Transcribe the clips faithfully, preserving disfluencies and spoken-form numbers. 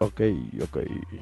Ok, ok.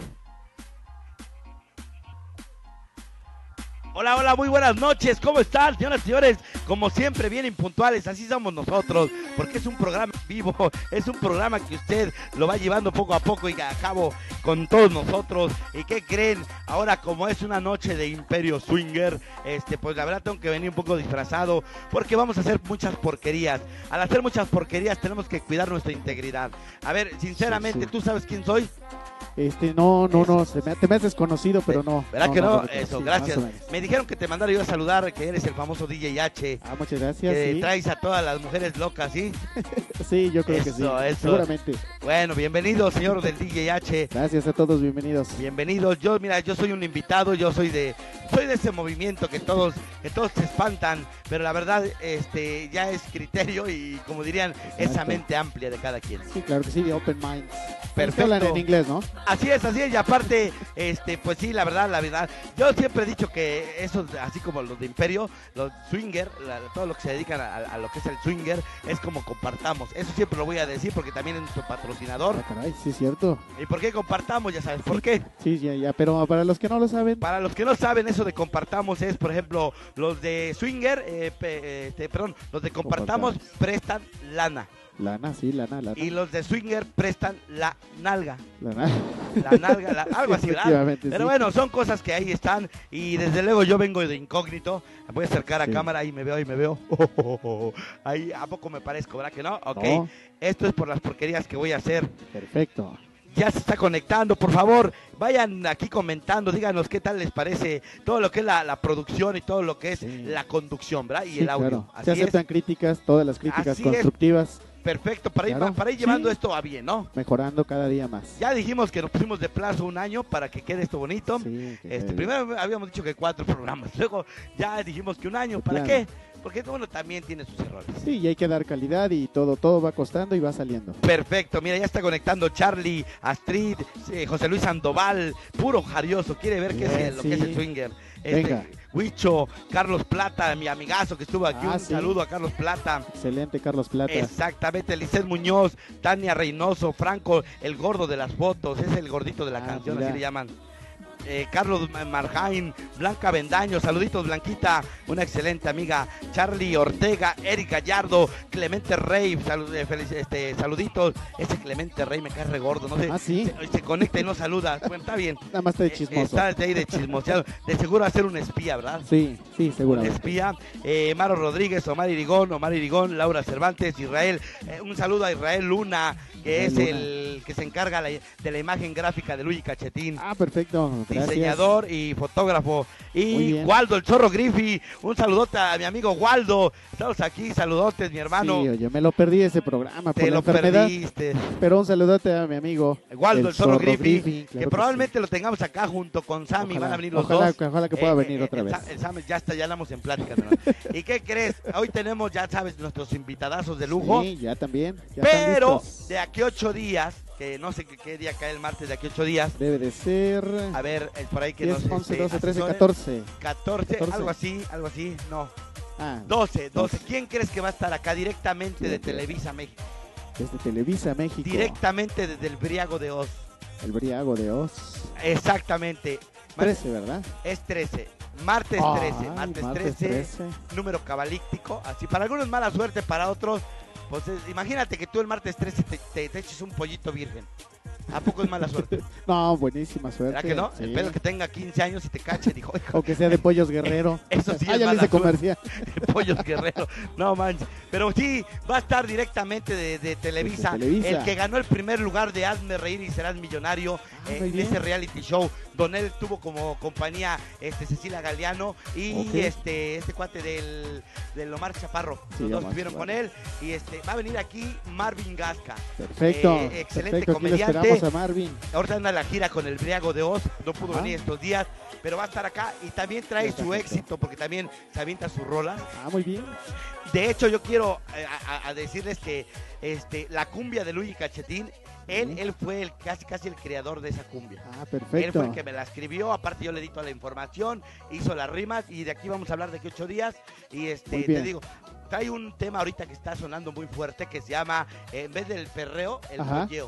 Hola, hola, muy buenas noches, ¿cómo están, señoras y señores? Como siempre, bien impuntuales, así somos nosotros, porque es un programa vivo, es un programa que usted lo va llevando poco a poco y a cabo con todos nosotros. ¿Y qué creen? Ahora, como es una noche de Imperio Swinger, este, pues la verdad tengo que venir un poco disfrazado, porque vamos a hacer muchas porquerías. Al hacer muchas porquerías tenemos que cuidar nuestra integridad. A ver, sinceramente, Sí, sí. ¿tú sabes quién soy? Este, no, no, Eso. no, se me, te me has desconocido, pero no. ¿Verdad no, que no, no? no recuerdo. Eso, Sí, gracias. más o menos. Me dijeron que te mandara yo a saludar, que eres el famoso D J H, Ah, muchas gracias, que sí. traes a todas las mujeres locas, ¿sí? Sí, yo creo que sí. Eso, eso. Seguramente. Bueno, bienvenido, señor del D J H. Gracias a todos, bienvenidos. Bienvenido. Yo, mira, yo soy un invitado, yo soy de, soy de ese movimiento que todos, que todos se espantan, pero la verdad, este, ya es criterio y, como dirían, esa Exacto. mente amplia de cada quien. Sí, claro que sí, de Open Minds. Perfecto. Hablan en inglés, ¿no? Así es, así es, y aparte, este, pues sí, la verdad, la verdad, yo siempre he dicho que esos, así como los de Imperio, los swinger, la, todo lo que se dedican a, a lo que es el swinger, es como compartamos, eso siempre lo voy a decir porque también es nuestro patrocinador. Ah, caray, sí, es cierto. ¿Y por qué compartamos? Ya sabes, ¿por qué? Sí, ya, ya, pero para los que no lo saben. Para los que no saben, eso de compartamos es, por ejemplo, los de swinger, eh, pe, este, perdón, los de compartamos prestan lana. Lana, sí, lana, lana. Y los de swinger prestan la nalga. Lana. La nalga, la, algo así, ¿verdad? Pero sí. bueno, son cosas que ahí están. Y desde luego yo vengo de incógnito. Voy a acercar a Sí. cámara y me veo, y me veo. Oh, oh, oh. Ahí, ¿a poco me parezco, verdad que no? Ok. No. Esto es por las porquerías que voy a hacer. Perfecto. Ya se está conectando, por favor, vayan aquí comentando, díganos qué tal les parece todo lo que es la, la producción y todo lo que es Sí. la conducción, ¿verdad? Y Sí, el audio. claro. Así Se es. aceptan críticas, todas las críticas Así es. constructivas, Perfecto, para ir, Claro. para ir llevando Sí. esto a bien, ¿no? mejorando cada día más. Ya dijimos que nos pusimos de plazo un año para que quede esto bonito. Sí, que Este, quede primero habíamos dicho que cuatro programas, luego ya dijimos que un año. De ¿Para plano. qué? Porque bueno, también tiene sus errores. Sí, y hay que dar calidad y todo, todo va costando y va saliendo. Perfecto, mira, ya está conectando Charlie, Astrid, eh, José Luis Sandoval, puro jarioso, quiere ver qué es Bien, el- lo sí. que es el swinger. Venga. Este, Huicho, Carlos Plata, mi amigazo que estuvo aquí, Ah, un sí. saludo a Carlos Plata. Excelente, Carlos Plata. Exactamente, Lisset Muñoz, Tania Reynoso, Franco, el gordo de las fotos, es el gordito de la Ah, canción, mira. así le llaman. Eh, Carlos Marjain, Blanca Bendaño, saluditos Blanquita, una excelente amiga, Charlie Ortega, Eric Gallardo, Clemente Rey, salud, eh, feliz- este, saluditos, ese Clemente Rey me cae re gordo, no sé, Ah, sí. se, se conecta y no saluda, bueno, está bien. Nada más está de Eh, chismoso. Está de ahí de chismoseado, de seguro va a ser un espía, ¿verdad? Sí, sí, Un seguramente. espía, eh, Maro Rodríguez, Omar Irigón, Omar Irigón, Laura Cervantes, Israel, eh, un saludo a Israel Luna, que Israel es Luna. el que se encarga la- de la imagen gráfica de Luigi Cachetín. Ah, perfecto. Gracias. Diseñador y fotógrafo. Muy Y bien. Waldo, el zorro Griffy. Un saludote a mi amigo Waldo. Estamos aquí, saludotes, mi hermano. Sí, oye, me lo perdí ese programa Te por la lo enfermedad. perdiste. Pero un saludote a mi amigo. Waldo, el, zorro, Griffy. Griffy, claro que que probablemente lo tengamos acá junto con Sammy. Ojalá, Van a venir los ojalá, dos. ojalá que pueda venir otra el, vez. Sam- el Sam ya está, ya andamos en plática. ¿No? ¿Y qué crees? Hoy tenemos, ya sabes, nuestros invitadazos de lujo. Sí, ya también. Ya están pero listos. de aquí a ocho días, que no sé qué, qué día cae el martes de aquí a ocho días. Debe de ser A ver, es por ahí que diez, nos once, este, doce, trece, asesore. catorce. catorce, catorce. algo así, algo así, no. Ah, doce, doce. doce. ¿Quién crees que va a estar acá directamente de Fíjate. Televisa México? desde Televisa, México. Directamente desde el Briago de Oz. El Briago de Oz. Exactamente. Mar- trece, ¿verdad? Es trece. Martes Ay, trece. Martes, martes trece, trece. Número cabalíptico. Así, para algunos mala suerte, para otros, pues es- imagínate que tú el martes trece te, te- te eches un pollito virgen. ¿A poco es mala suerte? No, buenísima suerte. ¿Verdad que no? Sí. Espero que tenga quince años y te cache. Dijo, hijo, O que sea de Pollos Guerrero. Eso sí Ah, es ya le mala hice suerte. comercial. Pollos Guerrero, no manches. Pero sí, va a estar directamente de, de Televisa. Desde Televisa. El que ganó el primer lugar de Hazme Reír y Serás Millonario Ah, eh, muy en bien. ese reality show. Don él tuvo como compañía este, Cecilia Galeano y Ok. este, este cuate del, del Omar Chaparro. Sí, Los dos Omar estuvieron con Chaparro. él. Y este va a venir aquí Marvin Gasca. Perfecto. Eh, excelente perfecto. Aquí le comediante. esperamos a Marvin. Ahorita anda en la gira con el Briago de Oz, no pudo Ajá. venir estos días, pero va a estar acá y también trae su Perfecto. éxito porque también se avienta sus rolas. Ah, muy bien. De hecho, yo quiero eh, a, a decirles que este, la cumbia de Luigi Cachetín, él, Sí. él fue el casi casi el creador de esa cumbia. Ah, Él perfecto. fue el que me la escribió, aparte yo le di toda la información, hizo las rimas y de aquí vamos a hablar de que ocho días. Y este, Muy te bien. digo, trae un tema ahorita que está sonando muy fuerte que se llama, eh, en vez del perreo, el Ajá. molleo.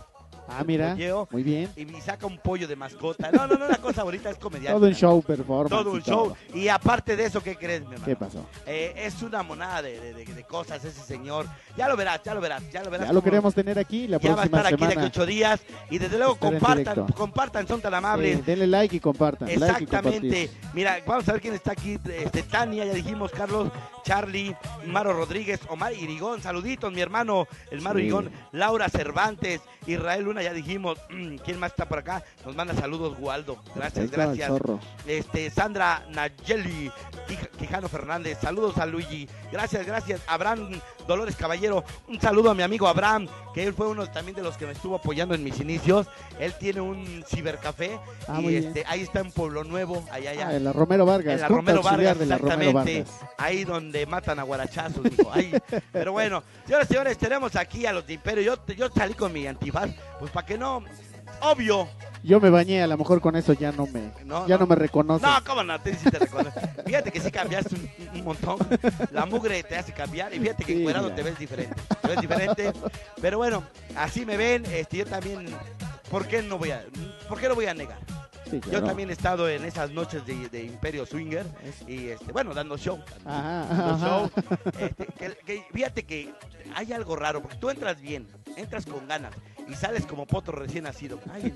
Ah, mira, polleo, muy bien. y me saca un pollo de mascota. No, no, no, una cosa bonita, es comediante. Todo un show, performance. Todo un y show. todo. Y aparte de eso, ¿qué crees, mi hermano? ¿Qué pasó? Eh, es una monada de, de, de, de cosas ese señor. Ya lo verás, ya lo verás, ya lo verás. Ya lo cómo- queremos tener aquí la Ya va a próxima estar aquí de aquí semana. ocho días. Y desde luego Estar en compartan, directo. compartan, son tan amables. Eh, denle like y compartan. like y Exactamente. compartir. Mira, vamos a ver quién está aquí. Este, Tania, ya dijimos, Carlos, Charlie, Maro Rodríguez, Omar Irigón, saluditos, mi hermano, el Maro Sí. Irigón, Laura Cervantes, Israel Luna, ya dijimos. ¿Quién más está por acá? Nos manda saludos, Gualdo. Gracias, Perfecto, el gracias. zorro. Este, Sandra Nayeli, Quij- Quijano Fernández, saludos a Luigi, gracias, gracias. Abraham Dolores Caballero, un saludo a mi amigo Abraham, que él fue uno también de los que me estuvo apoyando en mis inicios. Él tiene un cibercafé Ah, y muy bien. este, ahí está en Pueblo Nuevo, allá, allá. Ah, en la Romero Vargas. En la Junta Romero Auxiliar Vargas, de la Romero exactamente, Vargas. ahí donde matan a guarachazos, dijo, ahí. Pero bueno, señores, señores, tenemos aquí a los de Imperio. Yo, yo salí con mi antifaz, pues para que no, obvio. Yo me bañé, a lo mejor con eso ya no me, No, ya no. no me reconoce. No, cómo no, te sí te recuerdo. Fíjate que sí cambiaste un, un montón. La mugre te hace cambiar y fíjate que Sí, encuerado mira. te ves diferente. Te ves diferente. Pero bueno, así me ven. Este, yo también, ¿por qué no voy a, por qué no voy a negar? Sí, Yo claro. también he estado en esas noches de, de Imperio Swinger Es- y este, bueno, dando show. Ajá, Dando ajá. show. Este, que- que- fíjate que hay algo raro, porque tú entras bien, entras con ganas y sales como potro recién nacido. Ay,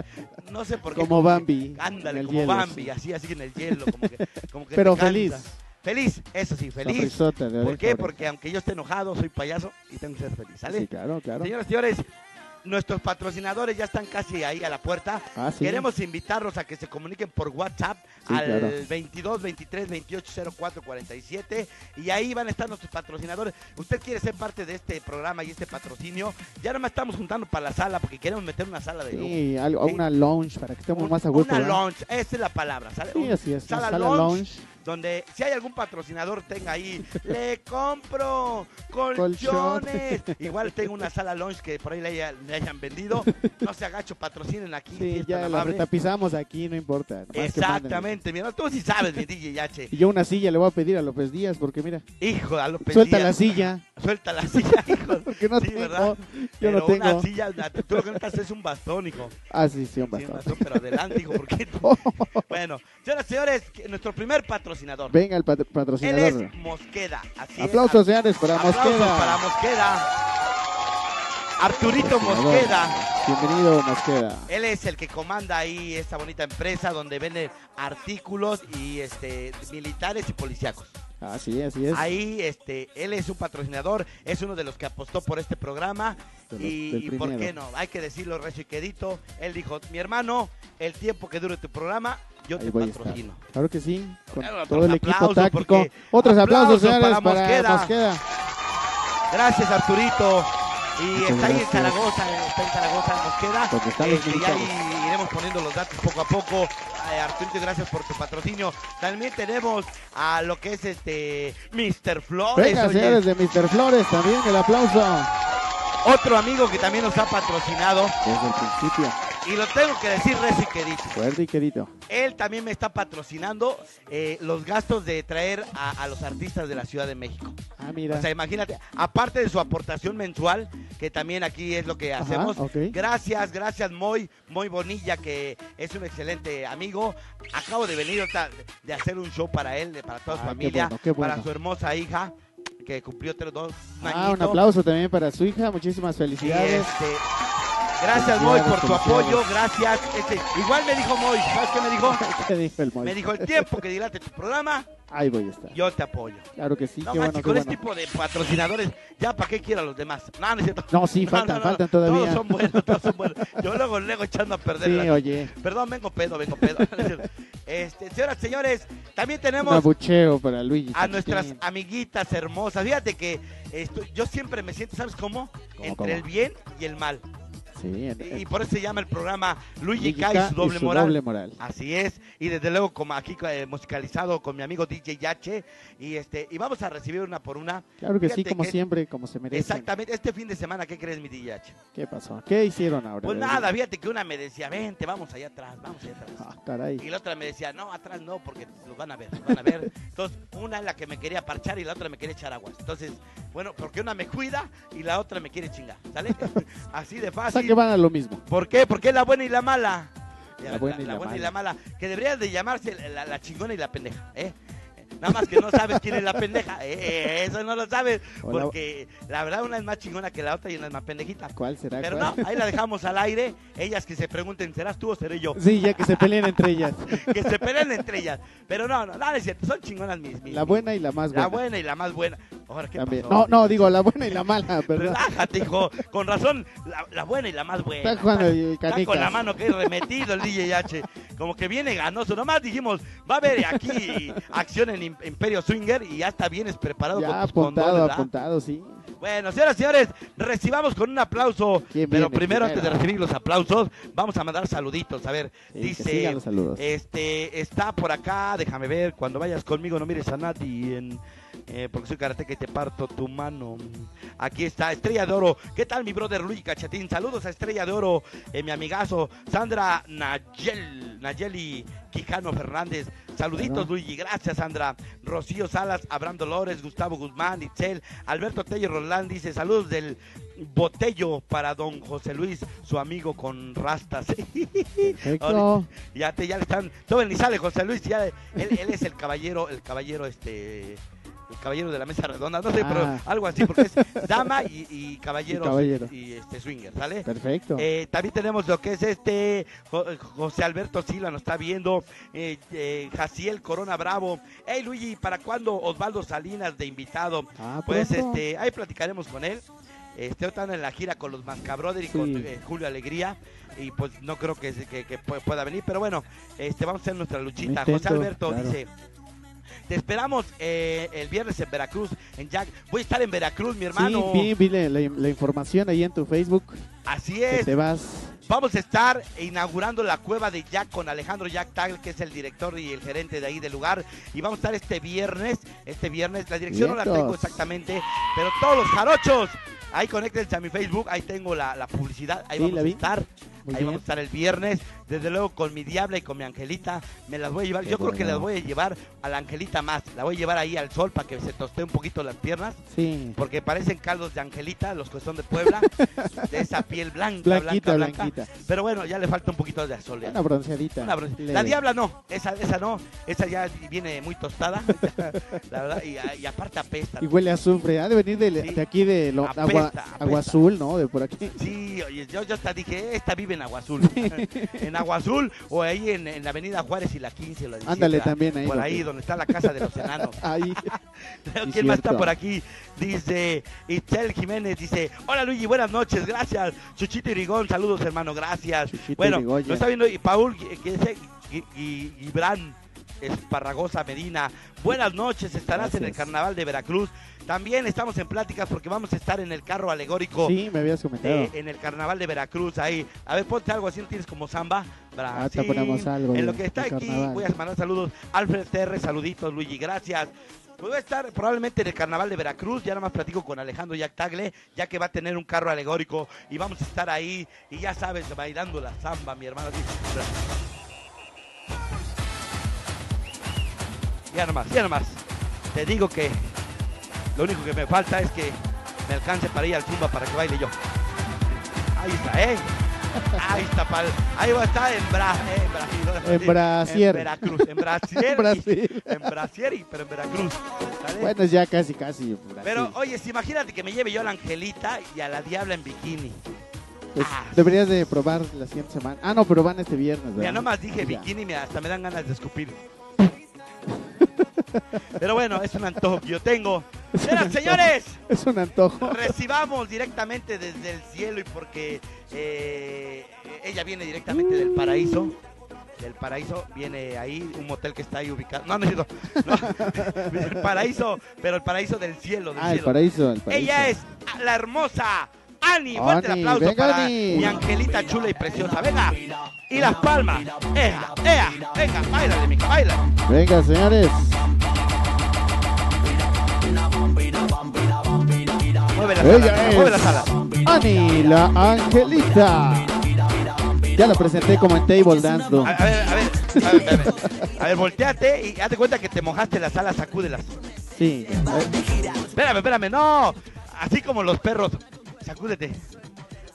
no sé por qué. Como que- Bambi. Ándale, en el como hielo, Bambi, sí. así, así en el hielo, como que, como que Pero te cansa. feliz. Feliz, eso sí, feliz. Sonrisota de ¿Por oreja qué? a oreja. Porque aunque yo esté enojado, soy payaso y tengo que ser feliz, ¿sale? Sí, claro, claro. Señoras y señores, nuestros patrocinadores ya están casi ahí a la puerta. Ah, sí. Queremos invitarlos a que se comuniquen por WhatsApp Sí, al claro. veintidós, veintitrés, veintiocho, cero cuatro, cuarenta y siete y ahí van a estar nuestros patrocinadores. Usted quiere ser parte de este programa y este patrocinio, ya no más estamos juntando para la sala porque queremos meter una sala de lujo. Sí, algo, Sí. una lounge para que estemos Un- más a gusto. Una ¿verdad? lounge, esa es la palabra, ¿sale? Sí, Un- así es. sala Sala, lounge, lounge. donde si hay algún patrocinador tenga ahí, le compro colchones. Colchones. Igual tengo una sala lounge que por ahí le, haya- le hayan vendido. No se agacho, patrocinen aquí. si Sí, es ya tan la amable. retapizamos aquí, no importa. nomás que manden. Exactamente, mi hermano. Tú sí sabes, mi D J H. Y yo una silla le voy a pedir a López Díaz porque mira, Hijo, a López suelta Díaz. la silla. Suelta la silla, hijo. Porque no Sí, tengo. ¿verdad? Yo Pero no tengo. una silla, tú lo que necesitas es un bastón, hijo. Ah, sí, sí, un Sí, un bastón. bastón, pero adelante, hijo, porque bueno, señoras y señores, que- nuestro primer patrocinador. Venga el pat- Él patrocinador. es Mosqueda. Así Aplausos, es. señores, para Aplausos Mosqueda. para Mosqueda. Arturito Patrocinador. Mosqueda. Bienvenido, Mosqueda. Él es el que comanda ahí esta bonita empresa donde vende artículos y este militares y policíacos. Así es, así es. Ahí este él es un patrocinador, es uno de los que apostó por este programa De los- y, del y por primero. qué no, hay que decirlo recio y quedito. Él dijo, mi hermano, el tiempo que dure tu programa, yo Ahí te voy a estar. patrocino. Claro que sí, con Claro, todo otros el equipo aplausos, táctico. porque- Otros aplausos, aplausos señores, para para Mosqueda. Mosqueda. Gracias, Arturito. Y Muchas está ahí en gracias. Zaragoza, está en Zaragoza, en Mosqueda. Donde están los Este, y militares. ahí iremos poniendo los datos poco a poco. Eh, Arturito, gracias por tu patrocinio. También tenemos a lo que es este mister Flores. Venga, oye, señores de mister Flores, también el aplauso. otro amigo que también nos ha patrocinado. Desde el principio, Y lo tengo que decir recio y quedito. fuerte y querido. Él también me está patrocinando eh, los gastos de traer a, a los artistas de la Ciudad de México. Ah, mira. O sea, imagínate, aparte de su aportación mensual, que también aquí es lo que Ajá, hacemos. ok. Gracias, gracias, Moy, Moy Bonilla, que es un excelente amigo. Acabo de venir ahorita de hacer un show para él, de- para toda su Ah, qué familia, bueno, qué bueno. para su hermosa hija, que cumplió tres, dos, un Ah, un añito. aplauso también para su hija. Muchísimas Y, felicidades. este, gracias, Moy, por tu Felicidades, apoyo, gracias. Este, igual me dijo Moy, ¿sabes qué me dijo? ¿Qué dijo el Moy? Me dijo, el tiempo que dilate tu programa, Ahí voy a estar. yo te apoyo. Claro que sí, No, qué manches, bueno, qué con bueno. este tipo de patrocinadores, ya para qué quiero a los demás. No, no es cierto. No, sí, No, faltan, no, no, faltan todavía. Todos son buenos, todos son buenos. Yo luego, luego echando a perder. Sí, la- oye, Perdón, vengo pedo, vengo pedo. Este, señoras y señores, también un tenemos abucheo para Luigi. a nuestras Chiquitín. amiguitas hermosas. Fíjate que esto- yo siempre me siento, ¿sabes cómo? ¿Cómo, Entre cómo? el bien y el mal. Sí, en- Y, y por eso se llama el programa Luigi Luigi K K y su doble y su moral. doble moral. Así es, y desde luego como aquí eh, musicalizado con mi amigo D J Yache y este y vamos a recibir una por una. Claro que sí, Fíjate como que- siempre, como se merece. Exactamente, este fin de semana, ¿qué crees, mi D J Yache? ¿Qué pasó? ¿Qué hicieron ahora? Pues nada, fíjate que una me decía, vente, vamos allá atrás, vamos allá atrás. Ah, caray. Y la otra me decía, no, atrás no, porque los van a ver, los van a ver. Entonces, una es la que me quería parchar y la otra me quería echar aguas. Entonces, bueno, porque una me cuida y la otra me quiere chingar, ¿sale? Así de fácil. qué van a lo mismo? ¿Por qué? Porque es la buena y la mala. La buena y la buena y mala. la mala. Que debería de llamarse la, la chingona y la pendeja, ¿eh? Nada más que no sabes quién es la pendeja. Eh, eso no lo sabes. Hola. Porque la verdad una es más chingona que la otra y una es más pendejita. ¿Cuál será? Pero cuál? no, ahí la dejamos al aire. Ellas que se pregunten, ¿serás tú o seré yo? Sí, ya que se peleen entre ellas. Que se peleen entre ellas. Pero no, no, no, es cierto. Son chingonas mis. mis La buena y la más buena. La buena y la más buena. Ahora, ¿qué También. pasó? No, no, digo la buena y la mala, ¿verdad? Relájate, hijo. Con razón, la, la buena y la más buena. Está jugando el Está canicas. con la mano que es remetido el D J H. Como que viene ganoso. Nomás dijimos, va a haber aquí acción en Imperio Swinger y ya está vienes preparado Ya con tus apuntado, condones, ¿verdad? apuntado, sí. Bueno, señoras y señores, recibamos con un aplauso. ¿Quién Pero viene primero, antes de primero? recibir los aplausos, vamos a mandar saluditos. A ver, Sí, que dice, sigan los saludos. este, está por acá, déjame ver, cuando vayas conmigo no mires a nadie, en, eh, porque soy karateca y te parto tu mano. Aquí está, Estrella de Oro. ¿Qué tal, mi brother Luis Cachatín? Saludos a Estrella de Oro, eh, mi amigazo, Sandra Nayel, Nayeli Quijano Fernández. Saluditos, Bueno. Luigi, gracias, Sandra. Rocío Salas, Abraham Dolores, Gustavo Guzmán, Itzel, Alberto Tello Roland dice, saludos del Botello para don José Luis, su amigo con rastas. Perfecto. Ya te, ya le están, todo ni sale José Luis, ya, él, él es el caballero, el caballero este, el caballero de la mesa redonda, no sé, Ah. pero algo así, porque es dama y, y caballero, Y caballero. y este swinger, ¿sale? Perfecto. Eh, también tenemos lo que es este Jo- José Alberto Silva nos está viendo, eh, eh, Jaciel Corona Bravo. Hey Luigi, ¿para cuándo Osvaldo Salinas de invitado? Ah, Pues pronto. este, ahí platicaremos con él. Este, están en la gira con los Mascabrothers y Sí. con eh, Julio Alegría. Y pues no creo que, se- que, que pu- pueda venir, pero bueno, este, vamos a hacer nuestra luchita. intento, José Alberto claro. dice, te esperamos eh, el viernes en Veracruz, en Jack. Voy a estar en Veracruz, mi hermano. Sí, vi, vi la, la- la información ahí en tu Facebook. Así Que es. te vas. Vamos a estar inaugurando la cueva de Jack con Alejandro Jack Tagle, que es el director y el gerente de ahí del lugar. Y vamos a estar este viernes, este viernes, la dirección no la Vientos. tengo exactamente, pero todos los jarochos, ahí conéctense a mi Facebook, ahí tengo la, la publicidad, ahí Sí, vamos la a vi. estar. Muy Ahí bien. vamos a estar el viernes, desde luego con mi diabla y con mi angelita, me las voy a llevar, Qué yo creo que bueno. las voy a llevar a la angelita más, la voy a llevar ahí al sol para que se tostee un poquito las piernas, Sí. porque parecen caldos de angelita, los que son de Puebla, de esa piel blanca, Blanquita, blanca, blanca. blanquita. Pero bueno, ya le falta un poquito de sol. Una bronceadita. Una bron- Leve. La diabla no, esa, esa no, esa ya viene muy tostada, la verdad, y, y aparte apesta. Y huele a azufre. Ha de venir de, Sí. de aquí de lo, Apesta, agua, apesta. agua azul, ¿no? De por aquí. Sí, oye, yo, yo hasta dije, esta vive en Agua Azul. En Agua Azul o ahí en, en la Avenida Juárez y la quince o la diecisiete. Ándale también ahí. Por ¿no? ahí, donde está la casa de los enanos. Ahí. ¿Quién Sí, más está cierto. por aquí? Dice Itzel Jiménez, dice, hola Luigi, buenas noches, gracias. Chuchito Irigón, saludos hermano, gracias. Chuchito Bueno, Irigoyen. lo está viendo y Paul, que es Gui- Gui- Gibran Esparragosa Medina. Buenas noches, estarás en el Gracias. Carnaval de Veracruz. También estamos en pláticas porque vamos a estar en el carro alegórico. Sí, me habías comentado. Eh, en el carnaval de Veracruz ahí. A ver, ponte algo así, ¿no tienes como samba? Ah, te Brasil. ponemos algo En lo de- que está de aquí, carnaval. voy a mandar saludos. Alfred Terre, saluditos, Luigi, gracias. Pues voy a estar probablemente en el carnaval de Veracruz, ya nada más platico con Alejandro Jack Tagle, ya que va a tener un carro alegórico y vamos a estar ahí y ya sabes, bailando la samba, mi hermano. así. Ya nomás, ya nomás. Te digo que lo único que me falta es que me alcance para ir al Zumba para que baile yo. Ahí está, ¿eh? Ahí está, pal. Ahí va a estar en, Bra eh, en Brasil. ¿no? En Brasier. En Veracruz, en Brasil. En Brasil. En Brasil, y- pero en Veracruz. ¿sale? Bueno, ya casi, casi. Brasil. Pero, oye, si imagínate que me lleve yo a la Angelita y a la Diabla en bikini. Pues, ah, deberías de probar la siguiente semana. Ah, no, pero van este viernes, ¿verdad? Ya nomás dije Ya. bikini y me- hasta me dan ganas de escupir. Pero bueno, es un antojo que yo tengo. Es un Señoras, antojo. señores, Es un antojo. recibamos directamente desde el cielo y porque eh, ella viene directamente del paraíso. Del paraíso viene ahí, un motel que está ahí ubicado. No, no es cierto. No, el paraíso, pero el paraíso del cielo. Del Ah, el cielo. paraíso, el paraíso. Ella es la hermosa Ani. Fuerte el Ani, aplauso venga, para Ani. mi angelita chula y preciosa. Venga. Y las palmas. Ea, ea. Venga, bailale, mija, baila. Venga, señores. Mueve la Ella sala, mueve la es sala. Ani, la Angelita. Ya la presenté como en Table Dance, A, bro. a ver, a ver, a ver, a ver. A ver, volteate y hazte cuenta que te mojaste la sala, sacúdelas. Sí. Espérame, espérame, no. Así como los perros. Sacúdete.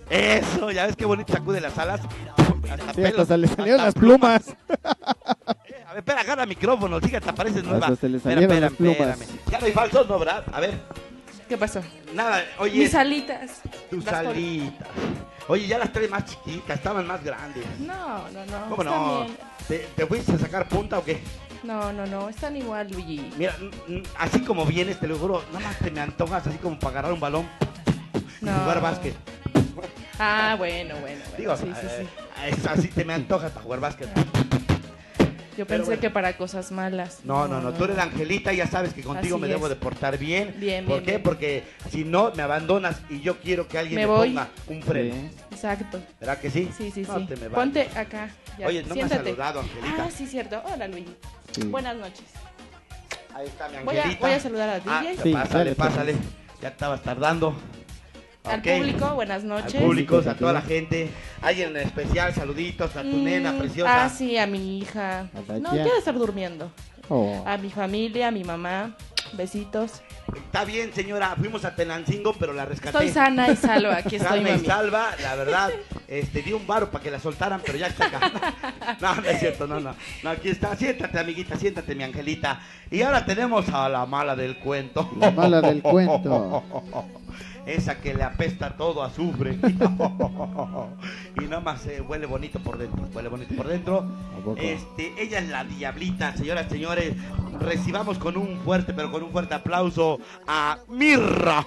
Eso, ya ves qué bonito sacude las alas. Hasta Sí, pelos, hasta se le salieron hasta las plumas. Eh, a ver, espera, agarra el micrófono, fíjate, pareces nueva. Hasta se le Espera, salieron espera, las plumas. espérame. Ya no hay falsos, ¿no, verdad? A ver, ¿Qué pasó? nada, oye. Mis alitas. Tus Las pol- alitas. Oye, ya las traes más chiquitas, estaban más grandes. No, no, no. ¿Cómo están no? bien. ¿Te, te fuiste a sacar punta o qué? No, no, no, están igual, Luigi. Mira, mm, mm, así como vienes, te lo juro, nada más te me antojas así como para agarrar un balón y No. jugar básquet. Ah, bueno, bueno, bueno. Digo, sí, sí, eh, sí. es así te me antojas para jugar básquet. Yo pero pensé bueno. que para cosas malas. No, no, no, tú eres la Angelita, ya sabes que contigo Así me debo es. de portar bien. Bien, ¿Por bien, qué? bien. Porque si no, me abandonas y yo quiero que alguien Me me, voy. ponga un freno. Sí. Exacto. ¿Verdad que sí? Sí, sí, No sí. te me vayas. Ponte acá. Ya. Oye, no me has Siéntate. saludado, Angelita. Ah, sí, cierto. Hola, Luigi. Sí. Buenas noches. Ahí está mi Voy a, Angelita. voy a saludar a Ah, D J. Sí, pásale, dale, pásale. Ya estabas tardando. Al Ok. público, buenas noches. Al público, Sí, a sí, toda sí. la gente. Alguien en especial, saluditos a tu Mm, nena preciosa. Ah, sí, a mi hija. A la No, tía. quiere estar durmiendo. Oh. A mi familia, a mi mamá. Besitos. Está bien, señora. Fuimos a Tenancingo, pero la rescaté. Estoy sana y salva. Aquí estoy, Sana y mami. salva, la verdad. Este, di un varo para que la soltaran, pero ya está acá. No, no es cierto, no, no. No, aquí está. Siéntate, amiguita, siéntate, mi Angelita. Y ahora tenemos a la mala del cuento. La mala del cuento. Esa que le apesta todo a azufre. Y nada más eh, huele bonito por dentro. Huele bonito por dentro. ¿A poco? Este, ella es la diablita, señoras y señores. Recibamos con un fuerte, pero con un fuerte aplauso a Mirra.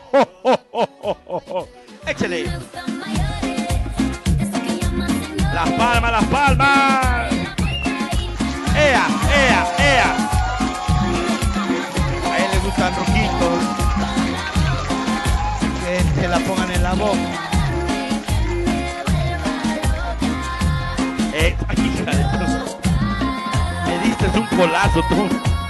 Échale. Las palmas, las palmas. Ea, ea, ea. A él le gustan rojitos. Que se la pongan en la boca. Eh, hija de tu- Me diste un colazo tú.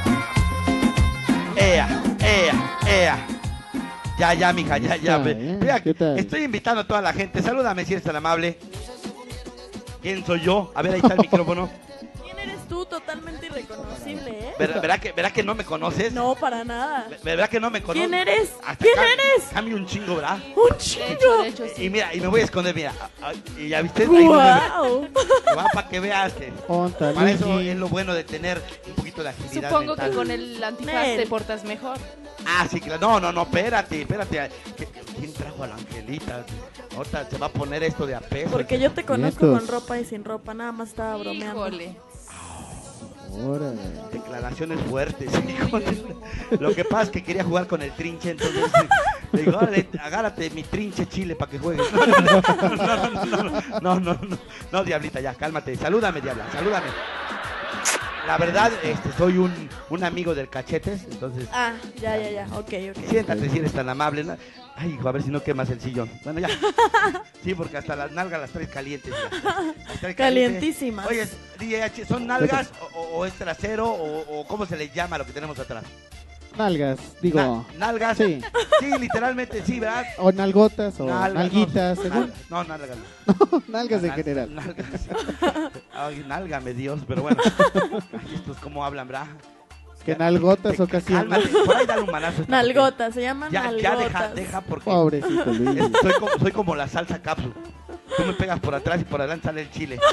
Ea, ea, ea. Ya, ya, mija, ya, ya. Está ve. bien, Mira, ¿qué tal? estoy invitando a toda la gente. Salúdame si eres tan amable. ¿Quién soy yo? A ver, ahí está el micrófono. ¿Quién eres tú? Totalmente irreconocible, ¿eh? ¿Verdad, verdad que, ¿Verdad que no me conoces? No, para nada. ¿Verdad que no me conoces? ¿Quién eres? Hasta ¿Quién cam- eres? Cambio un chingo, ¿verdad? ¡Un De chingo! hecho, de hecho, sí. Y mira, y me voy a esconder, mira. Ah, Y ya viste, ahí no me ve. ¡Guau! Va para que veas. eh. Onta, Para eso Luigi. es lo bueno de tener un poquito de agilidad Supongo mental. que con el antifaz Nel. te portas mejor. Ah, sí, claro. No, no, no, espérate, espérate. ¿Qué- ¿Quién trajo a la Angelita? Ahorita se va a poner esto de a peso. Porque yo te conozco Nietos. con ropa y sin ropa, nada más estaba bromeando. Híjole. Órale. Declaraciones fuertes, hijo de- Lo que pasa es que quería jugar con el trinche, entonces le digo, órale, agárrate mi trinche chile para que juegues. No, no, no, no, no, no, no, no, no, diablita, ya, cálmate. Salúdame, diabla, salúdame. La verdad, este, soy un, un amigo del Cachetes, entonces Ah, ya, ya, ya. Ok, ok. siéntate si eres tan amable. ¿no? Ay, hijo, a ver si no quemas el sillón. Bueno, ya. Sí, porque hasta las nalgas las traes calientes. ya. Las traes calientes. Calientísimas. Oye, D H, ¿son nalgas o, o- o es trasero o, o cómo se le llama lo que tenemos atrás? Nalgas, digo. Na- ¿Nalgas? Sí. Sí, literalmente, sí, ¿verdad? O nalgotas o Nalgas, nalguitas, no, según. nal- No, nalgas. no. Nalgas en Nal- general. Nalgas. Ay, nálgame Dios, pero bueno. Ay, estos cómo hablan, ¿verdad? Que nalgotas ocasionan. Cálmate, por ahí dale un manazo. a esta Nalgotas, se llaman mujer. Ya, ya deja, nalgotas. deja porque Pobrecito es- Luigi. soy, como, soy como la salsa cápsula. Tú me pegas por atrás y por adelante sale el chile.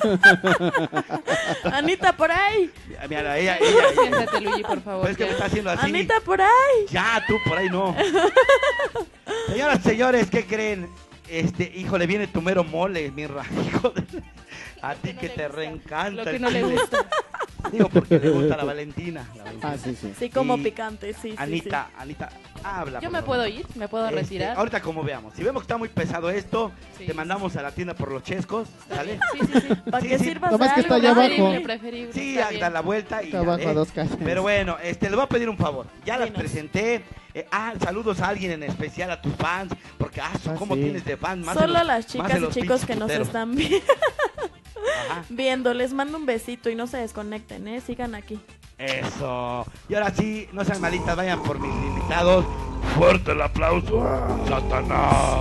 Anita, por ahí. Mira, ella, ella, ella. Siéntate, Luigi, por favor. Pues es que me ya. está haciendo así. Anita, por ahí. Ya, tú por ahí no. Señoras, señores, ¿qué creen? Este, híjole, viene tu mero mole, mirra. Hijo de... A ti no que le te gusta. reencanta Lo que el no le chile. gusta. Digo, porque le gusta la Valentina. la Valentina. Ah, sí, sí. Sí, como Y picante, sí, sí, Anita, Anita, habla. Yo por me favor. puedo ir, me puedo Este, retirar. ahorita como veamos. Si vemos que está muy pesado esto, Sí. te mandamos a la tienda por los chescos, ¿sale? Sí, sí, sí. Para Sí, que sí. sirvas Nomás de que está algo, allá ¿no? abajo. Preferible, preferible. Sí, está a bien. dar la vuelta y Está ya, abajo ¿eh? a dos calles. Pero bueno, este, le voy a pedir un favor. Ya las Dinos. presenté. Eh, ah, saludos a alguien en especial, a tus fans. Porque, ah, Ah, ¿cómo sí. tienes de fans? Más de Solo los- las más chicas de y los chicos pinches que nos puteros. están vi- Ajá. viendo, les mando un besito y no se desconecten, ¿eh? Sigan aquí. Eso. Y ahora sí, no sean malitas, vayan por mis invitados. Fuerte el aplauso, Satanás.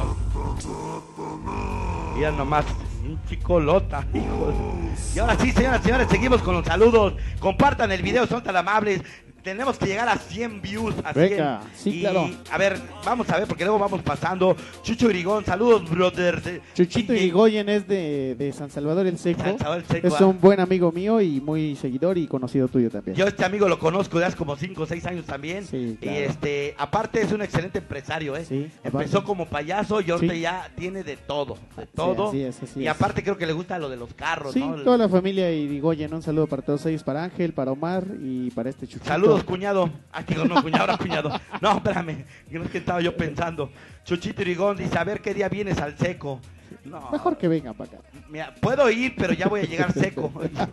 Mira nomás, un chico lota, hijos. Y ahora sí, señoras y señores, seguimos con los saludos. Compartan el video, son tan amables. tenemos que llegar a cien views. A Venga, cien. sí, Y, claro. A ver, vamos a ver, porque luego vamos pasando. Chucho Grigón, saludos, brother. Chuchito Irigoyen es de, de San Salvador el Seco. San Salvador el Seco, Es ah. un buen amigo mío y muy seguidor y conocido tuyo también. Yo este amigo lo conozco de hace como cinco o seis años también. Sí, claro. Y este, aparte es un excelente empresario, ¿eh? Sí, Empezó aparte. como payaso y ahorita Sí. ya tiene de todo, de todo. así es, así y es. aparte creo que le gusta lo de los carros, Sí, ¿no? toda la familia Irigoyen, un saludo para todos ellos, para Ángel, para Omar y para este Chuchito. Saludos, cuñado. Ah, digo, no, cuñado, ahora cuñado. No, espérame, que no es que estaba yo pensando. Chuchito Irigón dice, a ver qué día vienes al Seco. No, Mejor que vengan para acá. mira, puedo ir, pero ya voy a llegar seco.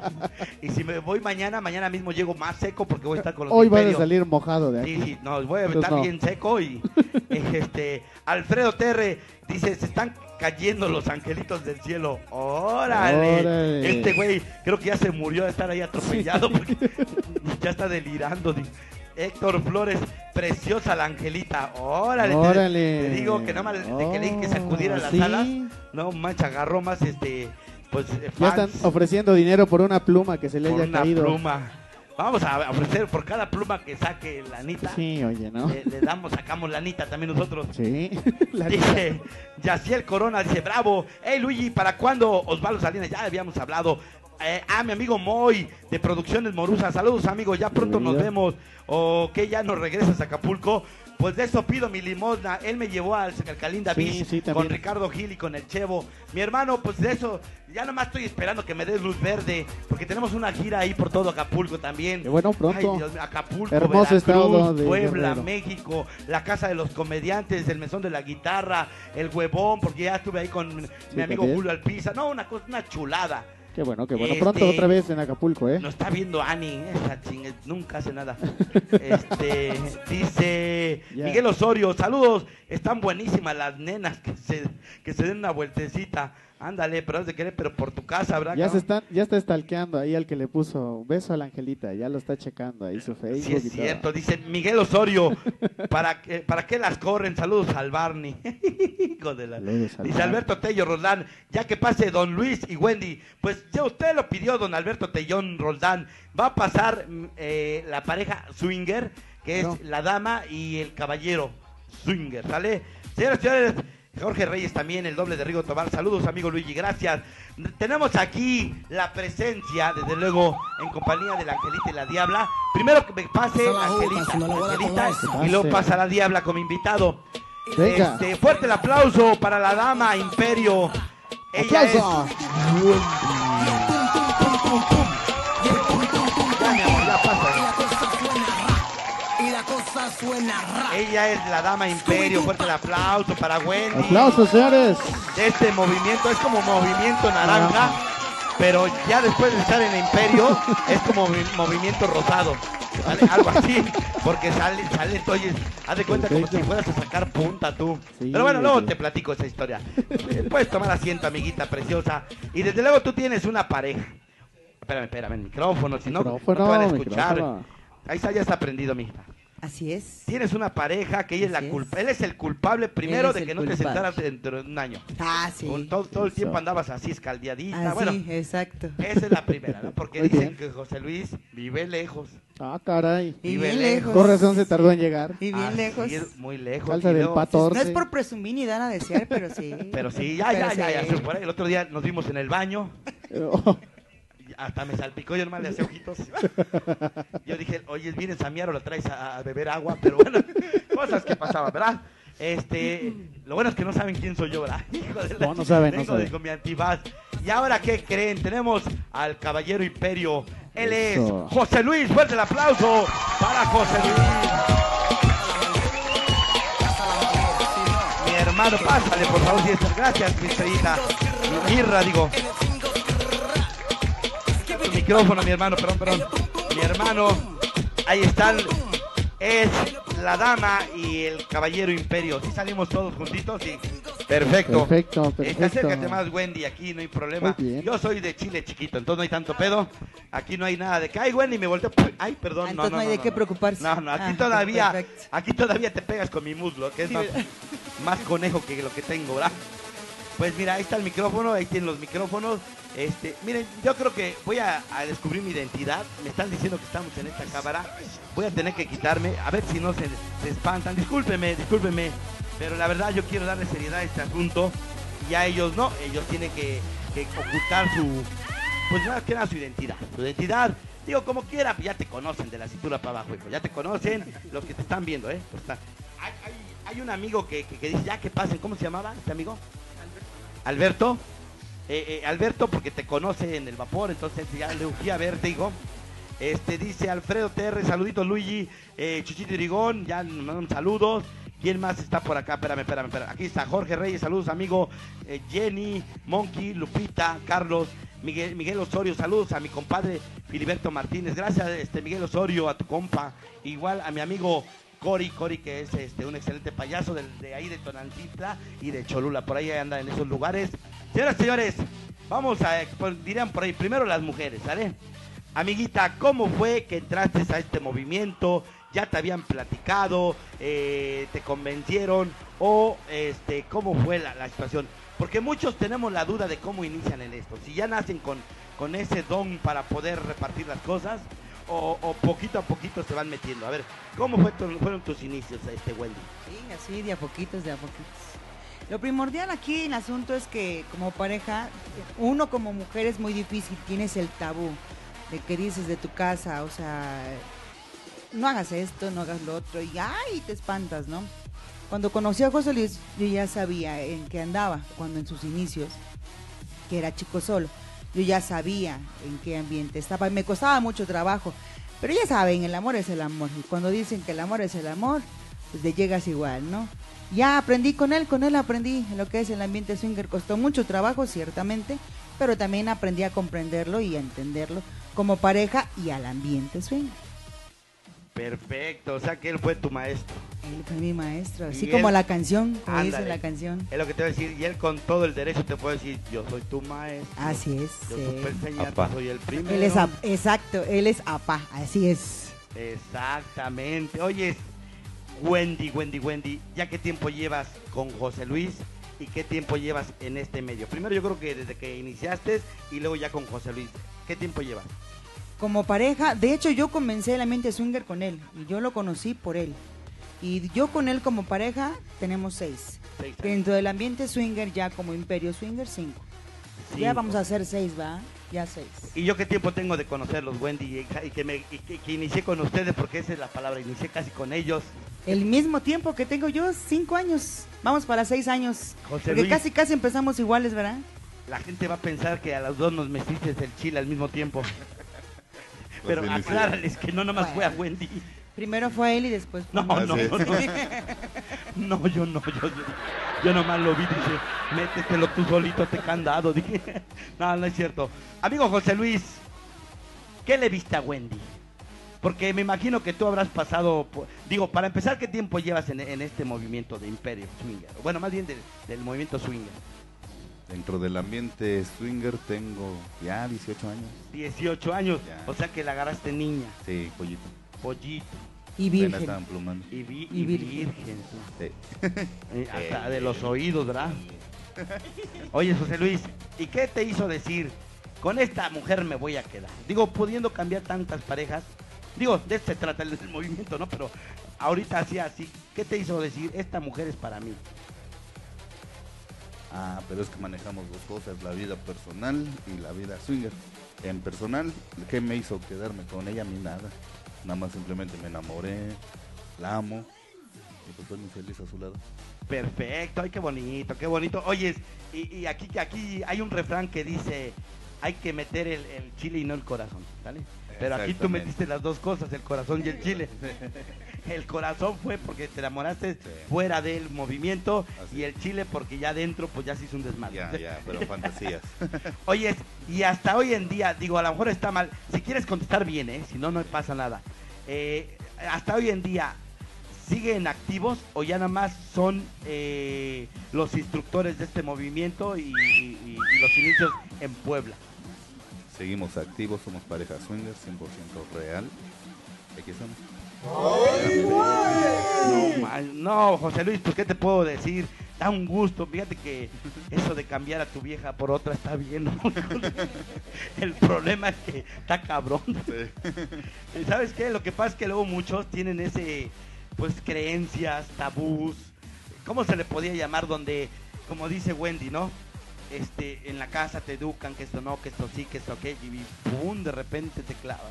Y si me voy mañana, mañana mismo llego más seco porque voy a estar con los Hoy vas a imperios. salir mojado de aquí. Sí, sí, no, voy a Pues estar no. bien seco y este Alfredo Terre dice, se están cayendo los angelitos del cielo. ¡Órale! Órale. Este güey creo que ya se murió de estar ahí atropellado porque ya está delirando. di- Héctor Flores, preciosa la angelita. Órale, te- Órale. Te, digo que nada más de que le dije que sacudiera Oh, las sí. alas. No mancha, agarró más este pues eh, Ya fans están ofreciendo dinero por una pluma que se le por haya una caído. pluma. Vamos a ofrecer por cada pluma que saque la Anita. Sí, oye, ¿no? Le, le damos, sacamos la Anita también nosotros. Sí. La- Dice Yaciel Corona, dice, bravo. Hey Luigi, ¿para cuándo Osvaldo Salinas? Ya habíamos hablado. Eh, ah, mi amigo Moy, de Producciones Morusa. Saludos, amigo, ya pronto nos Bienvenido. vemos. O que ya nos regresas a Acapulco. Pues de eso pido mi limosna. Él me llevó al Calinda Sí, Beach sí, con también. Ricardo Gil y con el Chevo. Mi hermano, pues de eso, ya nomás estoy esperando que me des luz verde. Porque tenemos una gira ahí por todo Acapulco también. Que bueno, pronto. Ay, Dios mío, Acapulco, Hermoso Veracruz, estado de Puebla, Guerrero. México, la Casa de los Comediantes, el Mesón de la Guitarra, el Huevón, porque ya estuve ahí con mi amigo también. Julio Alpiza. No, una cosa, una chulada. Qué bueno, qué bueno. Este- Pronto otra vez en Acapulco, ¿eh? Nos está viendo Ani, esa chingue, nunca hace nada. Este, dice Ya. Miguel Osorio, saludos, están buenísimas las nenas que se, que se den una vueltecita. Ándale, pero has de querer, pero por tu casa, ¿verdad? Ya se cabrón? están, ya está stalkeando ahí al que le puso beso a la angelita, ya lo está checando ahí su Facebook. Sí, es y todo. cierto, dice Miguel Osorio, ¿para qué, ¿para qué las corren? Saludos al Barney. Hijo de la... Saludos al Dice Barney. Alberto Tello Roldán, ya que pase Don Luis y Wendy, pues ya usted lo pidió, Don Alberto Tellón Roldán, va a pasar mm, eh, la pareja swinger, que es No. la dama y el caballero swinger, ¿sale? Señoras y señores, Jorge Reyes también, el doble de Rigo Tobar. Saludos, amigo Luigi, gracias. Tenemos aquí la presencia, desde luego, en compañía de la Angelita y la Diabla. Primero que me pase la Angelita, Angelita, y luego pasa la Diabla como invitado. Venga. Este, fuerte el aplauso para la dama Imperio. Ella ¡Aplauso! es... Ya, mi amor, ya pasa. Y la cosa suena rara. Ella es la dama Imperio. Fuerte el aplauso para Wendy. ¡Aplausos, señores! Este movimiento es como movimiento naranja, pero ya después de estar en Imperio es como movi- movimiento rosado, ¿vale? Algo así, porque sale, sale, oye, haz de cuenta como Perfecto. si fueras a sacar punta tú. Sí, Pero bueno, luego sí. te platico esa historia. Eh, Puedes tomar asiento, amiguita preciosa, y desde luego tú tienes una pareja. Espérame, espérame, el micrófono, si no, no te Micrófono, van a escuchar. micrófono. Ahí está, ya está prendido, mijita. Así es. Tienes una pareja que ella es la Así es. culpa, él es el culpable primero Él es de el que no te culpable. sentaras dentro de un año. Ah, sí. Con todo, todo el Eso. tiempo andabas así escaldeadita. Así, bueno, exacto. esa es la primera, ¿no? Porque Muy dicen bien. que José Luis vive lejos. Ah, caray. Y vive bien lejos. lejos. Con razón se tardó en llegar. Y bien Así lejos. es, muy lejos. Salsa y del luego- pato. No es por presumir ni dar a desear, pero sí. Pero sí, ya, ya, Pero ya, ya, sí. se fue. El otro día nos vimos en el baño. Oh, y hasta me salpicó, yo nomás le hacía ojitos. Yo dije, oye, vienes a miar o la traes a, a beber agua, pero bueno, cosas que pasaban, ¿verdad? Este, lo bueno es que no saben quién soy yo, ¿verdad? Hijo de la No, no saben, no vengo saben. de con mi antifaz. Y ahora, ¿qué creen? Tenemos al Caballero Imperio. Él Eso. es José Luis. Fuerte el aplauso para José Luis. Mi hermano, pásale, por favor, si es- gracias, mi estrellita. Mi Mirra, digo. Tu micrófono, mi hermano, perdón, perdón. Mi hermano, ahí están. Es la dama y el caballero Imperio. ¿Sí salimos todos juntitos? Sí. Perfecto. Perfecto, Este, perfecto. acércate más, Wendy, aquí no hay problema. Muy bien. Yo soy de Chile chiquito, entonces no hay tanto pedo. Aquí no hay nada de que, ay, Wendy, me volteo. Ay, perdón, no, Entonces no, no hay no, de no, qué no. preocuparse. No, no, aquí Ah, todavía, perfecto. aquí todavía te pegas con mi muslo, que es Sí, más, ¿verdad? más conejo que lo que tengo, ¿verdad? Pues mira, ahí está el micrófono, ahí tienen los micrófonos. Este, miren, yo creo que voy a, a descubrir mi identidad. Me están diciendo que estamos en esta cámara. Voy a tener que quitarme, a ver si no se, se espantan. Discúlpeme, discúlpeme. Pero la verdad yo quiero darle seriedad a este asunto. Y a ellos no, ellos tienen que, que ocultar su, pues nada que nada su identidad. Su identidad, digo, como quiera, ya te conocen de la cintura para abajo, hijo. Ya te conocen los que te están viendo, ¿eh? Pues está. Hay, hay, hay un amigo que, que, que dice, ya que pasen, ¿cómo se llamaba este amigo? Alberto. Alberto. Eh, eh, Alberto, porque te conoce en el vapor, entonces ya le fui a verte, hijo. Este, dice Alfredo T R, saluditos Luigi, eh, Chuchito Irigón, ya nos mandan saludos. ¿Quién más está por acá? Espérame, espérame, espérame. Aquí está Jorge Reyes, saludos amigo, eh, Jenny, Monkey, Lupita, Carlos, Miguel, Miguel Osorio, saludos a mi compadre Filiberto Martínez. Gracias, este Miguel Osorio, a tu compa. Igual a mi amigo Cori, Cori que es este un excelente payaso de, de ahí de Tonantitla y de Cholula, por ahí anda en esos lugares. Señoras y señores, vamos a, pues, dirían por ahí, primero las mujeres, ¿sale? Amiguita, ¿cómo fue que entraste a este movimiento? ¿Ya te habían platicado? Eh, ¿Te convencieron? ¿O este, cómo fue la, la situación? Porque muchos tenemos la duda de cómo inician en esto. Si ya nacen con, con ese don para poder repartir las cosas, o, o poquito a poquito se van metiendo. A ver, ¿cómo fue tu, fueron tus inicios, este Wendy? Sí, así, de a poquitos, de a poquitos. Lo primordial aquí en el asunto es que como pareja, uno como mujer es muy difícil, tienes el tabú de que dices de tu casa, o sea, no hagas esto, no hagas lo otro, y ay, te espantas, ¿no? Cuando conocí a José Luis, yo ya sabía en qué andaba, cuando en sus inicios, que era chico solo, yo ya sabía en qué ambiente estaba, y me costaba mucho trabajo, pero ya saben, el amor es el amor, y cuando dicen que el amor es el amor, pues le llegas igual, ¿no? Ya aprendí con él, con él aprendí lo que es el ambiente swinger, costó mucho trabajo, ciertamente, pero también aprendí a comprenderlo y a entenderlo como pareja y al ambiente swinger. Perfecto, o sea que él fue tu maestro. Él fue mi maestro, así Y como él- la canción, como Ándale. dice la canción. Es lo que te voy a decir, y él con todo el derecho te puede decir, yo soy tu maestro. Así es. Yo sí. supe enseñarte, Apá. soy el primero. Él es, ap- exacto, él es apá, así es. Exactamente. Oye, Wendy, Wendy, Wendy, ¿ya qué tiempo llevas con José Luis y qué tiempo llevas en este medio? Primero yo creo que desde que iniciaste y luego ya con José Luis. ¿Qué tiempo llevas? Como pareja, de hecho yo comencé el ambiente swinger con él y yo lo conocí por él. Y yo con él como pareja tenemos seis. Seis años. Dentro del ambiente swinger ya como Imperio Swinger, cinco. Ya Cinco. vamos a hacer seis, ¿va? Ya seis. ¿Y yo qué tiempo tengo de conocerlos, Wendy? Y, y que, me, y que, que inicié con ustedes, porque esa es la palabra, inicié casi con ellos. El mismo tiempo que tengo yo, cinco años. Vamos para seis años. José Porque Luis. casi, casi empezamos iguales, ¿verdad? La gente va a pensar que a los dos nos metiste el chile al mismo tiempo. Pero Felicidades. aclárales que no nomás fue a Wendy. Primero fue él y después fue No, a mí. no, no, no. No, yo no, yo, yo, yo nomás lo vi, dice, métetelo tú solito, te candado. Dije, no, no es cierto. Amigo José Luis, ¿qué le viste a Wendy? Porque me imagino que tú habrás pasado, por- digo, para empezar, ¿qué tiempo llevas en, en este movimiento de Imperio Swinger? Bueno, más bien del, del movimiento Swinger. Dentro del ambiente swinger tengo ya dieciocho años. dieciocho años, Ya. o sea que la agarraste niña, Sí, pollito. pollito Y Apenas virgen. estaban plumando. y, vi- Y y virgen. virgen. Sí. Eh, hasta de los oídos, ¿verdad? Oye, José Luis, ¿y qué te hizo decir, con esta mujer me voy a quedar? Digo, pudiendo cambiar tantas parejas, digo, de eso se trata el, el movimiento, ¿no? Pero ahorita así, así, ¿qué te hizo decir, esta mujer es para mí? Ah, pero es que manejamos dos cosas, la vida personal y la vida swinger. En personal, ¿qué me hizo quedarme con ella? A mí nada. Nada más simplemente me enamoré, la amo y pues estoy muy feliz a su lado. Perfecto, ay, qué bonito, qué bonito. Oyes, y, y aquí, aquí hay un refrán que dice, hay que meter el, el chile y no el corazón, ¿sale? Pero aquí tú Exactamente. metiste las dos cosas, el corazón y el chile. El corazón fue porque te enamoraste Sí. fuera del movimiento Así y el chile porque ya adentro pues ya se hizo un desmadre. Ya, ya, pero fantasías. Oyes, y hasta hoy en día, digo, a lo mejor está mal, si quieres contestar bien, ¿eh? Si no, no pasa nada. Eh, hasta hoy en día, ¿siguen activos o ya nada más son eh, los instructores de este movimiento y, y- y- y los inicios en Puebla? Seguimos activos, somos pareja swinger, cien por ciento real. Aquí estamos. No, ma- no, José Luis, pues ¿qué te puedo decir? da un gusto. Fíjate que eso de cambiar a tu vieja por otra está bien, ¿no? El problema es que está cabrón. ¿Y sabes qué? Lo que pasa es que luego muchos tienen ese, pues, creencias, tabús, ¿cómo se le podía llamar? Donde, como dice Wendy, ¿no? Este, en la casa te educan que esto no, que esto sí, que esto qué, y pum, de repente te clavas.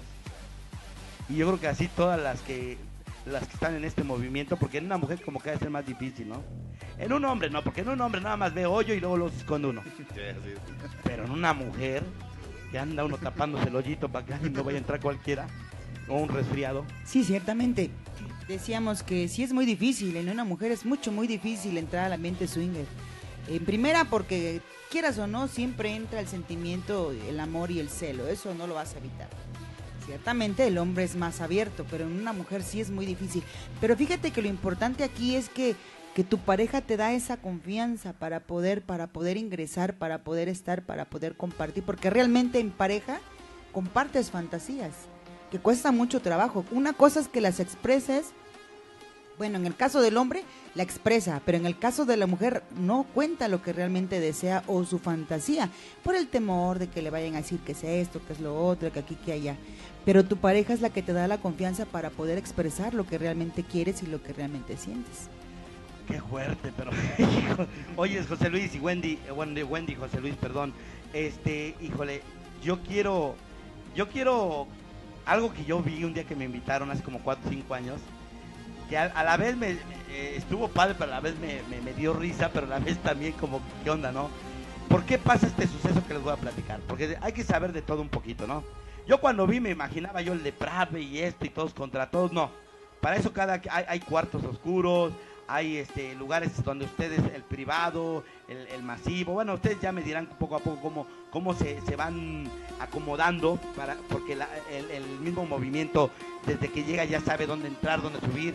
Y yo creo que así todas las que las que están en este movimiento, porque en una mujer como que debe ser más difícil, ¿no? En un hombre no, porque en un hombre nada más ve hoyo y luego los esconde uno. Pero en una mujer, que anda uno tapándose el hoyito para que no vaya a entrar cualquiera, o un resfriado. Sí, ciertamente. Decíamos que sí es muy difícil, en una mujer es mucho, muy difícil entrar al ambiente swinger. En primera porque, quieras o no, siempre entra el sentimiento, el amor y el celo, eso no lo vas a evitar. Ciertamente el hombre es más abierto, pero en una mujer sí es muy difícil. Pero fíjate que lo importante aquí es que, que tu pareja te da esa confianza para poder, para poder ingresar, para poder estar, para poder compartir, porque realmente en pareja compartes fantasías, que cuesta mucho trabajo. Una cosa es que las expreses, bueno, en el caso del hombre la expresa, pero en el caso de la mujer no cuenta lo que realmente desea o su fantasía, por el temor de que le vayan a decir que es esto, que es lo otro, que aquí, que allá. Pero tu pareja es la que te da la confianza para poder expresar lo que realmente quieres y lo que realmente sientes. Qué fuerte, pero oye, José Luis y Wendy, eh, Wendy, Wendy, José Luis, perdón, este, híjole, yo quiero, yo quiero algo que yo vi un día que me invitaron hace como cuatro o cinco años, que a, a la vez me eh, estuvo padre, pero a la vez me, me, me dio risa, pero a la vez también como, ¿qué onda, no? ¿Por qué pasa este suceso que les voy a platicar? Porque hay que saber de todo un poquito, ¿no? Yo cuando vi me imaginaba yo el de Prave y esto y todos contra todos, no. Para eso cada hay, hay cuartos oscuros, hay este lugares donde ustedes, el privado, el, el masivo, bueno, ustedes ya me dirán poco a poco cómo, cómo se, se van acomodando, para, porque la, el, el mismo movimiento desde que llega ya sabe dónde entrar, dónde subir.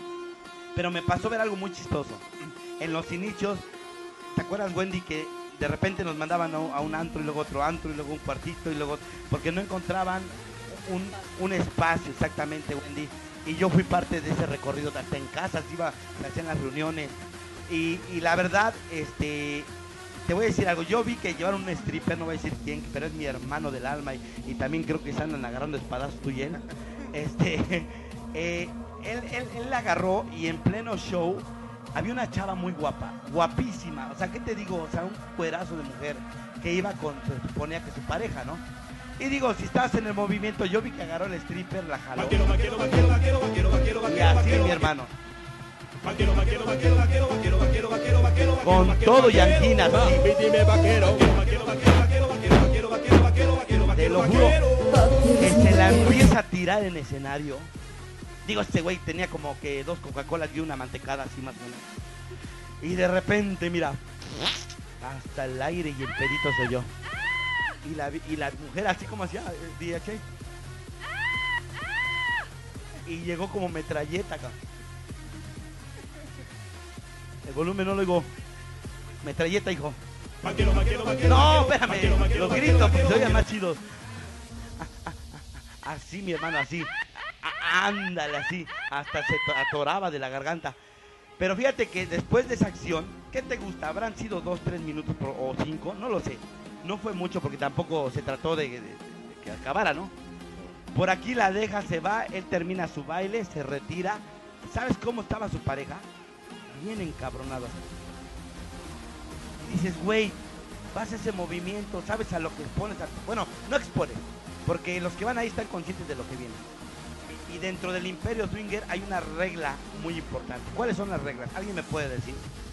Pero me pasó ver algo muy chistoso. En los inicios, ¿te acuerdas, Wendy, que de repente nos mandaban a, a un antro y luego otro antro y luego un cuartito y luego, porque no encontraban un, un espacio exactamente, Wendy? Y yo fui parte de ese recorrido, hasta en casas iba, se hacían las reuniones. Y, y la verdad, este, te voy a decir algo, yo vi que llevaron un stripper, no voy a decir quién, pero es mi hermano del alma y, y también creo que se andan agarrando espadazos tú y él. Este, eh, él, él, él la agarró y en pleno show había una chava muy guapa, guapísima, o sea, ¿qué te digo? O sea, un cuerazo de mujer que iba con, se suponía que su pareja, ¿no? Y digo, si estabas en el movimiento, yo vi que agarró el stripper, la jaló. Vaquero, vaquero, vaquero, vaquero, vaquero, vaquero, y así, vaquero, mi hermano. Vaquero, vaquero, vaquero, vaquero, vaquero, vaquero, vaquero, vaquero, con vaquero, todo y anginas, ¿sí? Dime, vaquero, vaquero, vaquero, vaquero, vaquero, vaquero, vaquero, vaquero, vaquero, te lo juro, que se la empieza a tirar en escenario. Digo, este güey tenía como que dos Coca-Colas y una mantecada así más o menos. Y de repente, mira, hasta el aire y el pedito soy yo. Y la, y la mujer así como hacía D H. Y llegó como metralleta acá. El volumen no lo oigo. Metralleta, hijo. Vaquero, vaquero, vaquero, no, espérame. Vaquero, vaquero, los gritos, porque se oían más chidos. Así, mi hermano, así. Ándale, así. Hasta se atoraba de la garganta. Pero fíjate que después de esa acción, ¿qué te gusta? ¿Habrán sido dos, tres minutos por, o cinco? No lo sé. No fue mucho porque tampoco se trató de, de, de que acabara, ¿no? Por aquí la deja, se va, él termina su baile, se retira. ¿Sabes cómo estaba su pareja? Bien encabronado. Y dices, güey, vas a ese movimiento, sabes a lo que expones. A... Bueno, no expones, porque los que van ahí están conscientes de lo que viene. Y dentro del Imperio Swinger hay una regla muy importante. ¿Cuáles son las reglas? ¿Alguien me puede decir?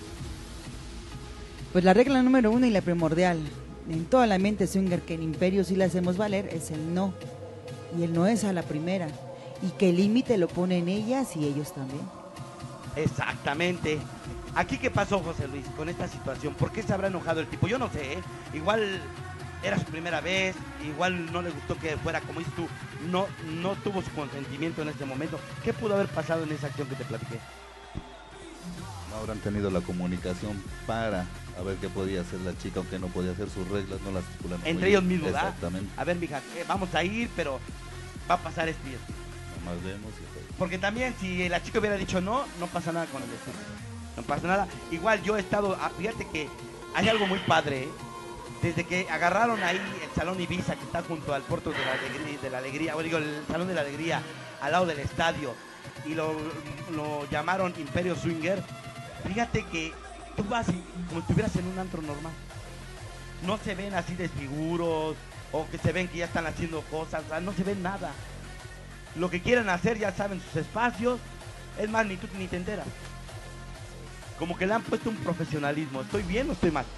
Pues la regla número uno y la primordial en toda la mente swinger que en Imperio sí la hacemos valer es el no. Y el no es a la primera. Y que el límite lo ponen ellas y ellos también. Exactamente. ¿Aquí qué pasó, José Luis, con esta situación? ¿Por qué se habrá enojado el tipo? Yo no sé, ¿eh? Igual era su primera vez, igual no le gustó que fuera como dices tú, no, no tuvo su consentimiento en ese momento. ¿Qué pudo haber pasado en esa acción que te platiqué? No habrán tenido la comunicación para a ver qué podía hacer la chica o qué no podía hacer, sus reglas no las estipulan. Entre ellos mismos, ¿verdad? Exactamente. A ver, mija, eh, vamos a ir, pero va a pasar esto y esto. Nomás vemos y todo. Porque también si la chica hubiera dicho no, no pasa nada con el estudio. no pasa nada. Igual yo he estado, ah, fíjate que hay algo muy padre, ¿eh? Desde que agarraron ahí el Salón Ibiza, que está junto al Puerto de la Alegría, de la Alegría o digo, el Salón de la Alegría, al lado del estadio, y lo, lo llamaron Imperio Swinger, fíjate que tú vas y, como si estuvieras en un antro normal. No se ven así desfiguros, o que se ven que ya están haciendo cosas, o sea, no se ven nada. Lo que quieran hacer ya saben sus espacios, es más, ni tú ni te enteras. Como que le han puesto un profesionalismo. ¿Estoy bien o estoy mal?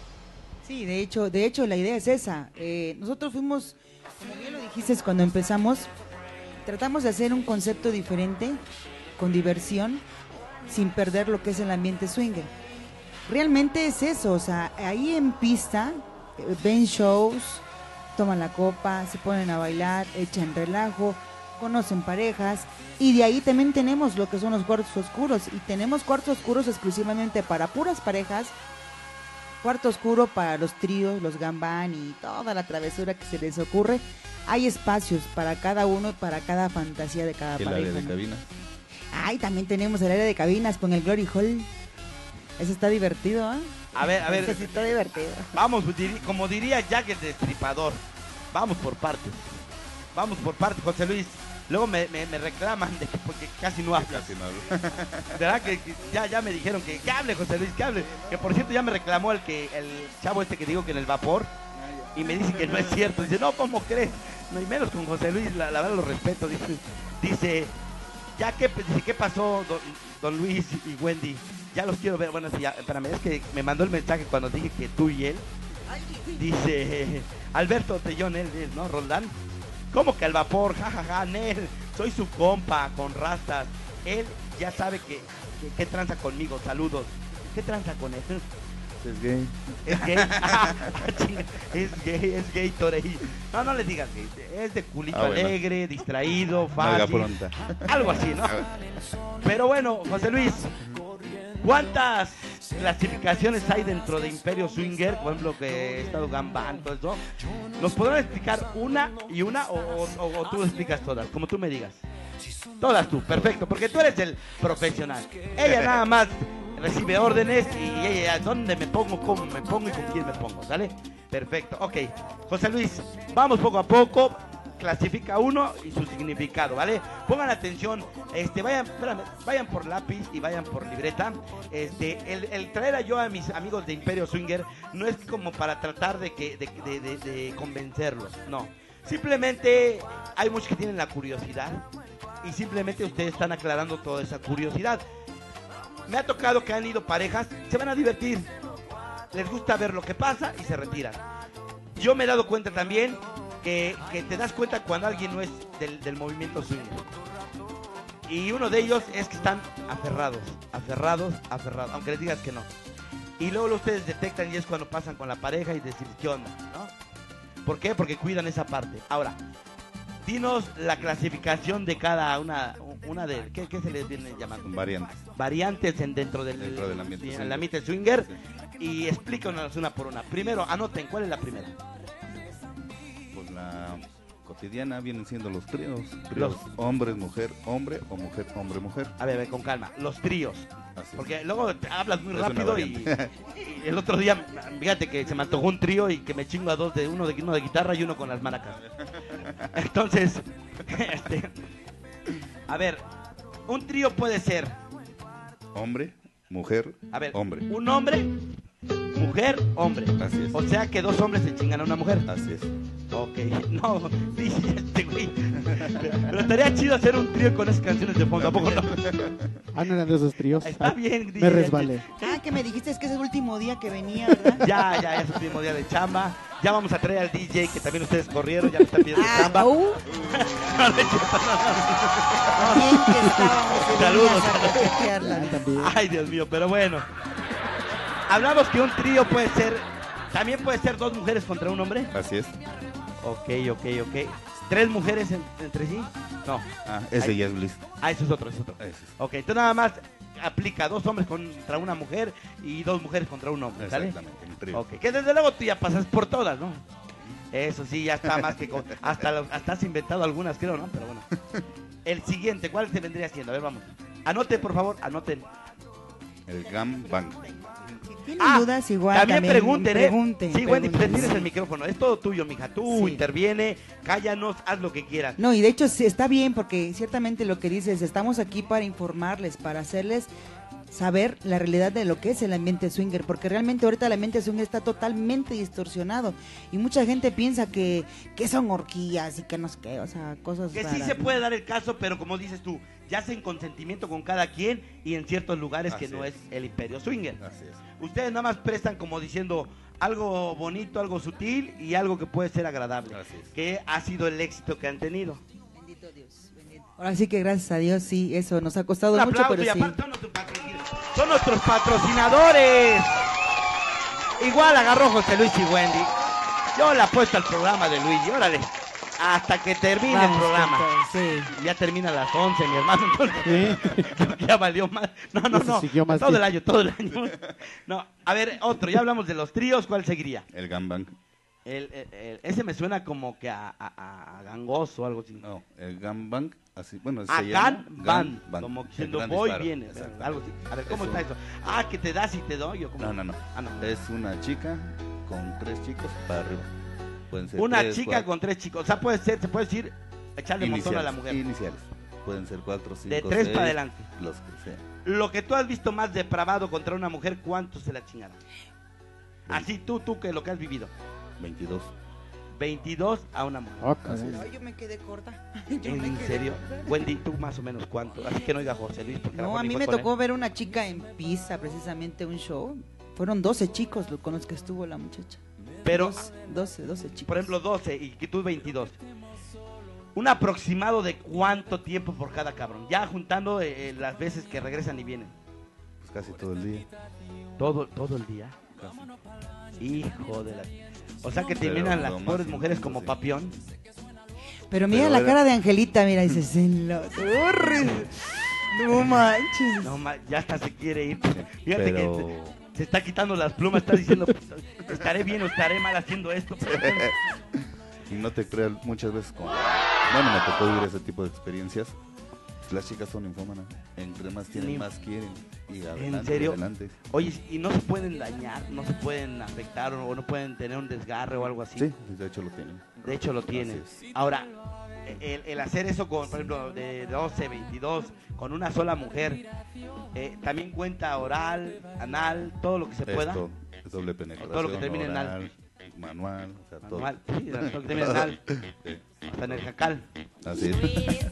Sí, de hecho, de hecho la idea es esa. Eh, nosotros fuimos, como bien lo dijiste cuando empezamos, tratamos de hacer un concepto diferente, con diversión, sin perder lo que es el ambiente swinger. Realmente es eso, o sea, ahí en pista eh, ven shows, toman la copa, se ponen a bailar, echan relajo, conocen parejas, y de ahí también tenemos lo que son los cuartos oscuros, y tenemos cuartos oscuros exclusivamente para puras parejas, cuarto oscuro para los tríos, los gambán y toda la travesura que se les ocurre. Hay espacios para cada uno y para cada fantasía de cada El pareja. área de ¿no? cabina. Ay, también tenemos el área de cabinas con el Glory Hall. Eso está divertido, ¿eh? A ver, a ver, Eso sí está divertido. vamos, diri- como diría Jack el Destripador, vamos por partes. Vamos por partes, José Luis. Luego me, me, me reclaman de que porque casi no hablas. Casi no hablo. ¿Verdad? Que, que ya, ya me dijeron que, que hable, José Luis, que hable. Que por cierto ya me reclamó el que el chavo este que digo que en el vapor. Y me dice que no es cierto. Dice, no, ¿cómo crees? No, y menos con José Luis, la, la verdad lo respeto. Dice, dice ya que, dice, ¿qué pasó, don, don Luis y Wendy? Ya los quiero ver. Bueno, sí, ya, espérame, es que me mandó el mensaje cuando dije que tú y él. Dice, Alberto Tellón, él, él, ¿no? Roldán. ¿Cómo que al vapor? Jajaja, ja, ja, Nel, soy su compa con rastas. Él ya sabe que, que, que tranza conmigo, saludos. ¿Qué tranza con él? Es gay. ¿Es gay? Ah, chinga, es gay, es gay, Torey. No, no le digas gay, es de culito Ah, bueno. alegre, distraído, Valga fácil. pronta. Algo así, ¿no? Pero bueno, José Luis, ¿cuántas clasificaciones hay dentro de Imperio Swinger? Por ejemplo, que he estado gambando, todo eso. ¿Nos podrán explicar una y una o, o, o tú lo explicas todas? Como tú me digas. Todas tú, perfecto, porque tú eres el profesional. Ella nada más recibe órdenes y ella, ¿dónde me pongo? ¿Cómo me pongo y con quién me pongo? ¿Sale? Perfecto, ok. José Luis, vamos poco a poco. Clasifica uno y su significado, ¿vale? Pongan atención, este, vayan, espérame, vayan por lápiz y vayan por libreta. Este, el, el traer a yo a mis amigos de Imperio Swinger no es como para tratar de que, de, de, de, de convencerlos, no. Simplemente hay muchos que tienen la curiosidad y simplemente ustedes están aclarando toda esa curiosidad. Me ha tocado que han ido parejas, se van a divertir, les gusta ver lo que pasa y se retiran. Yo me he dado cuenta también que, que te das cuenta cuando alguien no es del, del movimiento swinger. Y uno de ellos es que están aferrados, aferrados, aferrados, aunque les digas que no. Y luego ustedes detectan y es cuando pasan con la pareja y decir, ¿qué onda? ¿No? ¿Por qué? Porque cuidan esa parte. Ahora, dinos la clasificación de cada una, una de, ¿qué, qué se les viene llamando? Variantes. Variantes en, dentro del, Dentro del ambiente sí, swinger. el ambiente swinger. Sí. Y explícanos una por una. Primero, anoten, ¿cuál es la primera? Pues la cotidiana vienen siendo los tríos. Tríos Los- hombres, mujer, hombre o mujer, hombre, mujer. A ver, a ver, con calma. Los tríos. Así. Porque luego te hablas muy Es una rápido y, variante. y el otro día, fíjate que se me antojó un trío y que me chingo a dos de uno de uno de guitarra y uno con las maracas. Entonces, este, a ver, un trío puede ser, Hombre, mujer, a ver, hombre. un hombre, mujer, hombre. Así es. O sea que dos hombres se chingan a una mujer. Así es. Ok, no, dice este güey. Pero estaría chido hacer un trío con esas canciones de fondo, ¿a poco no? Ah, no eran de esos tríos. Está Ah, bien, dice me resbalé. Ah, que me dijiste es que es el último día que venía, ¿verdad? Ya, ya, ya es el último día de chamba. Ya vamos a traer al D J que también ustedes corrieron, ya me están pidiendo Ah, chamba. uh, No, no es cierto, no, bien que estábamos y Saludos, venías a saludos. coquetearla. Ah, también. no. Ay, Dios mío, pero bueno. Hablamos que un trío puede ser, también puede ser dos mujeres contra un hombre. Así es. Ok, ok, ok. ¿Tres mujeres en- entre sí? No. Ah, ese Ay. ya es bliss. Ah, eso es otro, eso es otro. Ese es. Ok, entonces nada más aplica dos hombres contra una mujer y dos mujeres contra un hombre, ¿sale? Exactamente, un trío. Ok, que desde luego tú ya pasas por todas, ¿no? Eso sí, ya está más que... con- hasta, lo- hasta has inventado algunas, creo, ¿no? Pero bueno. El siguiente, ¿cuál te vendría siendo? A ver, vamos. Anoten, por favor, anoten. El gangbang. Si tienen Ah, dudas, igual También, también, pregunten, ¿eh? pregunten, Sí, Wendy, pregunten, tienes sí. el micrófono. Es todo tuyo, mija. Tú Sí. interviene, cállanos, haz lo que quieras. No, y de hecho sí, está bien porque ciertamente lo que dices, estamos aquí para informarles, para hacerles saber la realidad de lo que es el ambiente swinger, porque realmente ahorita el ambiente swinger está totalmente distorsionado y mucha gente piensa que, que son horquillas y que no sé qué, o sea, cosas Que sí raras, se ¿no? puede dar el caso, pero como dices tú, ya sea en consentimiento con cada quien y en ciertos lugares que Así no es. es el imperio swinger. Así es. Ustedes nada más prestan como diciendo algo bonito, algo sutil y algo que puede ser agradable. Así es. Que ha sido el éxito que han tenido. Bendito Dios, bendito. Ahora sí que gracias a Dios, sí, eso nos ha costado Un mucho, aplauso pero y sí. aparte son nuestros patrocinadores. Son nuestros patrocinadores. Igual agarró José Luis y Wendy. Yo le apuesto al programa de Luigi, órale. Hasta que termine Vamos el programa. con todo, sí. Ya termina a las once, mi hermano. Entonces, Sí. ya valió más. No, no, Eso no. siguió más todo el tiempo. año, todo el año. No, a ver, otro. Ya hablamos de los tríos. ¿Cuál seguiría? El gangbang. El, el- el- ese me suena como que a, a- a gangoso o algo así. No, el gangbang, así, bueno, A se llama Gan Van, gangbang, como el diciendo gran voy, disparo, viene, exacto. algo así. A ver, ¿cómo Es está un- eso? Ah, que te das y te doy. ¿O cómo? No, no, no. Ah, no. Es una chica con tres chicos para arriba. Pueden ser Una tres, chica cuatro, con tres chicos. O sea, puede ser, se puede decir, echarle montón a la mujer. Iniciales. Pueden ser cuatro, cinco, De tres seis, para adelante. Los que sean. Lo que tú has visto más depravado contra una mujer, ¿cuánto se la chingaron? Así tú, tú, que lo que has vivido. veintidós. veintidós a una mujer. Oh, caray. Ay, yo me quedé corta. Yo me ¿En quedé serio? corta. Wendy, tú más o menos cuánto. Así que no diga José Luis. Porque No, mejor a ni mí fue me con él. tocó ver una chica en Pisa, precisamente un show. Fueron doce chicos lo- con los que estuvo la muchacha. Pero, doce, doce chicos. por ejemplo, doce y que tú veintidós. Un aproximado de cuánto tiempo por cada cabrón. Ya juntando eh, las veces que regresan y vienen. Pues casi todo el día. Todo, todo el día. Casi. Hijo de la... O sea que Pero terminan las lo más pobres mujeres intenso, como sí. papión. Pero mira Pero la era- cara de Angelita, mira, dices, en la torre. No manches. No, ma- ya hasta se quiere ir. Fíjate Pero que se, se está quitando las plumas, está diciendo, estaré bien o estaré mal haciendo esto. y no te creas muchas veces como... Bueno, me tocó vivir ese tipo de experiencias. Las chicas son infómanas. Entre más tienen, Ni- más quieren. Y adelante, serio? adelante. Oye, y no se pueden dañar, no se pueden afectar o no pueden tener un desgarre o algo así. Sí, de hecho lo tienen. De hecho lo tienen. Así es. Ahora, el, el hacer eso con, por ejemplo, de doce, veintidós, con una sola mujer, eh, también cuenta oral, anal, todo lo que se pueda. Esto, es doble penetración, todo lo que termine en oral, manual, o sea, todo. Manual, sí, todo lo que termine en anal, Sí, hasta en el jacal. así es.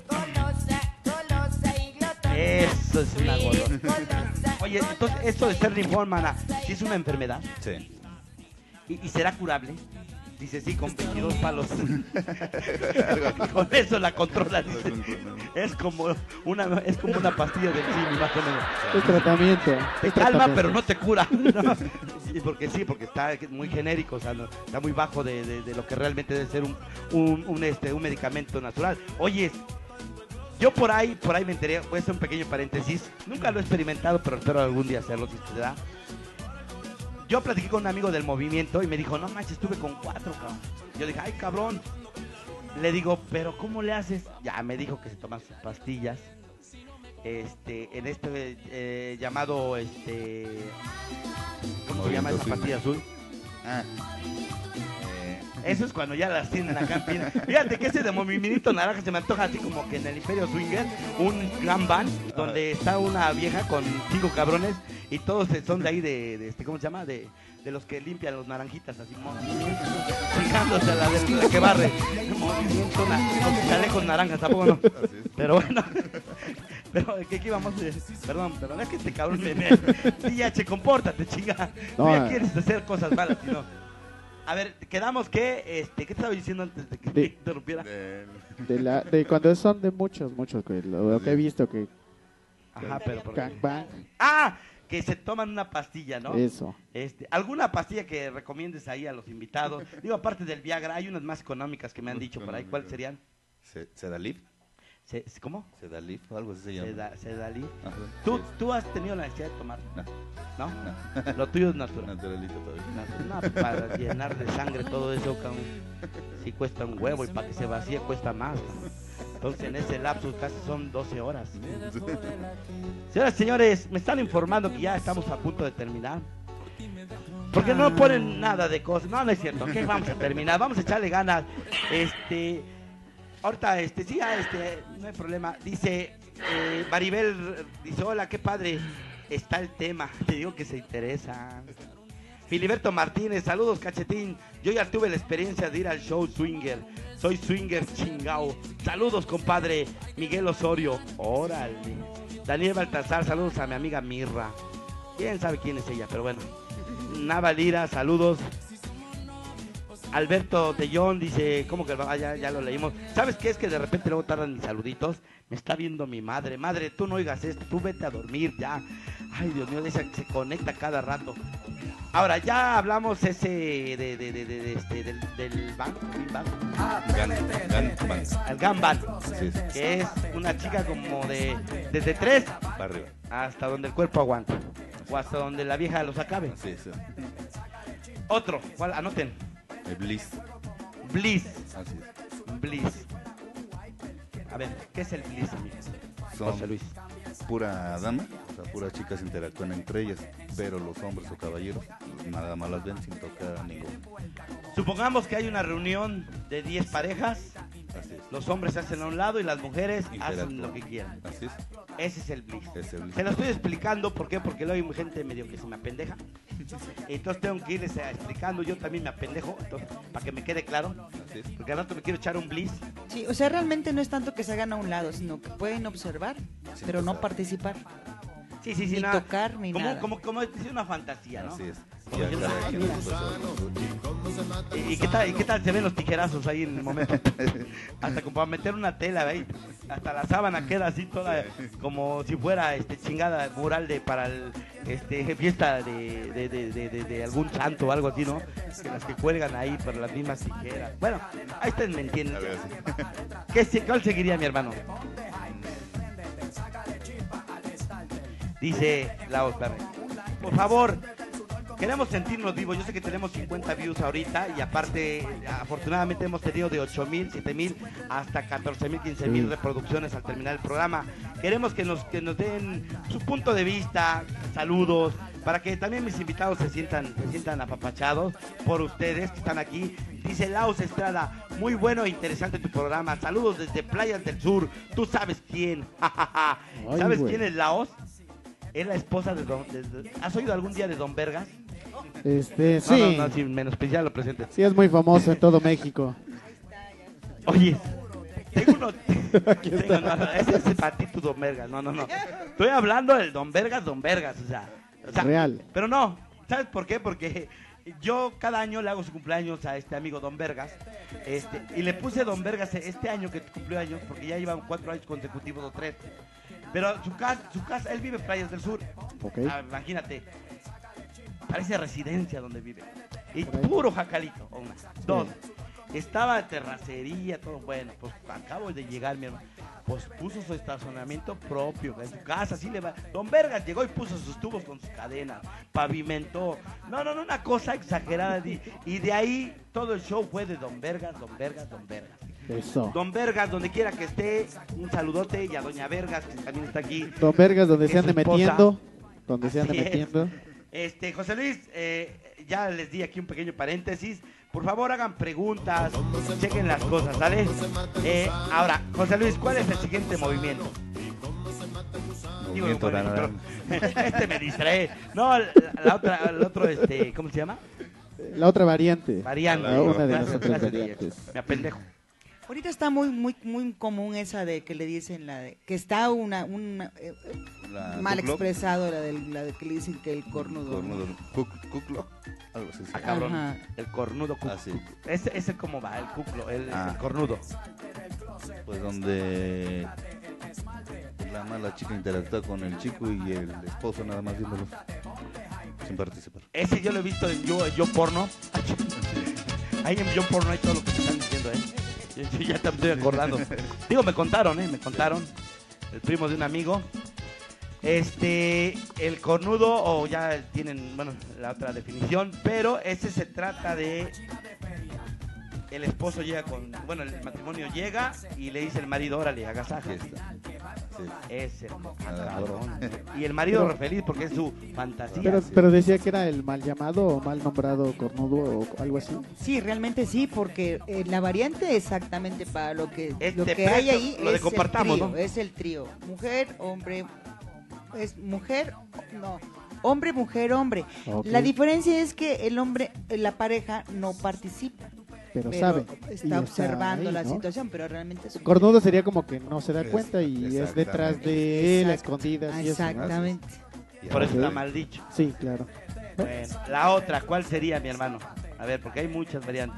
Eso es una golosa. Oye, entonces, esto de ser linfómana, ¿sí es una enfermedad? Sí. ¿Y, y será curable? Dice, sí, con veintidós palos. Con eso la controla, dice. Es como una, es como una pastilla del cine, más o menos. Es tratamiento. Te es calma, tratamiento. pero no te cura. ¿No? Sí, porque sí, porque está muy genérico, o sea, no- está muy bajo de, de- de lo que realmente debe ser un, un, un, este, un medicamento natural. Oye, yo por ahí, por ahí me enteré, voy a hacer un pequeño paréntesis. Nunca lo he experimentado, pero espero algún día hacerlo si se da. Yo platiqué con un amigo del movimiento y me dijo, no manches, estuve con cuatro, cabrón. Yo dije, ay, cabrón. Le digo, pero ¿cómo le haces? Ya me dijo que se toman sus pastillas. Este, en este eh, llamado, este, ¿cómo se llama esa Movimiento pastilla azul? Ah. Eh, Eso es cuando ya las tienen acá en pina. Fíjate que ese de movimiento naranja se me antoja así como que en el Imperio Swinger, un gran van donde está una vieja con cinco cabrones y todos son de ahí de, de este, ¿cómo se llama? De, de los que limpian los naranjitas así, fijándose a la de la que barre. Movimiento na- con chalecos naranjas, tampoco no. así es. Pero bueno, pero ¿qué, qué íbamos a decir? Perdón, pero no es que este cabrón me... me sí, ya, che, compórtate, chinga. Tú No, ya eh. quieres hacer cosas malas, si no. A ver, quedamos que, este, ¿qué te estaba diciendo antes de que De- me interrumpiera? De- De, la, de cuando son de muchos, muchos, que lo, lo que he visto que Ajá, pero ¿por qué? gangbang, Ah, que se toman una pastilla, ¿no? eso. Este, ¿alguna pastilla que recomiendes ahí a los invitados? Digo, aparte del Viagra, hay unas más económicas que me han dicho por ahí. ¿Cuáles serían? Se- Sedalif, Se- ¿Cómo? Sedalif, algo así se llama. Seda- Sedalí. Ajá, ¿Tú, sí. ¿Tú has tenido la necesidad de tomar? No. ¿No? No. Lo tuyo es natural. Naturalito todavía. No, no, para llenar de sangre todo eso, cabrón. Sí cuesta un huevo y para que se vacíe cuesta más. Cabrón. Entonces en ese lapsus casi son doce horas. Señoras y señores, me están informando que ya estamos a punto de terminar. Porque no ponen nada de cosas. No, no es cierto. ¿Qué vamos a terminar? Vamos a echarle ganas. Este, ahorita, este, sí, ya, este, no hay problema. Dice eh, Maribel, dice, hola, qué padre está el tema. Te digo que se interesa. Filiberto Martínez, saludos, cachetín. Yo ya tuve la experiencia de ir al show swinger. Soy swinger chingao. Saludos, compadre. Miguel Osorio. Órale. Daniel Baltazar, saludos a mi amiga Mirra. Quién sabe quién es ella, pero bueno. Nava Lira, saludos. Alberto Tellón dice, ¿cómo que ah, ya, ya lo leímos? ¿Sabes qué? Es que de repente luego tardan mis saluditos. Me está viendo mi madre. Madre, tú no oigas esto, tú vete a dormir ya. Ay, Dios mío, esa que se conecta cada rato. Ahora, ya hablamos ese de, de, de, de, de este, del, del banco, Gan, gan, ban. el Gamban, Sí, sí. que es una chica como de desde tres Para arriba. hasta donde el cuerpo aguanta, o hasta donde la vieja los acabe. Sí, sí. Otro, ¿cuál? Anoten. El bliss. Bliss, Así es. Bliss. A ver, ¿qué es el Bliss, amigo? Son José Luis. pura dama, o sea, puras chicas interactúan entre ellas, pero los hombres o caballeros nada más las ven sin tocar a ninguno. Supongamos que hay una reunión de diez parejas, Así es. los hombres se hacen a un lado y las mujeres hacen Interactúan. lo que quieran. Así es. Ese es el Bliss. Ese es el bliss. Se lo estoy explicando, ¿por qué? Porque luego hay gente medio que se me apendeja. Entonces tengo que irles explicando, yo también me apendejo, entonces, para que me quede claro. Así es. Porque al rato me quiero echar un Bliss. Sí, o sea, realmente no es tanto que se hagan a un lado, sino que pueden observar, Sí, pero no tocar. participar. Sí, sí, sí, Ni nada. tocar, ni como, nada. Como, como es una fantasía, ¿no? Así es. Como Ya yo- cada Ay, quien mira. su persona. ¿Y, y qué tal, ¿Y qué tal se ven los tijerazos ahí en el momento? Hasta como para meter una tela, ¿veis? Hasta la sábana queda así toda como si fuera este chingada mural de para el este fiesta de, de, de, de, de- de algún santo o algo así, ¿no? Que las que cuelgan ahí por las mismas tijeras. Bueno, ahí ustedes me entienden. A ver, así. ¿Qué, se- ¿Cuál seguiría, mi hermano? Dice la otra. Por favor, queremos sentirnos vivos. Yo sé que tenemos cincuenta views ahorita y aparte, afortunadamente hemos tenido de ocho mil, siete mil hasta catorce mil, quince mil reproducciones al terminar el programa. Queremos que nos, que nos den su punto de vista, saludos, para que también mis invitados se sientan, se sientan apapachados por ustedes que están aquí. Dice Laos Estrada, muy bueno e interesante tu programa. Saludos desde Playas del Sur. Tú sabes quién. Ay, ¿Sabes güey. quién es Laos? Es la esposa de Don... de- de- ¿Has oído algún día de Don Vergas? Este, No, sí. no, no, sin menospreciar lo presente. Sí, es muy famoso en todo México. Oye, tengo uno... Aquí tengo- está. no, no, ese es para ti tu Don Vergas. No, no, no. Estoy hablando del Don Vergas, Don Vergas. O sea, o sea, Real. Pero no, ¿sabes por qué? Porque yo cada año le hago su cumpleaños a este amigo Don Vergas. Este, y le puse Don Vergas este año que cumplió años, porque ya llevan cuatro años consecutivos o tres. Pero su casa, su casa, él vive en Playas del Sur. Ok. Ah, imagínate. Parece residencia donde vive. Y Por ahí. puro jacalito. Una. Dos. Estaba terracería, todo bueno. Pues acabo de llegar, mi hermano. Pues puso su estacionamiento propio en su casa, así le va. Don Vergas llegó y puso sus tubos con sus cadenas, pavimentó. No, no, no, una cosa exagerada. di- Y de ahí todo el show fue de Don Vergas, Don Vergas, Don Vergas. Eso. Don Vergas, donde quiera que esté, un saludote. Y a Doña Vergas, que también está aquí. Don Vergas, donde que se su ande esposa- metiendo. Donde se ande Así es. metiendo. Este, José Luis, eh, ya les di aquí un pequeño paréntesis. Por favor, hagan preguntas, chequen las cosas, ¿sale? Eh, ahora, José Luis, ¿cuál es el siguiente movimiento? Digo, Movimiento ¿cuál es el naranja. otro? Este me distrae. No, la, la otra, el otro, este, ¿cómo se llama? La otra variante. Variante. Ah, una de Gracias, las otras gracias, variantes. me apendejo. Ahorita está muy muy muy común esa de que le dicen la de que está una un eh, La mal cuclo, expresado la del la de que le dicen que el cornudo. cornudo, cuc- cuclo, algo así. se Ah, llama. cabrón. Ajá. El cornudo. cu- Ah, sí. cu- Ese, ese cómo va, el cuclo, el, Ah. el cornudo. Pues donde la mala chica interactúa con el chico y el esposo nada más viéndolos sin participar. Ese yo lo he visto en yo, en yo porno. Ahí en yo porno hay todo lo que te están diciendo, ¿eh? Yo, yo ya te estoy acordando. Digo, me contaron, ¿eh? Me contaron. El primo de un amigo. Este, el cornudo, o ya tienen, bueno, la otra definición, pero ese se trata de el esposo llega con, bueno, el matrimonio llega y le dice el marido, órale, agasaja. Fiesta. Sí. Ese, Ah, cabrón. Y el marido Pero- re feliz porque es su fantasía. Pero, pero decía que era el mal llamado o mal nombrado cornudo o algo así. Sí, realmente sí, porque eh, la variante exactamente para lo que Este lo que precio, hay ahí lo de es compartamos, el trío, ¿no? es el trío, mujer, hombre, es mujer, no, hombre, mujer, hombre. Ok. La diferencia es que el hombre, eh, la pareja no participa, Pero, pero sabe. y está observando ahí, la ¿no? situación, pero realmente es un Cornudo sería como que no se da Es- cuenta y es exactamente. detrás de él, a Exacto. escondidas y eso, ¿no? Exactamente. Y Por eso Ok. está mal dicho. Sí, claro. Bueno, la otra, ¿cuál sería, mi hermano? A ver, porque hay muchas variantes.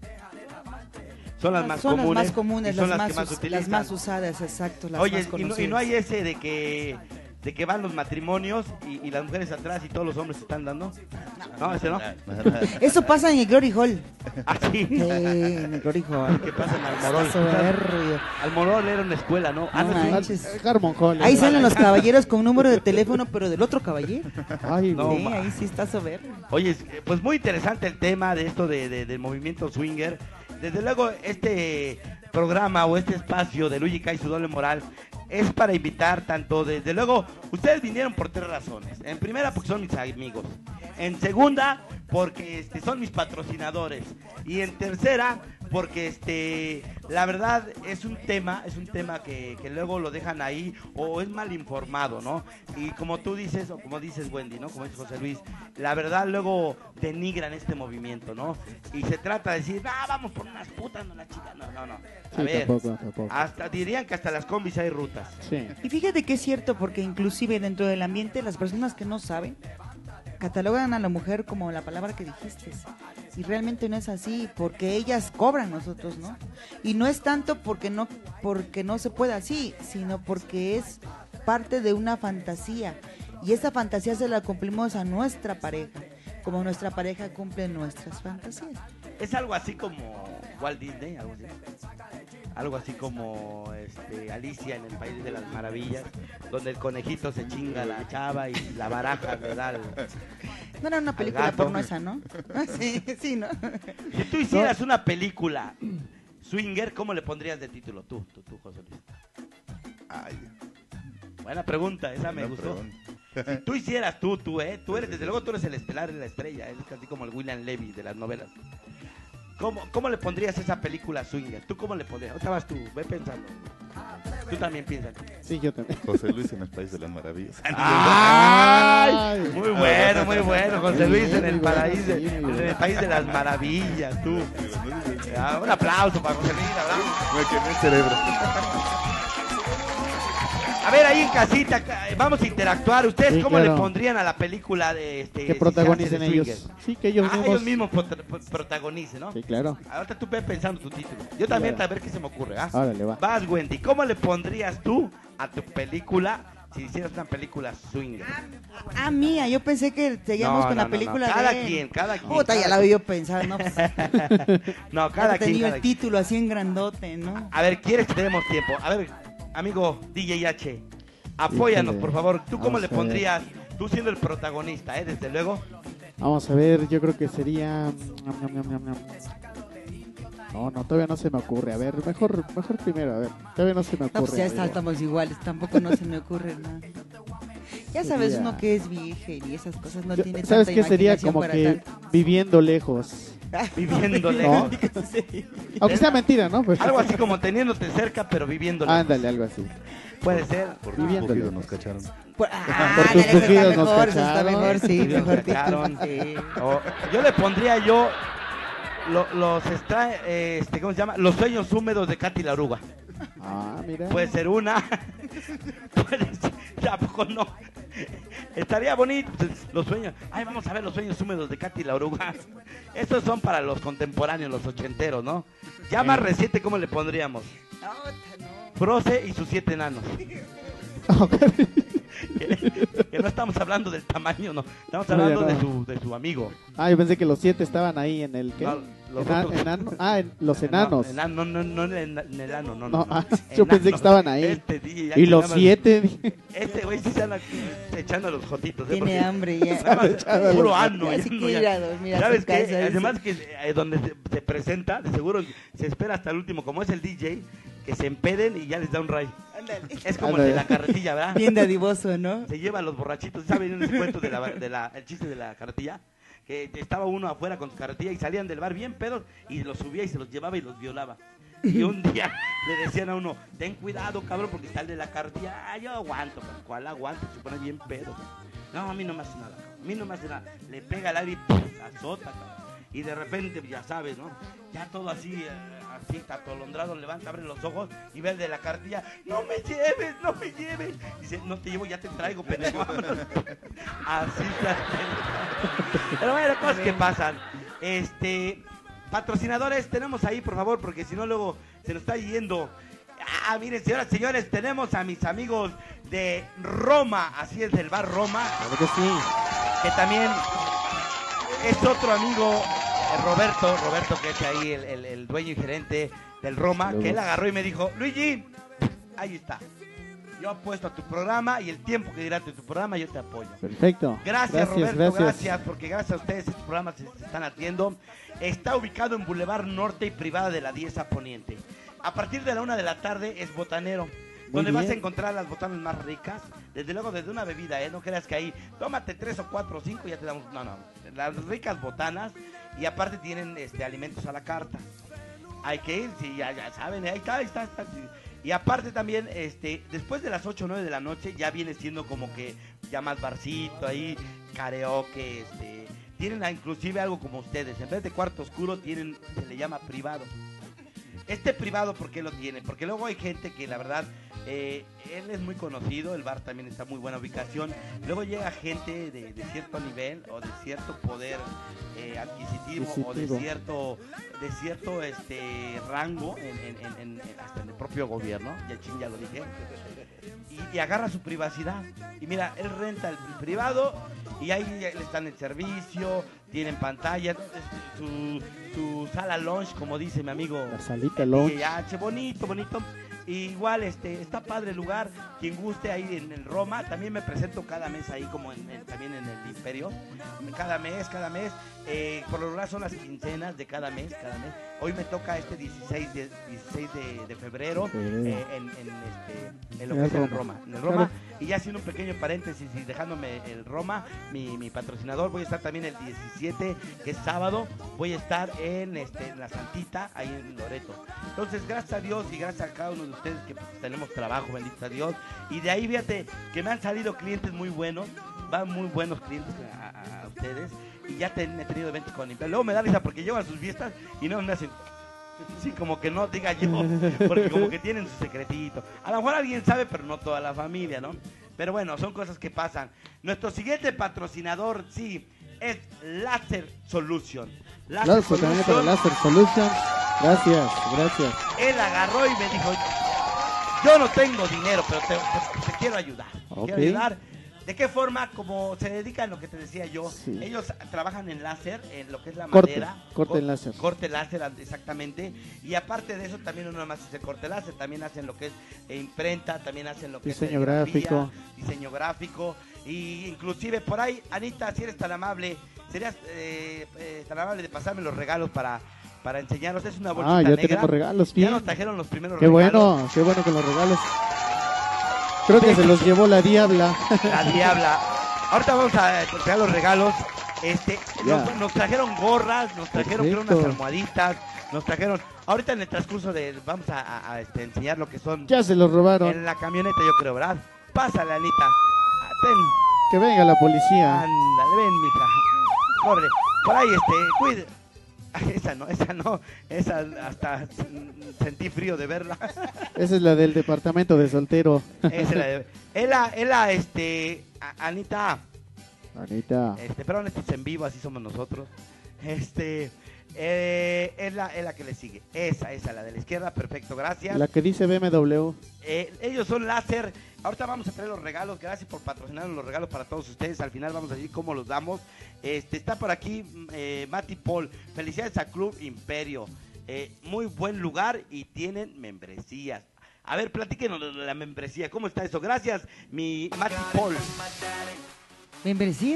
Son las más Son comunes. las más comunes, y son las, las, que más, más us- utilizan. las más usadas, exacto, las Oye, más y no, conocidas. y no hay ese de que de que van los matrimonios y, y las mujeres atrás y todos los hombres se están dando. No, ese no. Eso pasa en el Glory Hall. Así. Sí, en el Glory Hall. ¿Qué pasa en Almorol? Está soberbio. Almorol era una escuela, ¿no? Ah, No no, sí. manches. Harmon Hall. Ahí ¿eh? salen los caballeros con número de teléfono, pero del otro caballero. Ay, No, güey. Sí, ma. ahí sí está soberbio. Oye, es- eh, pues muy interesante el tema de esto de, de- del movimiento swinger. Desde luego, este programa o este espacio de Luigi Kai, su doble moral, es para invitar tanto, desde luego, ustedes vinieron por tres razones. En primera, porque son mis amigos. En segunda, porque este, son mis patrocinadores. Y en tercera, porque este, la verdad es un tema, es un tema que, que luego lo dejan ahí o es mal informado, ¿no? Y como tú dices, o como dices Wendy, ¿no? Como dice José Luis, la verdad luego denigran este movimiento, ¿no? Y se trata de decir, ah, vamos por unas putas, no la chica, no, no, no. A Sí, ver, tampoco, tampoco. hasta dirían que hasta las combis hay rutas. Sí. Y fíjate que es cierto, porque inclusive dentro del ambiente, las personas que no saben, catalogan a la mujer como la palabra que dijiste. Y realmente no es así, porque ellas cobran, nosotros, ¿no? Y no es tanto porque no, porque no se pueda así, sino porque es parte de una fantasía. Y esa fantasía se la cumplimos a nuestra pareja, como nuestra pareja cumple nuestras fantasías. Es algo así como Walt Disney, algo así. Algo así como este, Alicia en el País de las Maravillas, donde el conejito se chinga a la chava y la baraja le da al- No era una película gato. porno esa, ¿no? Sí, sí, ¿no? Si tú hicieras una película swinger, ¿cómo le pondrías de título? Tú, tú, tú, José Luis. Ay, Buena pregunta, esa me buena gustó. pregunta. Si tú hicieras tú, tú, ¿eh? Tú eres, desde luego tú eres el estelar, eres la estrella, eres casi como el William Levy de las novelas. ¿Cómo, ¿Cómo le pondrías esa película swinger? ¿Tú cómo le pondrías? Ahorita vas tú, ve pensando. Tú también piensas. Sí, yo también. José Luis en el País de las Maravillas. ¡Ay! Muy bueno, muy bueno, José Muy Luis bien, en el muy bueno, paraíso, sí, muy en bien. el país de las maravillas, tú. Ah, un aplauso para José Luis, ¿verdad? Me quemé el cerebro. A ver, ahí en casita, ca- vamos a interactuar. ¿Ustedes Sí, cómo claro. le pondrían a la película de este? Que si protagonicen se hace de ellos. swingers? Sí, que ellos Ah, mismos. ellos mismos prota- pro- protagonicen, ¿no? Sí, claro. Ahorita tú ve pensando tu título. Yo también, Claro. a ver qué se me ocurre, ¿ah? Órale, va. Vas, Wendy, ¿cómo le pondrías tú a tu película si hicieras una película swinger? Ah, mía, yo pensé que seguíamos No, con no, la no, película no. Cada de él. quien, cada quien, Puta, ya cada la quien. vi yo pensar, ¿no? Pues, No, cada cada quien, tenía cada el quien. título así en grandote, ¿no? A ver, ¿quieres que tenemos tiempo? A ver, amigo D J H, apóyanos, Híjole. por favor. ¿Tú cómo Vamos le a ver. pondrías? Tú siendo el protagonista, ¿eh? Desde luego. Vamos a ver, yo creo que sería. Ñam, ñam, ñam, ñam. No, no, todavía no se me ocurre. A ver, mejor, mejor primero, a ver. Todavía no se me No, ocurre. pues ya a está, ver. estamos iguales, tampoco no se me ocurre nada. Ya sabes Sería- uno que es virgen y esas cosas no Yo- tiene ¿Sabes tanta qué sería? imaginación Como para que tanto. viviendo lejos. Viviendo ¿No? lejos. Sí. Aunque sea mentira, ¿no? Pues, Algo así como teniéndote cerca, pero viviendo lejos. ándale, algo así. Puede ser. Por tus Viviéndole. pujidos nos cacharon. Por, ah, Por tus dale, eso está pujidos nos mejor, eso está cacharon. mejor, sí, Nos mejor cacharon. título. Sí. O- yo le pondría yo lo- los extra- eh, este, ¿cómo se llama? Los sueños húmedos de Katy la oruga. Ah, mira. Puede ser una. Puede ser, tampoco no. Estaría bonito pues, los sueños. Ay, vamos a ver los sueños húmedos de Katy la oruga. Estos son para los contemporáneos, los ochenteros, ¿no? Ya más reciente, ¿cómo le pondríamos? No, no. Froze y sus siete enanos. que, que no estamos hablando del tamaño, no. Estamos No, hablando ya no. de su, de su amigo. Ah, yo pensé que los siete estaban ahí en el. ¿Qué? No, Los Ena- otros- enano- ah, en- los enanos. No, enano, no, no, no, en en el ano, no, no. No, no. ah, yo pensé que estaban ahí. Este, sí, ya Y que los nada más- siete. Este güey sí se anda aquí echando a los jotitos. ¿eh? Tiene Porque hambre ya. nada más echando a puro los- ano. Ya ya se no, quiere ya. ir a dormir a ¿Sabes su qué? casa, dice. Además que eh, donde se, se presenta, de seguro se espera hasta el último, como es el D J, que se empeden y ya les da un ray. Ándale. Es como el de Ándale. la carretilla, ¿verdad? Bien dadivoso, ¿no? Se lleva a los borrachitos. ¿Saben ese cuento de la, de la, el chiste de la carretilla? Que estaba uno afuera con su carretilla y salían del bar bien pedos y los subía y se los llevaba y los violaba. Y un día le decían a uno, ten cuidado, cabrón, porque está el de la carretilla. Ah, yo aguanto, pero ¿cuál aguanto? Se pone bien pedo. No, a mí no me hace nada, cabrón. A mí no me hace nada. Le pega al aire y ¡pum! Azota, cabrón. Y de repente, ya sabes, ¿no? Ya todo así, eh, así, atolondrado, levanta, abre los ojos y ve el de la cartilla. ¡No me lleves, no me lleves! Dice, no te llevo, ya te traigo, pendejo, vámonos. Así está. Pero bueno, cosas que pasan. Este, patrocinadores, tenemos ahí, por favor, porque si no luego se nos está yendo. Ah, miren, señoras y señores, tenemos a mis amigos de Roma, así es, del bar Roma, Claro que sí. que también es otro amigo, eh, Roberto, Roberto que es ahí el, el- el dueño y gerente del Roma, Saludos. que él agarró y me dijo, Luigi, ahí está, yo apuesto a tu programa y el tiempo que dirás de tu programa yo te apoyo. Perfecto. Gracias, Roberto, gracias. porque gracias a ustedes estos programas se, se están haciendo. Está ubicado en Boulevard Norte y Privada de la diez a Poniente. A partir de la una de la tarde es botanero, donde bien. vas a encontrar las botanas más ricas, desde luego desde una bebida, ¿eh? No creas que ahí, tómate tres o cuatro o cinco y ya te damos, no, no, las ricas botanas y aparte tienen este alimentos a la carta. Hay que ir, sí, ya, ya saben, ahí está, ahí está, está, sí. Y aparte también, este, después de las ocho o nueve de la noche ya viene siendo como que ya más barcito ahí, karaoke, este, tienen a- inclusive algo como ustedes, en vez de cuarto oscuro tienen, se le llama privado. Este privado, ¿por qué lo tiene? Porque luego hay gente que la verdad, eh, él es muy conocido, el bar también está en muy buena ubicación. Luego llega gente de, de cierto nivel o de cierto poder eh, adquisitivo o de Adquisitivo. cierto, de cierto este rango en, en- en- en- en- hasta en el propio gobierno, ya ching, ya lo dije. Y, y agarra su privacidad. Y mira, él renta el privado y ahí le están el servicio, tienen pantalla, su, su sala lunch, como dice mi amigo. La salita el lunch. D J H, bonito, bonito. Y igual, este, está padre el lugar. Quien guste ahí en el Roma, también me presento cada mes ahí, como en, en- también en el Imperio. Cada mes, cada mes. Eh, por lo general son las quincenas de cada mes, cada mes. Hoy me toca este dieciséis de, dieciséis de, de febrero, Febrero. eh, en, en, este, en lo En que el es el Roma. Roma. En el Roma. Claro. Y ya haciendo un pequeño paréntesis y dejándome el Roma, mi, mi patrocinador, voy a estar también el diecisiete, que es sábado, voy a estar en, este, en la Santita, ahí en Loreto. Entonces, gracias a Dios y gracias a cada uno de ustedes que pues, tenemos trabajo, bendito a Dios. Y de ahí, fíjate, que me han salido clientes muy buenos, van muy buenos clientes a, a- a ustedes. Y ya ten- he tenido eventos con Imperial. Luego me da risa porque llego a sus fiestas y no me hacen... Sí, como que no diga yo, porque como que tienen su secretito. A lo mejor alguien sabe, pero no toda la familia, ¿no? Pero bueno, son cosas que pasan. Nuestro siguiente patrocinador, sí, es Laser Solution. Laser Aplausos también para Laser Solutions. Gracias, gracias. Él agarró y me dijo, yo no tengo dinero, pero te, te- te quiero ayudar. Te Ok. quiero ayudar. ¿De qué forma? Como se dedican a lo que te decía yo, Sí. ellos trabajan en láser, en lo que es la Corte, madera. corte cor- en láser. Corte láser, exactamente. Y aparte de eso, también no nada más hace corte láser, también hacen lo que es eh, imprenta, también hacen lo que Diseño es serigrafía, gráfico. diseño gráfico. Y inclusive por ahí, Anita, si eres tan amable, serías eh, eh, tan amable de pasarme los regalos para, para enseñarlos. Es una bolsita Ah, ya negra. tenemos regalos, Ya bien. nos trajeron los primeros Qué regalos. bueno, qué bueno con los regalos. Creo que se los llevó la Diabla. La Diabla. Ahorita vamos a entregar los regalos. Este, Ya. nos, nos trajeron gorras, nos trajeron creo, Perfecto. unas almohaditas, nos trajeron. Ahorita en el transcurso de vamos a, a- a, este, enseñar lo que son Ya se los robaron. en la camioneta, yo creo, ¿verdad? Pásale, Anita. Ah, Ten, Que venga la policía. ándale, ven, mija. Corre. Por ahí, este, cuide. Ay, esa no, esa no, esa hasta mm, sentí frío de verla. Esa es la del departamento de soltero. Esa es la de. Ela, ela, este, a- Anita. Anita. Este, perdón, esto es en vivo, así somos nosotros. Este, eh, es, la, es la que le sigue. Esa, esa, la de la izquierda, perfecto, gracias. La que dice B M W. Eh, ellos son láser Ahorita vamos a traer los regalos. Gracias por patrocinar los regalos para todos ustedes. Al final vamos a decir cómo los damos. Este está por aquí eh, Mati Paul. Felicidades a Club Imperio. Eh, muy buen lugar y tienen membresías. A ver, platíquenos de la membresía. ¿Cómo está eso? Gracias, mi Mati Paul. ¿Membresías?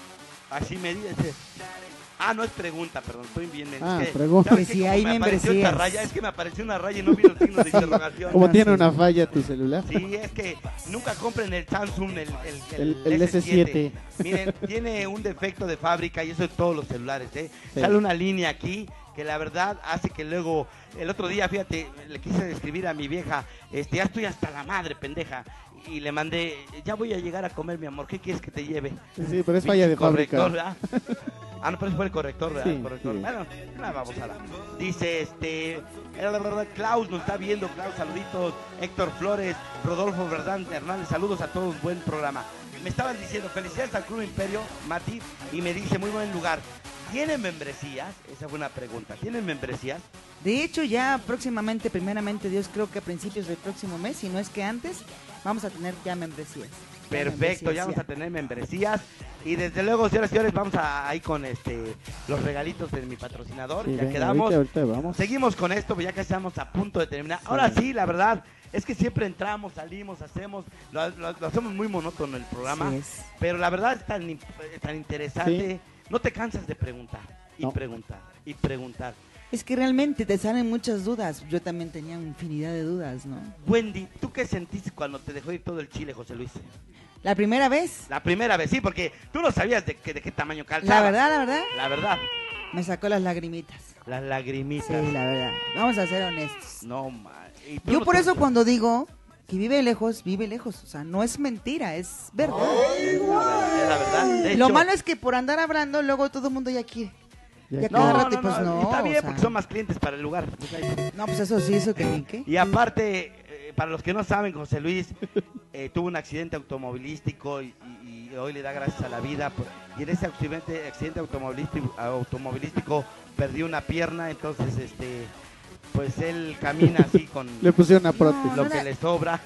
Así me dice. Ah, no es pregunta, perdón, estoy bien. Ah, es que, pregunta. ¿sabes Que qué? si Como hay me apareció membresías. esta raya, es que me apareció una raya y no vi los signos de interrogación. ¿Cómo tiene una falla tu celular? Sí, es que nunca compren el Samsung, el, el, El- el ese siete. Miren, tiene un defecto de fábrica y eso es todos los celulares, ¿eh? Sí. Sale una línea aquí que la verdad hace que luego, el otro día, fíjate, le quise escribir a mi vieja, este, ya estoy hasta la madre, pendeja, y le mandé, ya voy a llegar a comer, mi amor, ¿qué quieres que te lleve? Sí, pero es falla de Corrector, fábrica. ¿verdad? Ah, no, pero ese fue el corrector, ¿verdad? Sí, El corrector. sí. Bueno, nada, vamos a la. Dice, este, Klaus nos está viendo, Klaus, saluditos, Héctor Flores, Rodolfo Verdán Hernández, saludos a todos, buen programa. Me estaban diciendo, felicidades al Club Imperio, Mati, y me dice, muy buen lugar. ¿Tienen membresías? Esa fue una pregunta. ¿Tienen membresías? De hecho, ya próximamente, primeramente Dios, creo que a principios del próximo mes, si no es que antes, vamos a tener ya membresías. Ya Perfecto, membresías, ya vamos a tener membresías. Y desde luego, señoras y señores, vamos a ahí con este los regalitos de mi patrocinador. Sí, ya venga, quedamos. ahorita, ahorita vamos. Seguimos con esto, pues ya que estamos a punto de terminar. Ahora sí, la verdad, es que siempre entramos, salimos, hacemos, lo, lo- lo hacemos muy monótono el programa, Así es. pero la verdad es tan, in- tan interesante. Sí. No te cansas de preguntar, y No. preguntar, y preguntar. Es que realmente te salen muchas dudas. Yo también tenía infinidad de dudas, ¿no? Wendy, ¿tú qué sentiste cuando te dejó ir todo el chile, José Luis? La primera vez, La primera vez, sí, porque tú no sabías de qué, de qué tamaño calzaba. la verdad, la verdad, La verdad, me sacó las lagrimitas. las lagrimitas. Sí, la verdad. Vamos a ser honestos. No, ma. y tú Yo no por te- eso cuando digo que vive lejos, vive lejos. O sea, no es mentira, es verdad. Es la verdad, es la verdad. De Lo hecho- malo es que por andar hablando, luego todo el mundo ya quiere. Ya Ya que- cada No, rato, no, pues no, no, está bien o sea. porque son más clientes para el lugar. Pues ahí- No, pues eso sí, eso que ni qué. Y aparte, eh, para los que no saben, José Luis eh, tuvo un accidente automovilístico y, y- y hoy le da gracias a la vida. por- Y en ese accidente, accidente automovilístico, automovilístico perdió una pierna, entonces este pues él camina así con Le pusieron una prótesis. lo que le sobra.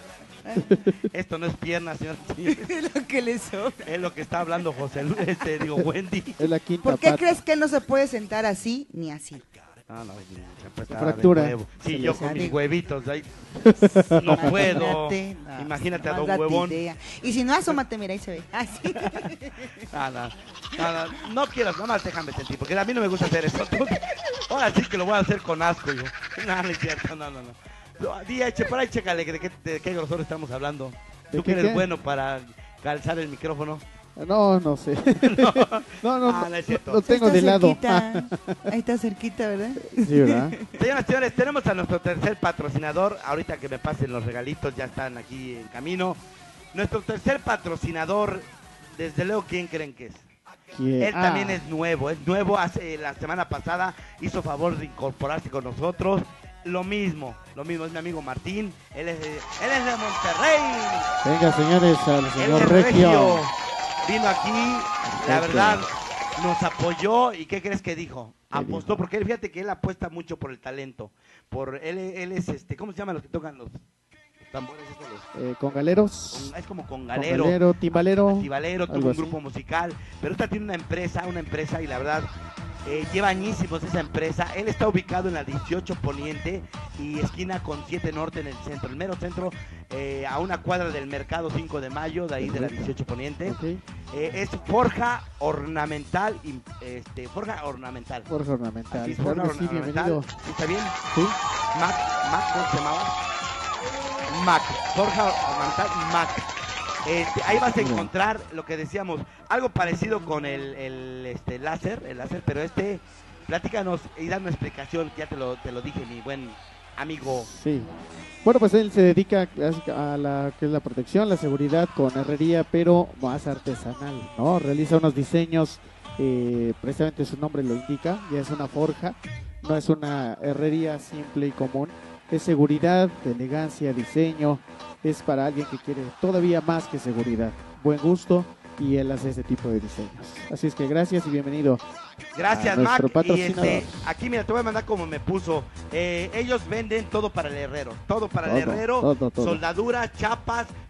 Esto no es pierna, señor. Lo que le sobra. Es lo que está hablando José Luis, este, digo Wendy. Es la quinta ¿Por qué pata. crees que él no se puede sentar así ni así? No, no, siempre está Fractura. de huevo. Sí, Se yo les con mis digo. huevitos ahí. No puedo. Imagínate, no, Imagínate a nomás don date huevón. idea. Y si no, asómate, mira, ahí se ve. Así. No, no, no, no, no quiero, nada más déjame sentir, porque a mí no me gusta hacer eso. Ahora sí que lo voy a hacer con asco yo. No, no es cierto, no, no, no. No, di, eche, por ahí chécale de qué, de qué grosor estamos hablando. ¿De Tú qué, que eres qué? bueno para calzar el micrófono. No, no sé. No, No, no, Ah, no, no es cierto. lo tengo Está de lado. cerquita. Ahí está cerquita, ¿verdad? Sí, ¿verdad? Señoras y señores, tenemos a nuestro tercer patrocinador. Ahorita que me pasen los regalitos, ya están aquí en camino. Nuestro tercer patrocinador, desde luego, ¿quién creen que es? ¿Quién? Él también Ah, es nuevo, es nuevo. Hace la semana pasada hizo favor de incorporarse con nosotros. Lo mismo, lo mismo, es mi amigo Martín. Él es de, él es de Monterrey. Venga, señores, al Él señor es Regio. regio. Vino aquí, la Perfecto. verdad, nos apoyó. ¿Y qué crees que dijo? ¿Qué Apostó, dijo? porque él, fíjate que él apuesta mucho por el talento. Por él, él es este, ¿cómo se llaman los que tocan los tambores? Estos, los- Eh, con galeros. con- es como con Con galero. galero, timbalero. Tibalero, tuvo algo un así. grupo musical, pero esta tiene una empresa, una empresa y la verdad eh, lleva añísimos esa empresa. Él está ubicado en la dieciocho Poniente y esquina con siete Norte en el centro, el mero centro, eh, a una cuadra del Mercado cinco de Mayo, de ahí de la dieciocho Poniente. Ok, Eh, es forja ornamental, y, este, forja ornamental. Forja ornamental. Así es, Claro forja que sí, ornamental. bienvenido. ¿Está bien? Sí, Mac, Mac, ¿cómo se llamaba? Mac, Forja Ornamental Mac. Este, ahí vas a Mira. encontrar lo que decíamos, algo parecido con el, el, este, láser, el láser, pero este, platícanos y dame una explicación, ya te lo, te lo dije, mi buen amigo. sí. Bueno, pues él se dedica a la que es la protección, la seguridad con herrería, pero más artesanal, ¿no? Realiza unos diseños, eh, precisamente su nombre lo indica, ya es una forja, no es una herrería simple y común, es seguridad, elegancia, diseño, es para alguien que quiere todavía más que seguridad, buen gusto, y él hace ese tipo de diseños. Así es que gracias y bienvenido. Gracias, a Mac. nuestro Y patrocinador. este, aquí mira, te voy a mandar como me puso. Eh, ellos venden todo para el herrero, todo para el Todo, herrero, todo, todo. soldaduras, chapas,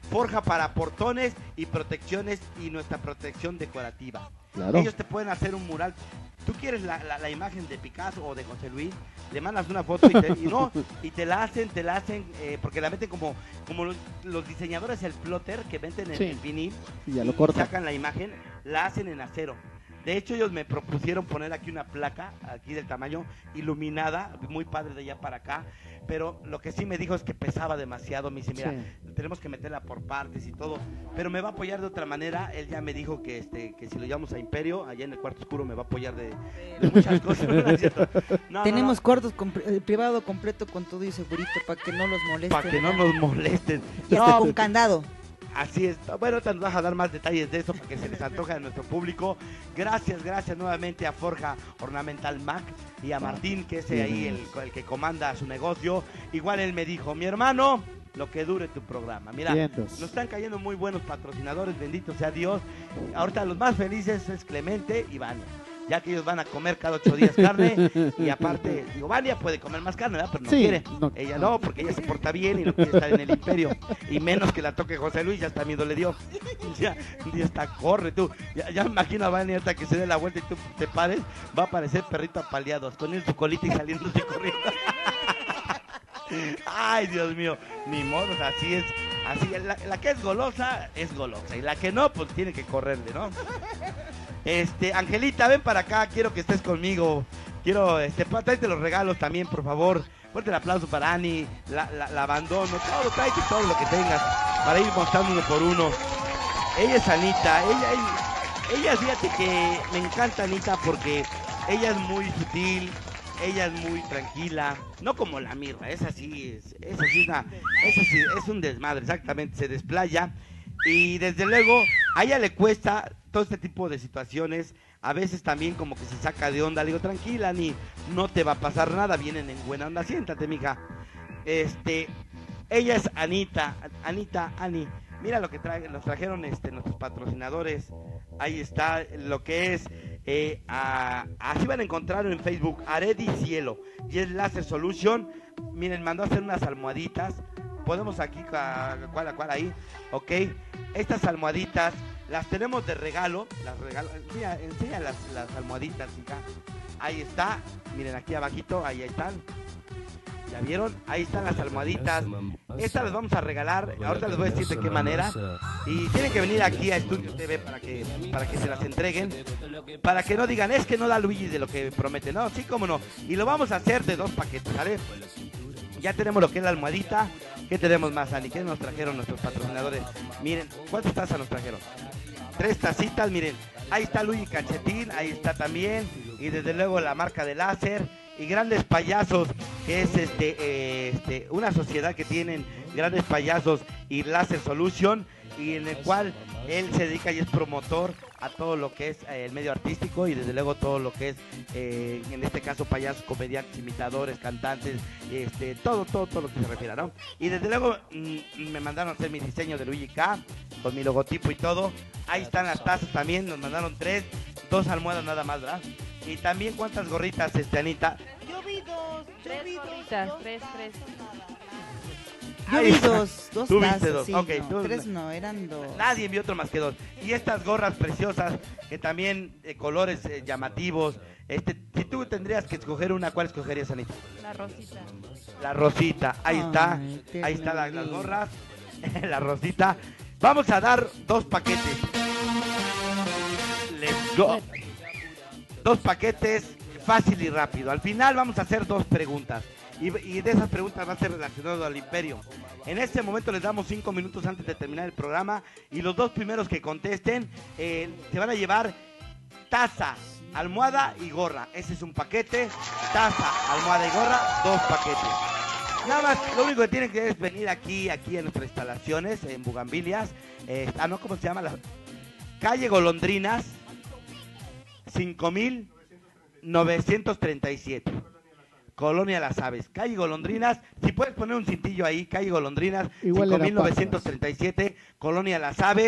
forja para portones y protecciones y nuestra protección decorativa. Claro. Ellos te pueden hacer un mural. Tú quieres la, la, la imagen de Picasso o de José Luis, le mandas una foto y te, y no, y te la hacen, te la hacen, eh, porque la meten como, como los, los diseñadores, el plotter que meten en Sí. el vinil Y ya lo y cortan. sacan la imagen, la hacen en acero. De hecho, ellos me propusieron poner aquí una placa, aquí del tamaño, iluminada, muy padre de allá para acá, pero lo que sí me dijo es que pesaba demasiado. Me dice, mira, Sí. tenemos que meterla por partes y todo, pero me va a apoyar de otra manera. Él ya me dijo que este que si lo llevamos a Imperio, allá en el cuarto oscuro, me va a apoyar de, de muchas cosas. ¿No es cierto? No, Tenemos no, cuartos compre- eh, privado completo con todo y segurito para que no los no, molesten. para que no ¿verdad? nos molesten. Y hasta No, con candado. así es. Bueno, ahorita nos vas a dar más detalles de eso para que se les antoje a nuestro público. Gracias, gracias nuevamente a Forja Ornamental Mac y a Martín, que es ahí el, el que comanda su negocio. Igual él me dijo, mi hermano, lo que dure tu programa. Mira, Vientos. nos están cayendo muy buenos patrocinadores, bendito sea Dios. Ahorita los más felices es Clemente y Vania, ya que ellos van a comer cada ocho días carne. Y aparte, digo, Vania puede comer más carne, ¿verdad? Pero no Sí, quiere. no, Ella no. no, porque ella se porta bien y no quiere estar en el Imperio. Y menos que la toque José Luis, ya hasta miedo le dio. Ya, ya está, corre tú. Ya, ya me imagino a Vania hasta que se dé la vuelta y tú te pares, va a parecer perrito apaleado, con él su colita y saliéndose corriendo. Ay, Dios mío, ni modo, así es. Así, la, la que es golosa, es golosa. Y la que no, pues tiene que correrle, ¿no? Este, Angelita, ven para acá, quiero que estés conmigo. Quiero, este, pa- tráete los regalos también, por favor. Fuerte el aplauso para Ani, la, la, la abandono, todo, tráete todo lo que tengas para ir mostrando uno por uno. Ella es Anita, ella, ella, ella, fíjate que me encanta Anita porque ella es muy sutil, ella es muy tranquila, no como la Mirra, esa sí es, esa sí es, una, esa sí es un desmadre, exactamente, se desplaya y desde luego a ella le cuesta todo este tipo de situaciones, a veces también como que se saca de onda, le digo, tranquila, ni no te va a pasar nada, vienen en buena onda, siéntate, mija. Este, ella es Anita, Anita, Ani. Mira lo que trae, nos trajeron este, nuestros patrocinadores. Ahí está lo que es. Eh, a- así van a encontrar en Facebook, Aredi Cielo. Y es Laser Solution. Miren, mandó a hacer unas almohaditas. Podemos aquí, ca- cual a cual ahí. Ok. Estas almohaditas las tenemos de regalo. Las regalo. Mira, enseña las, las almohaditas, hija. Ahí está. Miren aquí abajito, ahí están. ¿Ya vieron? Ahí están las almohaditas. Estas las vamos a regalar. Ahorita les voy a decir de qué manera. Y tienen que venir aquí a Estudio T V para que, para que se las entreguen. Para que no digan, es que no da Luigi de lo que promete. No, sí, cómo no. Y lo vamos a hacer de dos paquetes, ¿sale? Ya tenemos lo que es la almohadita. ¿Qué tenemos más, Ani? ¿Qué nos trajeron nuestros patrocinadores? Miren, ¿cuántas tazas nos trajeron? Tres tacitas, miren. Ahí está Luigi Cachetín, ahí está también. Y desde luego la marca de láser. Y Grandes Payasos, que es este, eh, este una sociedad que tienen Grandes Payasos y Laser Solution, y en el cual él se dedica y es promotor a todo lo que es eh, el medio artístico y desde luego todo lo que es, eh, en este caso, payasos, comediantes, imitadores, cantantes, este, todo, todo, todo lo que se refiera, ¿no? Y desde luego mm, me mandaron a hacer mi diseño de Luigi K, con mi logotipo y todo. Ahí están las tazas también, nos mandaron tres, dos almohadas nada más, ¿verdad? Y también cuántas gorritas, este, Anita. Yo vi dos, yo Tres vi dos, gorritas, dos. tres, tres. Yo Ahí vi está. dos, dos Tú viste tazas, dos, sí, ok, no, tú- tres no, eran dos. Nadie envió otro más que dos. Y estas gorras preciosas, que también de colores eh, llamativos. Este, si tú tendrías que escoger una, ¿cuál escogerías, Anita? La rosita. La rosita, ahí está, Ay, ahí está la- las ternurita. gorras, la rosita. Vamos a dar dos paquetes. Let's go. Dos paquetes, fácil y rápido. Al final vamos a hacer dos preguntas. Y, y de esas preguntas va a ser relacionado al Imperio. En este momento les damos cinco minutos antes de terminar el programa. Y los dos primeros que contesten eh, se van a llevar taza, almohada y gorra. Ese es un paquete. Taza, almohada y gorra, dos paquetes. Nada más, lo único que tienen que es venir aquí, aquí a nuestras instalaciones en Bugambilias. Eh, ah, no, ¿cómo se llama? La calle Golondrinas, cinco mil novecientos treinta y siete. Colonia Las Aves, calle Golondrinas. Si puedes poner un cintillo ahí, calle Golondrinas, Igual cinco era mil novecientos treinta y siete, Colonia Las Aves.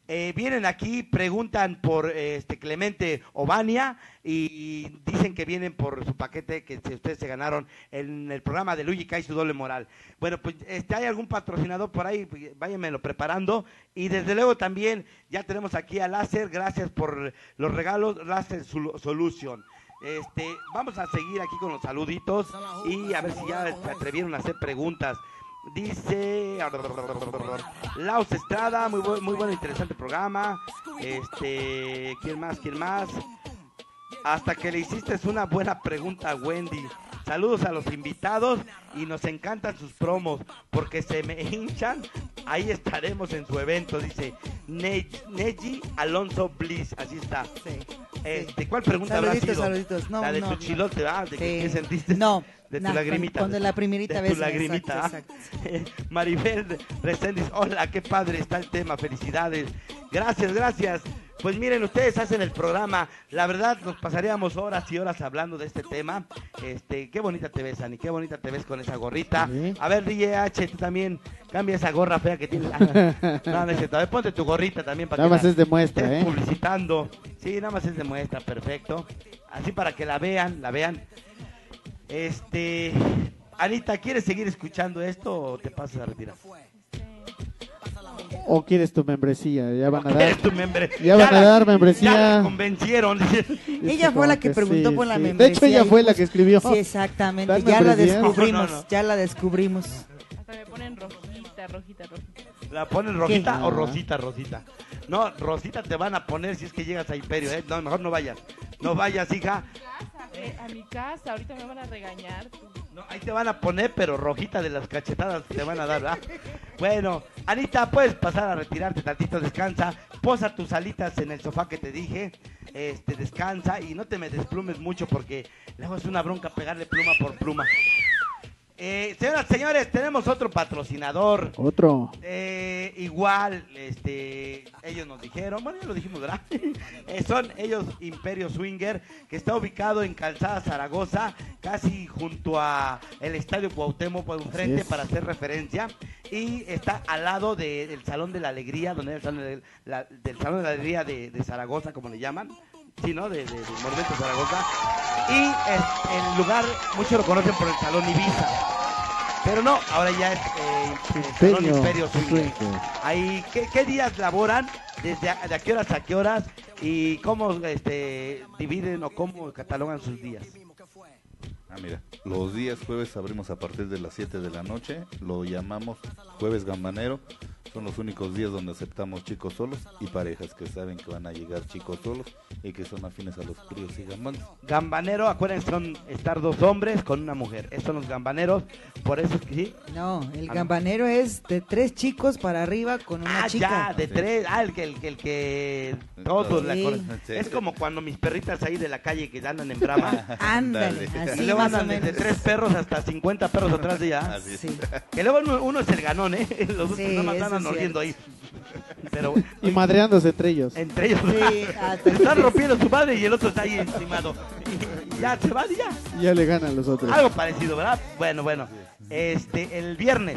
Eh, vienen aquí, preguntan por eh, este Clemente Ovania y, y dicen que vienen por su paquete que si ustedes se ganaron en el programa de Luigi Kai, su doble moral. Bueno, pues este, hay algún patrocinador por ahí, pues, váyanmelo preparando. Y desde luego también ya tenemos aquí a Láser, gracias por los regalos, Láser Solution. Este, vamos a seguir aquí con los saluditos y a ver si ya se atrevieron a hacer preguntas. Dice Laos Estrada, muy buen, muy buen, interesante programa. Este, ¿quién más? ¿Quién más? Hasta que le hiciste una buena pregunta a Wendy. Saludos a los invitados y nos encantan sus promos porque se me hinchan. Ahí estaremos en su evento, dice Nej- Neji Alonso Bliss. Así está. Sí. Este, ¿cuál pregunta habrá Saluditos, sido? saluditos. No, La de no, tu no. chilote, ¿verdad? ¿De qué, Sí. qué sentiste? No. De tu nah, lagrimita. Cuando la primerita de vez. tu lagrimita. Exacto, exacto. Maribel Reséndiz, hola, qué padre está el tema, felicidades. Gracias, gracias. Pues miren, ustedes hacen el programa, la verdad nos pasaríamos horas y horas hablando de este tema. Este, qué bonita te ves, Ani, qué bonita te ves con esa gorrita. Sí. A ver, D J H, tú también cambia esa gorra fea que tienes. Ah, no, no es cierto. A ver, ponte tu gorrita también para Nada que más la es de muestra, estés ¿eh? publicitando. Sí, nada más es de muestra, perfecto. Así para que la vean, la vean. Este, Anita, ¿quieres seguir escuchando esto o te pasas a retirar? ¿O quieres tu membresía? Ya van a dar. ¿Quieres tu membre- Ya van a la- dar membresía. Ya la convencieron. Ella fue la que preguntó por la sí. membresía. De hecho, ella y fue la pues, que escribió. Sí, exactamente. ¿Dan Ya la membresía? descubrimos. No, no, no. Ya la descubrimos. Hasta me ponen rojita, rojita, rojita. ¿La ponen rojita ¿Qué? o rosita, rosita? No, rosita te van a poner si es que llegas a Imperio, ¿eh? No, mejor no vayas. No vayas, hija. Eh, a mi casa, ahorita me van a regañar. tú. No, ahí te van a poner, pero rojita de las cachetadas te van a dar, ¿verdad? Bueno, Anita, puedes pasar a retirarte tantito, descansa, posa tus alitas en el sofá que te dije, este, descansa y no te me desplumes mucho porque luego es una bronca pegarle pluma por pluma. Eh, señoras y señores, tenemos otro patrocinador. Otro. Eh, igual, este, ellos nos dijeron, bueno, ya lo dijimos, ¿verdad? Eh, son ellos Imperio Swinger, que está ubicado en Calzada Zaragoza, casi junto a el Estadio Cuauhtémoc por enfrente es. para hacer referencia, y está al lado de- del Salón de la Alegría, donde es el Salón de la, del Salón de la Alegría de, de Zaragoza, como le llaman, sí, ¿no? De, de, de Monumento Zaragoza, y es- el lugar, muchos lo conocen por el Salón Ibiza. Pero no, ahora ya es eh, el Salón Imperio Imperio Swinger. Swinger. Ahí, ¿qué, qué días laboran? ¿Desde a, de a qué horas a qué horas? ¿Y cómo este, dividen o cómo catalogan sus días? Ah, mira, los días jueves abrimos a partir de las siete de la noche, lo llamamos jueves gambanero, son los únicos días donde aceptamos chicos solos y parejas que saben que van a llegar chicos solos y que son afines a los tríos y gambanes. Gambanero, acuérdense, son estar dos hombres con una mujer. Estos son los gambaneros, por eso es que sí. No, el Ah, no. gambanero es de tres chicos para arriba con una Ah, chica. ya, de Sí. tres, ah, el que, el que, el que todos la Sí. conocen. Sí. Es como cuando mis perritas ahí de la calle que andan en brama, Ándale, Dale. así y luego más o andan desde menos. tres perros hasta cincuenta perros atrás de ella. Así es. Sí. Que luego uno, uno es el ganón, ¿eh? Los otros Sí, nada más eso andan es oliendo ahí. Pero Y madreándose entre ellos. entre ellos Sí, hasta- están rompiendo su madre y el otro está ahí encimado. Y, y ya se va, ya. Y ya le ganan los otros. Algo parecido, ¿verdad? Bueno, bueno. Este, el viernes.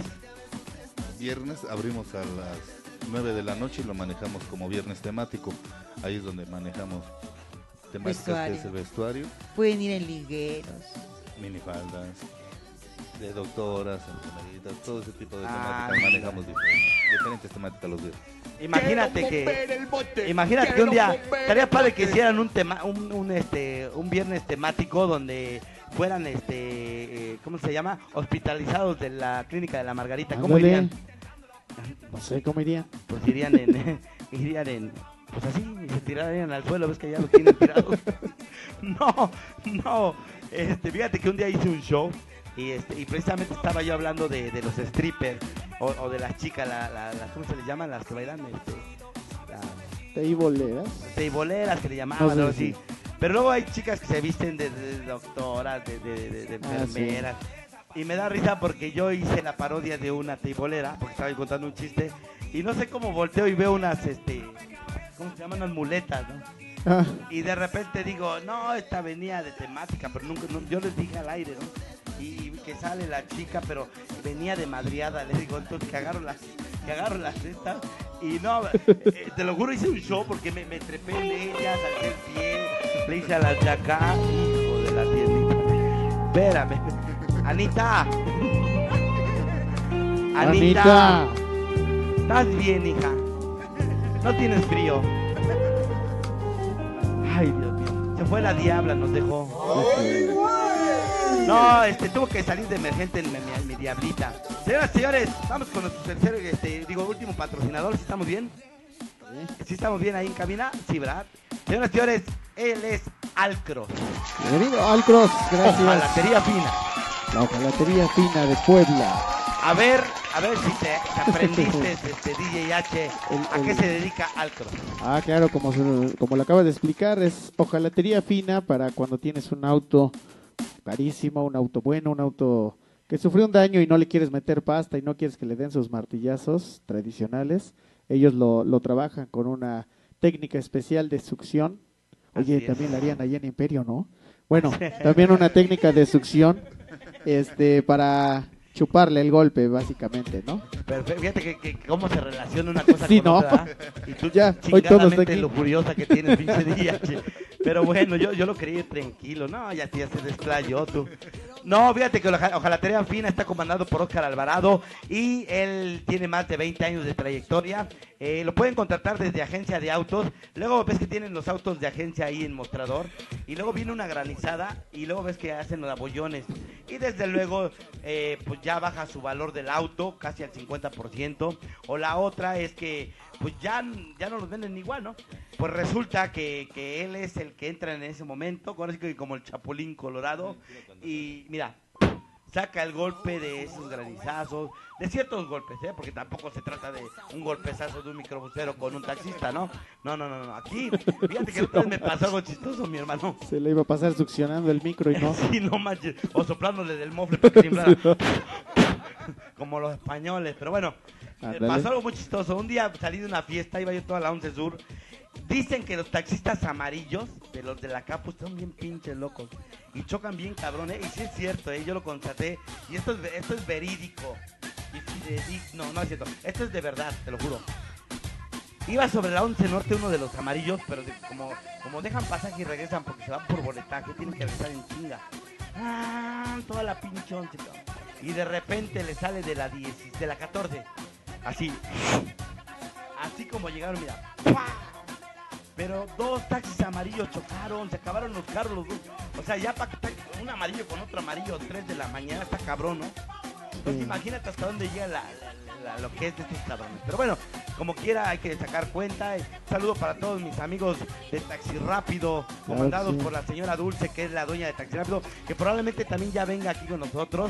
Viernes abrimos a las nueve de la noche y lo manejamos como viernes temático. Ahí es donde manejamos temáticas Vestuario. que es el vestuario, Pueden ir en ligueros. minifaldas, de doctoras, enfermeritas, todo ese tipo de Ah, temáticas. mira. Manejamos diferentes, diferentes temáticas los días. Imagínate que imagínate que un día estaría padre que hicieran un tema un, un este un viernes temático donde fueran este eh, ¿cómo se llama? Hospitalizados de la clínica de la Margarita. ¿Cómo Ándale. irían? No sé cómo iría. Pues irían en irían en pues así y se tirarían al suelo, ves que ya los tienen tirados. No, no. Este, fíjate que un día hice un show y este y precisamente estaba yo hablando de, de los strippers o, o de las chicas, la, la, la- ¿cómo se les llaman? Las que bailan este las Te boleras. teiboleras que le llamaban, No sé, algo así. sí. Pero luego hay chicas que se visten de, de doctoras, de, de- de- de Ah, sí. enfermeras. Y me da risa porque yo hice la parodia de una teibolera, porque estaba ahí contando un chiste. Y no sé cómo volteo y veo unas, este, ¿cómo se llaman? Unas muletas, ¿no? Ah, Y de repente digo, no, esta venía de temática, pero nunca, no- yo les dije al aire, ¿no? Y que sale la chica, pero venía de madriada, le digo, entonces que agarro la, que agarro las cestas y no, eh, te lo juro, hice un show porque me, me trepé en ella, salté el pie, le hice a la de acá, hijo de la tiendita. Espérame, Anita. Anita. Anita. ¿Estás bien, hija? ¿No tienes frío? Ay, Dios mío. Se fue la diabla, nos dejó. No, este, tuvo que salir de emergente en mi, mi- mi diablita. Señoras y señores, vamos con nuestro tercer, este, digo, último patrocinador. ¿Sí estamos bien? ¿Sí estamos bien ahí en cabina? Sí, ¿verdad? Señoras y señores, él es Alcros. Bienvenido, Alcros. Gracias. Hojalatería fina. La hojalatería fina de Puebla. A ver, a ver si te, te aprendiste, este, D J H, El- ¿a qué el- se dedica Alcros? Ah, claro, como, se- como lo acabas de explicar, es hojalatería fina para cuando tienes un auto carísimo, un auto bueno, un auto que sufrió un daño y no le quieres meter pasta y no quieres que le den sus martillazos tradicionales. Ellos lo, lo trabajan con una técnica especial de succión. Oye, Así es. también la harían allá en Imperio, ¿no? Bueno, también una técnica de succión este, para chuparle el golpe, básicamente, ¿no? Perfecto. Fíjate que, que cómo se relaciona una cosa Sí, con ¿no? otra. ¿eh? Y tú Ya, hoy todos chingadamente aquí. lujuriosa que tienes, pinche D H. Pero bueno, yo, yo lo creí tranquilo. No, ya, ya se desplayó tú. No, fíjate que la hojalatería fina está comandado por Óscar Alvarado y él tiene más de veinte años de trayectoria. Eh, lo pueden contratar desde agencia de autos. Luego ves que tienen los autos de agencia ahí en mostrador. Y luego viene una granizada y luego ves que hacen los abollones. Y desde luego, eh, pues ya baja su valor del auto casi al cincuenta por ciento. O la otra es que pues ya, ya no los venden igual, ¿no? Pues resulta que, que él es el que entra en ese momento, conocido como el Chapulín Colorado. Y mira, saca el golpe de esos granizazos, de ciertos golpes, ¿eh? Porque tampoco se trata de un golpezazo de un microbusero con un taxista, ¿no? No, no, no, no. Aquí, fíjate que otra vez me pasó algo chistoso, mi hermano. Se le iba a pasar succionando el micro y no. Sí, no manches. O soplándole del mofle para que tiemblara. Como los españoles. Pero bueno, me Ándale. pasó algo muy chistoso. Un día salí de una fiesta, iba yo toda la once Sur. Dicen que los taxistas amarillos, de los de la Capu, son bien pinches locos. Y chocan bien cabrón, ¿eh? Y sí es cierto, ¿eh? Yo lo constaté. Y esto es, esto es verídico. Y fidedigno. No, no es cierto. Esto es de verdad, te lo juro. Iba sobre la once Norte uno de los amarillos, pero de- como, como dejan pasaje y regresan porque se van por boletaje, tienen que regresar en chinga. Ah, toda la pinche once, cabrón. Y de repente le sale de la diez, de la catorce. Así. Así como llegaron, mira. ¡Pua! Pero dos taxis amarillos chocaron, se acabaron los carros los dos. O sea, ya para un amarillo con otro amarillo, tres de la mañana, está cabrón, ¿no? Entonces Sí. imagínate hasta dónde llega la, la- la- lo que es de estos cabrones. Pero bueno, como quiera hay que sacar cuenta. Un saludo para todos mis amigos de Taxi Rápido, comandados sí. por la señora Dulce, que es la dueña de Taxi Rápido, que probablemente también ya venga aquí con nosotros.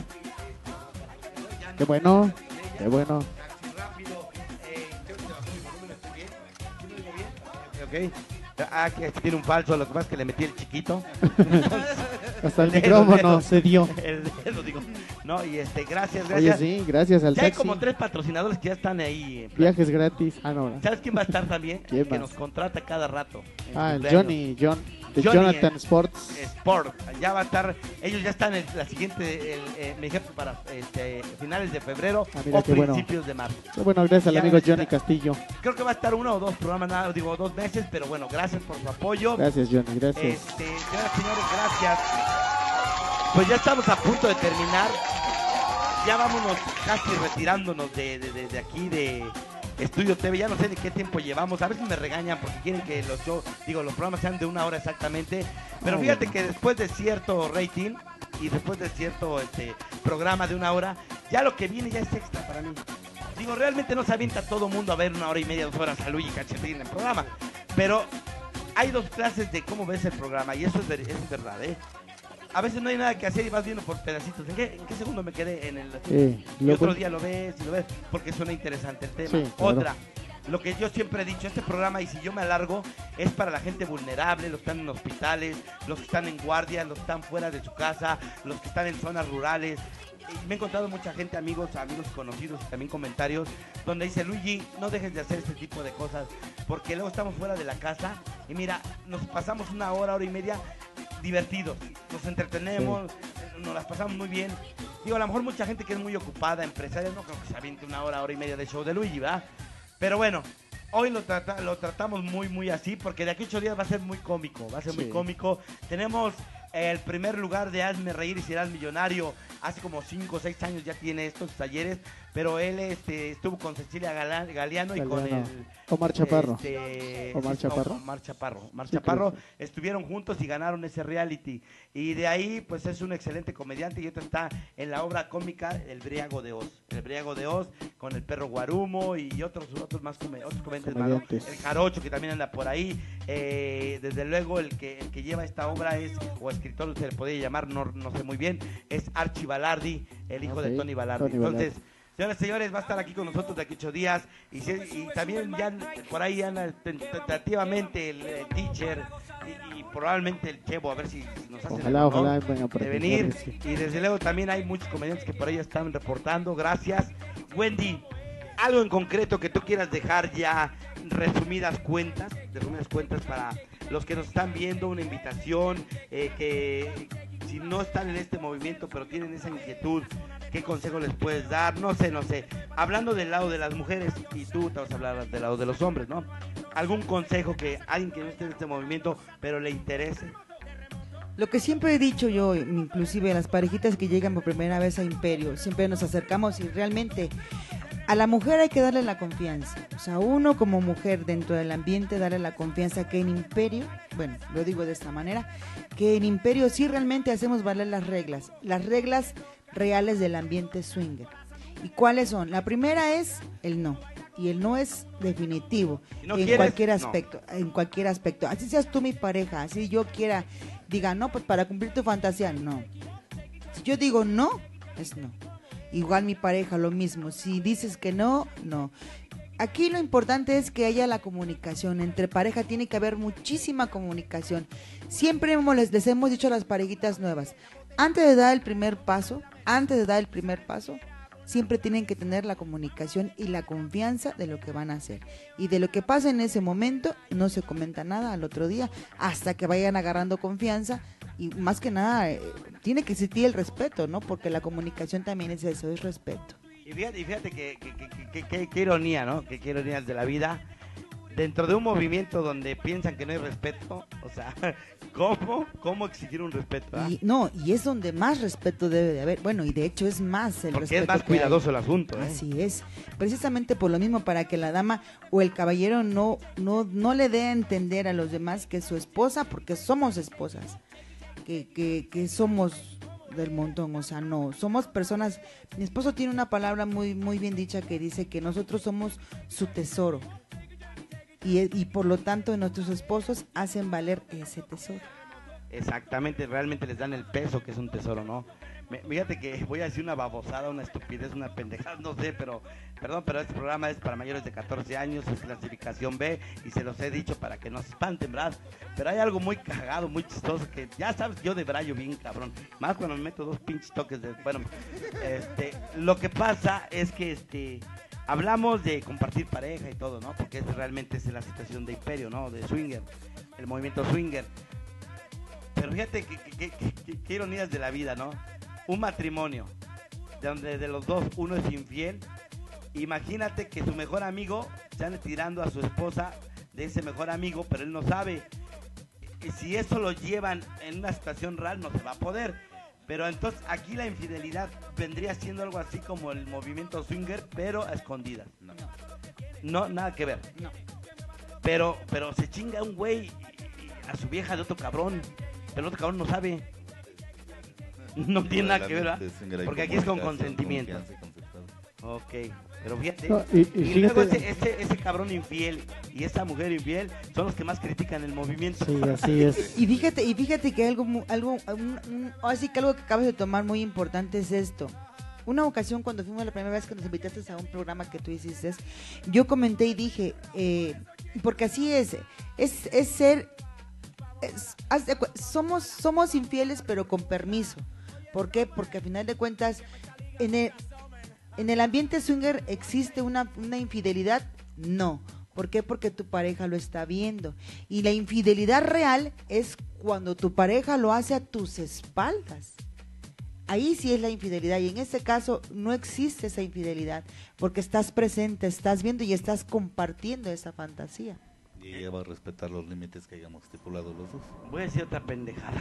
Qué bueno, qué bueno. Taxi Rápido, eh, creo que se bajó mi volumen, ¿estoy bien? ¿Sí me oigo bien? Ok, ok. Ah, que este tiene un falso, lo que pasa es que le metí el chiquito. Hasta el Dedo, micrófono dedo. se dio. El dedo, digo. No, y este, gracias, Oye, gracias. sí, gracias al Ya hay taxi. como tres patrocinadores que ya están ahí. en Viajes gratis. Ah, no. ¿Sabes quién va a estar también? ¿Quién Que más? nos contrata cada rato. en Ah, el cumpleaños. Johnny, John, de Johnny, Jonathan eh, Sports. Sport. Ya va a estar, ellos ya están en la siguiente, el, eh, me dijeron para este, finales de febrero Ah, mira, o qué bueno. principios de marzo. Qué bueno, gracias al Ya amigo necesita- Johnny Castillo. Creo que va a estar uno o dos programas, nada, digo dos meses, pero bueno, gracias por su apoyo. Gracias, Johnny, gracias. Este, señoras y señores, gracias. Pues ya estamos a punto de terminar. Ya vámonos casi retirándonos de, de, de- de aquí de Estudio T V. Ya no sé de qué tiempo llevamos. A veces me regañan porque quieren que los shows, digo, los programas sean de una hora exactamente. Pero Ah, fíjate bueno. que después de cierto rating y después de cierto este programa de una hora, ya lo que viene ya es extra para mí. Digo, realmente no se avienta todo mundo a ver una hora y media, dos horas a Luigi Cachetín en el programa. Pero hay dos clases de cómo ves el programa y eso es, ver- eso es verdad, ¿eh? A veces no hay nada que hacer y vas viendo por pedacitos. ¿En qué, en qué segundo me quedé? En el... Eh, y lo otro bueno- día lo ves y lo ves porque suena interesante el tema. Sí, claro. Otra, lo que yo siempre he dicho, este programa, y si yo me alargo, es para la gente vulnerable, los que están en hospitales, los que están en guardia, los que están fuera de su casa, los que están en zonas rurales. Y me he encontrado mucha gente, amigos, amigos conocidos y también comentarios, donde dice, Luigi, no dejes de hacer este tipo de cosas, porque luego estamos fuera de la casa y mira, nos pasamos una hora, hora y media divertidos, nos entretenemos, nos las pasamos muy bien Digo, a lo mejor mucha gente que es muy ocupada, empresaria, no creo que se aviente una hora, hora y media de show de Luigi, ¿verdad? Pero bueno, hoy lo, trata, lo tratamos muy, muy así, porque de aquí a ocho días va a ser muy cómico, va a ser sí. muy cómico. Tenemos el primer lugar de Hazme Reír y Serás Millonario. Hace como cinco o seis años ya tiene estos talleres, pero él este, estuvo con Cecilia Galán, Galeano y Galeano. con el... Omar Chaparro. Este, Omar Chaparro. Omar Chaparro. Omar Sí, Chaparro creo. estuvieron juntos y ganaron ese reality. Y de ahí, pues es un excelente comediante y otro está en la obra cómica El Briago de Oz. El Briago de Oz con el perro Guarumo y otros otros más come, otros comediantes más, ¿no? Comediantes. El Jarocho que también anda por ahí. Eh, desde luego el que el que lleva esta obra es, o escritor se le podría llamar, no, no sé muy bien, es Archie Balardi, el hijo Ok, de Tony Balardi. Tony Balardi. Entonces, señoras y señores, va a estar aquí con nosotros de aquí a ocho días. Y, se- y también ya por ahí anda tentativamente el, el teacher y, y probablemente el Chevo, a ver si, si nos hacen el Ojalá, honor ojalá vengan por de aquí, venir. claro que sí. Y desde luego también hay muchos comediantes que por ahí están reportando. Gracias. Wendy, algo en concreto que tú quieras dejar ya resumidas cuentas, resumidas cuentas para los que nos están viendo, una invitación, eh, que si no están en este movimiento pero tienen esa inquietud, ¿qué consejo les puedes dar? No sé, no sé. Hablando del lado de las mujeres y tú te vas a hablar del lado de los hombres, ¿no? ¿Algún consejo que alguien que no esté en este movimiento pero le interese? Lo que siempre he dicho yo, inclusive a las parejitas que llegan por primera vez a Imperio, siempre nos acercamos y realmente a la mujer hay que darle la confianza. O sea, uno como mujer dentro del ambiente darle la confianza que en Imperio, bueno, lo digo de esta manera, que en Imperio sí realmente hacemos valer las reglas, las reglas reales del ambiente swinger. ¿Y cuáles son? La primera es el no. Y el no es definitivo Si no en quieres, cualquier no. aspecto, en cualquier aspecto. Así seas tú mi pareja, así yo quiera, diga no, pues para cumplir tu fantasía, no. Si yo digo no, es no. Igual mi pareja, lo mismo. Si dices que no, no. Aquí lo importante es que haya la comunicación. Entre pareja tiene que haber muchísima comunicación. Siempre hemos- les, les hemos dicho a las parejitas nuevas, antes de dar el primer paso, antes de dar el primer paso, siempre tienen que tener la comunicación y la confianza de lo que van a hacer. Y de lo que pasa en ese momento, no se comenta nada al otro día, hasta que vayan agarrando confianza. Y más que nada, eh, tiene que existir el respeto, ¿no? Porque la comunicación también es eso, es respeto. Y fíjate, y fíjate que, que, que, que- que- que- qué ironía, ¿no? Que qué ironías de la vida. Dentro de un movimiento donde piensan que no hay respeto, o sea, ¿cómo, cómo exigir un respeto? ah? Y, no, y es donde más respeto debe de haber. Bueno, y de hecho es más el Porque respeto es más que hay. cuidadoso el asunto, ¿eh? Así es, precisamente por lo mismo, para que la dama o el caballero no, no, no le dé a entender a los demás que es su esposa, porque somos esposas, que, que, que somos del montón, o sea, no, somos personas. Mi esposo tiene una palabra muy, muy bien dicha que dice que nosotros somos su tesoro, y, y por lo tanto nuestros esposos hacen valer ese tesoro. Exactamente, realmente les dan el peso que es un tesoro, ¿no? Me- Fíjate que voy a decir una babosada, una estupidez, una pendejada, no sé, pero perdón, pero este programa es para mayores de catorce años, es clasificación B y se los he dicho para que no se espanten, ¿verdad? Pero hay algo muy cagado, muy chistoso que ya sabes, yo de brayo bien cabrón, más cuando me meto dos pinches toques de, bueno, este, lo que pasa es que este hablamos de compartir pareja y todo, ¿no? Porque es realmente es la situación de Imperio, ¿no? De swinger, el movimiento swinger. Pero fíjate que, que, que- que- que- que ironías de la vida, ¿no? Un matrimonio donde de los dos uno es infiel. Imagínate que su mejor amigo se ande tirando a su esposa de ese mejor amigo, pero él no sabe. Y si eso lo llevan en una situación real, no se va a poder. Pero entonces aquí la infidelidad vendría siendo algo así como el movimiento swinger, pero a escondidas. No. No, nada que ver. No. Pero, pero se chinga un güey a su vieja de otro cabrón. Pero el otro cabrón no sabe. No tiene nada que ver, ¿verdad? Porque aquí es con consentimiento. Ok, pero fíjate. No, y- y y luego fíjate- ese, ese, ese cabrón infiel y esa mujer infiel son los que más critican el movimiento. Sí, así es. Y fíjate, y fíjate que algo, mu- algo, un- un- así que algo que acabas de tomar muy importante es esto. Una ocasión cuando fuimos la primera vez que nos invitaste a un programa que tú hiciste, yo comenté y dije, eh, porque así es, es, es ser, es- haz de cu- somos, somos infieles pero con permiso. ¿Por qué? Porque a final de cuentas, en el, en el ambiente swinger existe una, una infidelidad, no. ¿Por qué? Porque tu pareja lo está viendo. Y la infidelidad real es cuando tu pareja lo hace a tus espaldas. ahí sí es la infidelidad, y en este caso no existe esa infidelidad, porque estás presente, estás viendo y estás compartiendo esa fantasía. Y ella va a respetar los límites que hayamos estipulado los dos. Voy a decir otra pendejada.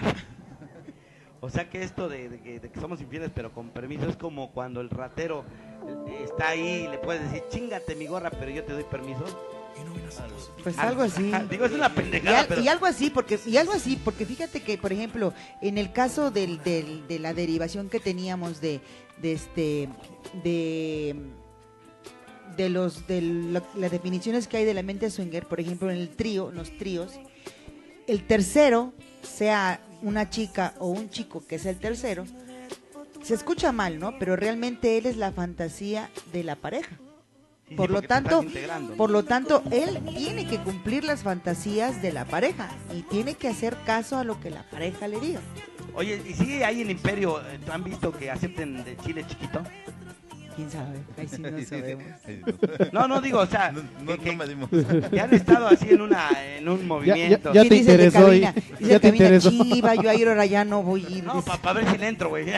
O sea que esto de, de que, de que somos infieles pero con permiso es como cuando el ratero eh, está ahí y le puedes decir, chíngate mi gorra, pero yo te doy permiso. Pues algo así. Digo, es una Y, pendejada, al- pero... y algo así, porque y algo así, porque fíjate que, por ejemplo, en el caso del, del- de la derivación que teníamos de, de este, de, de los, de lo- las definiciones que hay de la mente swinger, por ejemplo, en el trío, en los tríos, el tercero, sea una chica o un chico que es el tercero, se escucha mal, ¿no? Pero realmente él es la fantasía de la pareja. Sí, sí, Por lo porque te estás tanto, integrando, ¿no? por lo tanto, él tiene que cumplir las fantasías de la pareja y tiene que hacer caso a lo que la pareja le diga. Oye, ¿y sigue ahí en Imperio? eh, ¿Han visto que acepten de chile chiquito? ¿Quién sabe? Ahí sí no sabemos. Ay, no. No, no, digo, o sea, No, que, no, que- no medimos. que han estado así en una en un movimiento. ya ¿Quién te dice el de interesó, cabina? y- Dice ya el te cabina, interesó. chiva, yo ahí ahora ya no voy a ir. No, dice. para ver si le entro, güey.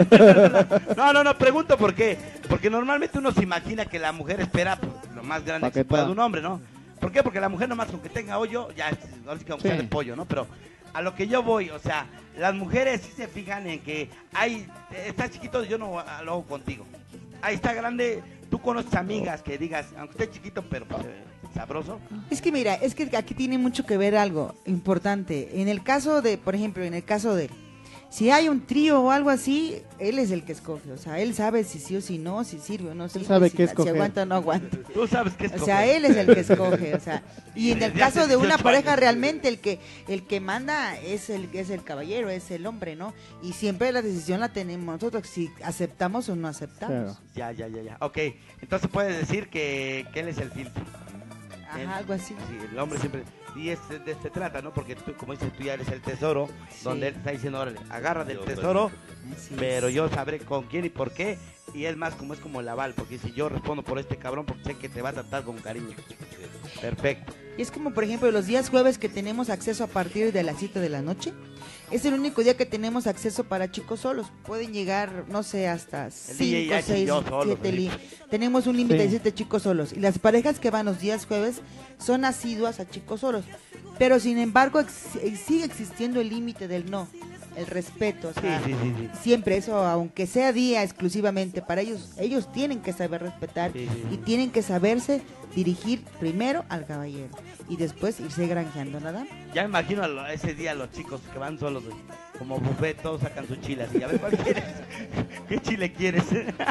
No, no, no, pregunto por qué. Porque normalmente uno se imagina que la mujer espera pues, lo más grande que se Paquetada. pueda de un hombre, ¿no? ¿Por qué? Porque la mujer nomás con que tenga hoyo, ya es, ahora sí que aunque sea Sí. de pollo, ¿no? Pero a lo que yo voy, o sea, las mujeres sí se fijan en que, ay, está chiquito, yo no lo hago contigo. Ahí está grande, tú conoces amigas que digas, aunque esté chiquito, pero pues, eh, sabroso. Es que mira, es que aquí tiene mucho que ver algo importante. En el caso de, por ejemplo, en el caso de, si hay un trío o algo así, él es el que escoge. O sea, él sabe si sí o si no, si sirve o no sirve. sabe si, qué si escoger. aguanta o no aguanta. Tú sabes que es O sea, él es el que escoge, o sea, y en el Desde hace caso de una dieciocho pareja años. realmente el que el que manda es el es el caballero, es el hombre, ¿no? Y siempre la decisión la tenemos nosotros si aceptamos o no aceptamos. Claro. Ya, ya, ya, ya. Ok, entonces puedes decir que, que él es el filtro. Él- Ajá, algo así. Sí, el hombre siempre... Y es, de este trata, ¿no? Porque tú, como dices, tú ya eres el tesoro, Sí. donde él está diciendo, órale, agarra del Yo tesoro, Así pero es. yo sabré con quién y por qué. Y es más, como es como el aval, porque si yo respondo por este cabrón, porque sé que te va a tratar con cariño. Perfecto. Y es como, por ejemplo, los días jueves que tenemos acceso a partir de las siete de la noche. Es el único día que tenemos acceso para chicos solos. Pueden llegar, no sé, hasta D J ya cinco, es seis, yo solo, siete. sí. Tenemos un límite de Sí. siete chicos solos. Y las parejas que van los días jueves son asiduas a chicos solos. Pero sin embargo, ex- eh, sigue existiendo el límite del no, el respeto. O Sí, sea, sí, sí, sí. siempre eso, aunque sea día exclusivamente para ellos, ellos tienen que saber respetar Sí, sí, sí. y tienen que saberse dirigir primero al caballero y después irse granjeando la dama. Ya me imagino a lo- ese día los chicos que van solos, güey, como buffet, todos sacan su chile así. A ver, ¿cuál quieres? ¿Qué chile quieres?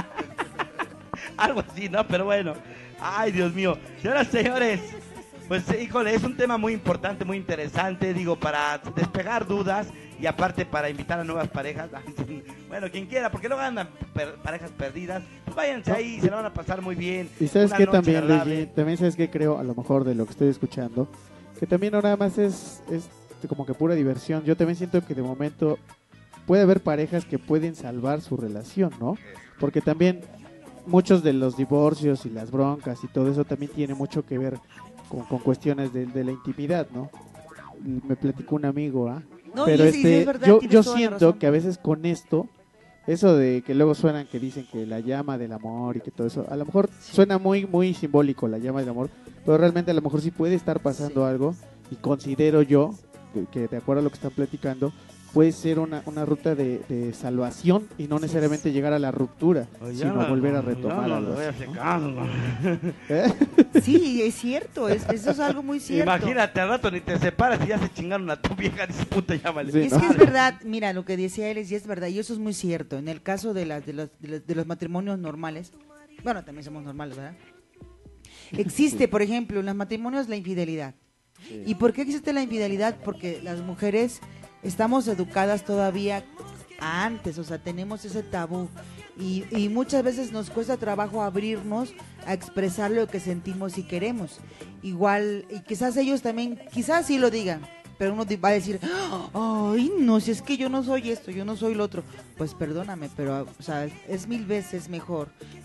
Algo así, ¿no? Pero bueno. Ay, Dios mío. Señoras, señores, pues, híjole, es un tema muy importante, muy interesante, digo, para despegar dudas y aparte para invitar a nuevas parejas. Bueno, quien quiera, porque luego andan per- parejas perdidas. Pues váyanse ahí, se la van a pasar muy bien. Y sabes Una que noche también, agradable. Luigi, también sabes que creo, a lo mejor de lo que estoy escuchando, que también no nada más es, es como que pura diversión. Yo también siento que de momento puede haber parejas que pueden salvar su relación, ¿no? Porque también muchos de los divorcios y las broncas y todo eso también tiene mucho que ver con, con cuestiones de, de la intimidad, ¿no? Me platicó un amigo, ¿ah? No, Pero y es- y este, es verdad, yo, tienes yo toda la siento razón. que a veces con esto, eso de que luego suenan que dicen que la llama del amor y que todo eso, a lo mejor suena muy muy simbólico la llama del amor, pero realmente a lo mejor sí puede estar pasando algo y considero yo que, que de acuerdo a lo que están platicando, puede ser una, una ruta de, de salvación y no necesariamente llegar a la ruptura, Oye, sino ya, volver a ya retomar no algo lo voy a así, ¿no? secar, ¿no? ¿Eh? Sí, es cierto, es- eso es algo muy cierto. Imagínate, al rato ni te separas y ya se chingaron a tu vieja, dice puta, llámale. Sí, Y es ¿no? que es verdad, mira, lo que decía él es, y es verdad, y eso es muy cierto. En el caso de, las, de, los, de, los, de los matrimonios normales, bueno, también somos normales, ¿verdad? Existe, por ejemplo, en los matrimonios la infidelidad. ¿Y por qué existe la infidelidad? Porque las mujeres estamos educadas todavía a antes, o sea, tenemos ese tabú. Y, y muchas veces nos cuesta trabajo abrirnos a expresar lo que sentimos y queremos. Igual, y quizás ellos también, quizás sí lo digan, pero uno va a decir, ay, no, si es que yo no soy esto, yo no soy lo otro. Pues perdóname, pero o sea, es mil veces mejor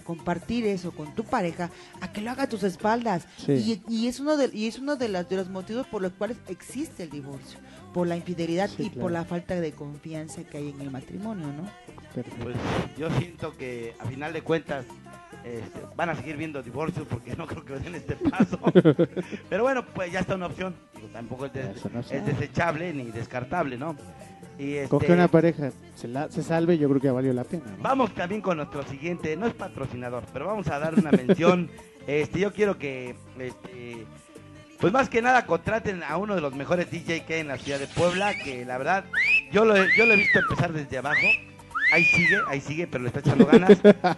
compartir eso con tu pareja a que lo haga a tus espaldas. Sí. Y, y es uno de y es uno de, las, de los motivos por los cuales existe el divorcio, por la infidelidad Sí, y claro. por la falta de confianza que hay en el matrimonio, ¿no? Perfecto. Pues yo siento que a final de cuentas este, van a seguir viendo divorcios porque no creo que den este paso. Pero bueno, pues ya está una opción. Digo, tampoco es, des- Eso no sé. es desechable ni descartable, ¿no? Y Con que este, una pareja se, la, se salve, yo creo que valió la pena, ¿no? vamos también con nuestro siguiente, no es patrocinador, pero vamos a dar una mención. Este, yo quiero que, este, pues más que nada contraten a uno de los mejores D J que hay en la ciudad de Puebla, que la verdad, yo lo, he- yo lo he visto empezar desde abajo. Ahí sigue, ahí sigue, pero le está echando ganas.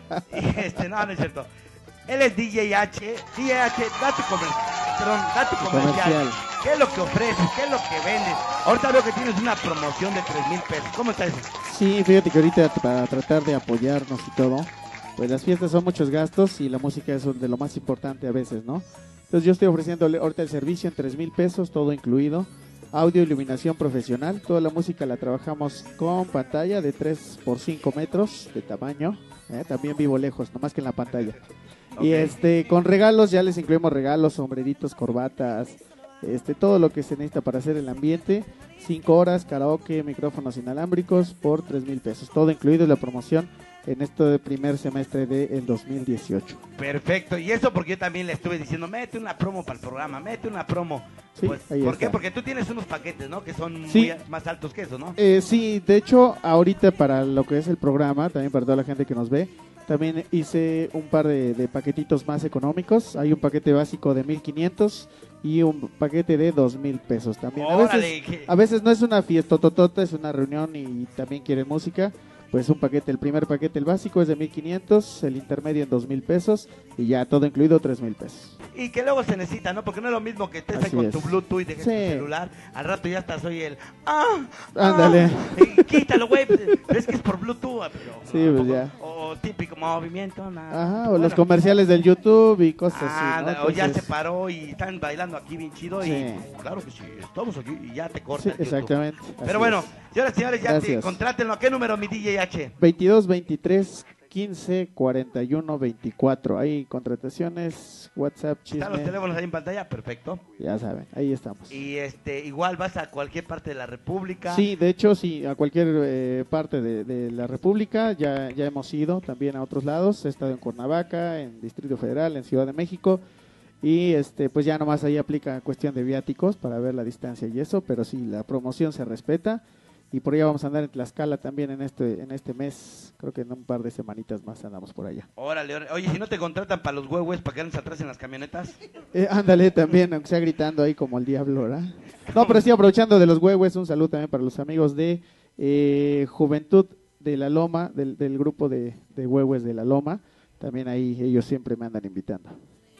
Y este, no, no es cierto. Él es D J H, D J H, date comercial, perdón, date comercial. Comercial. ¿Qué es lo que ofreces? ¿Qué es lo que vendes? Ahorita veo que tienes una promoción de tres mil pesos. ¿Cómo está eso? Sí, fíjate que ahorita para tratar de apoyarnos y todo, pues las fiestas son muchos gastos y la música es de lo más importante a veces, ¿no? Entonces yo estoy ofreciéndole ahorita el servicio en tres mil pesos, todo incluido. Audio, iluminación profesional, toda la música la trabajamos con pantalla de tres por cinco metros de tamaño, ¿eh? También vivo lejos, nomás que en la pantalla. Y Ok. este, con regalos ya les incluimos regalos, sombreritos, corbatas, este, todo lo que se necesita para hacer el ambiente. Cinco horas, karaoke, micrófonos inalámbricos por tres mil pesos. Todo incluido en la promoción en este primer semestre del dos mil dieciocho. Perfecto, y eso porque yo también le estuve diciendo, mete una promo para el programa, mete una promo. Sí, Pues, ahí ¿por está. qué? Porque tú tienes unos paquetes, ¿no? Que son Sí. muy a- más altos que eso, ¿no? Eh, sí, de hecho, ahorita para lo que es el programa, también para toda la gente que nos ve, también hice un par de, de paquetitos más económicos. Hay un paquete básico de mil quinientos y un paquete de dos mil pesos también. A veces, Órale, que- a veces no es una fiesta totota, es una reunión y también quieren música. Pues un paquete, el primer paquete, el básico es de mil quinientos, el intermedio en dos mil pesos y ya todo incluido tres mil pesos. Y que luego se necesita, ¿no? Porque no es lo mismo que estés ahí Así con es. tu Bluetooth y dejes Sí. tu celular. Al rato ya estás, oye el... ¡Ah! Ándale. ah, y quítalo, güey. Pero es que es por Bluetooth. ah, Pero, Sí, ¿a pues poco? ya. O típico movimiento, nada. Ajá, o Bueno. los comerciales del YouTube y cosas Ah, así, ¿no? o ya se Entonces, paró y están bailando aquí bien chido Sí. y claro que sí, estamos aquí y ya te corta sí, el YouTube. exactamente. Pero así bueno, es. señoras y señores, ya te Gracias. contrátenlo. ¿A qué número, mi D J H? veintidós, veintitrés, quince, cuarenta y uno, veinticuatro. Hay contrataciones, WhatsApp, ¿Están los chisme. teléfonos ahí en pantalla? Perfecto. Ya saben, ahí estamos. Y este, igual vas a cualquier parte de la República. Sí, de hecho, sí, a cualquier eh, parte de, de la República ya, ya hemos ido también a otros lados. He estado en Cuernavaca, en Distrito Federal, en Ciudad de México. Y este, pues ya nomás ahí aplica cuestión de viáticos para ver la distancia y eso. Pero sí, la promoción se respeta. Y por allá vamos a andar en Tlaxcala también en este, en este mes. Creo que en un par de semanitas más andamos por allá. Órale, órale. Oye, si no te contratan para los huevos, ¿para quedarnos atrás en las camionetas? Eh, ándale también, aunque sea gritando ahí como el diablo, ¿verdad? No, pero sí, aprovechando de los huevos, un saludo también para los amigos de eh, Juventud de la Loma, del, del grupo de, de huevos de la Loma. También ahí ellos siempre me andan invitando.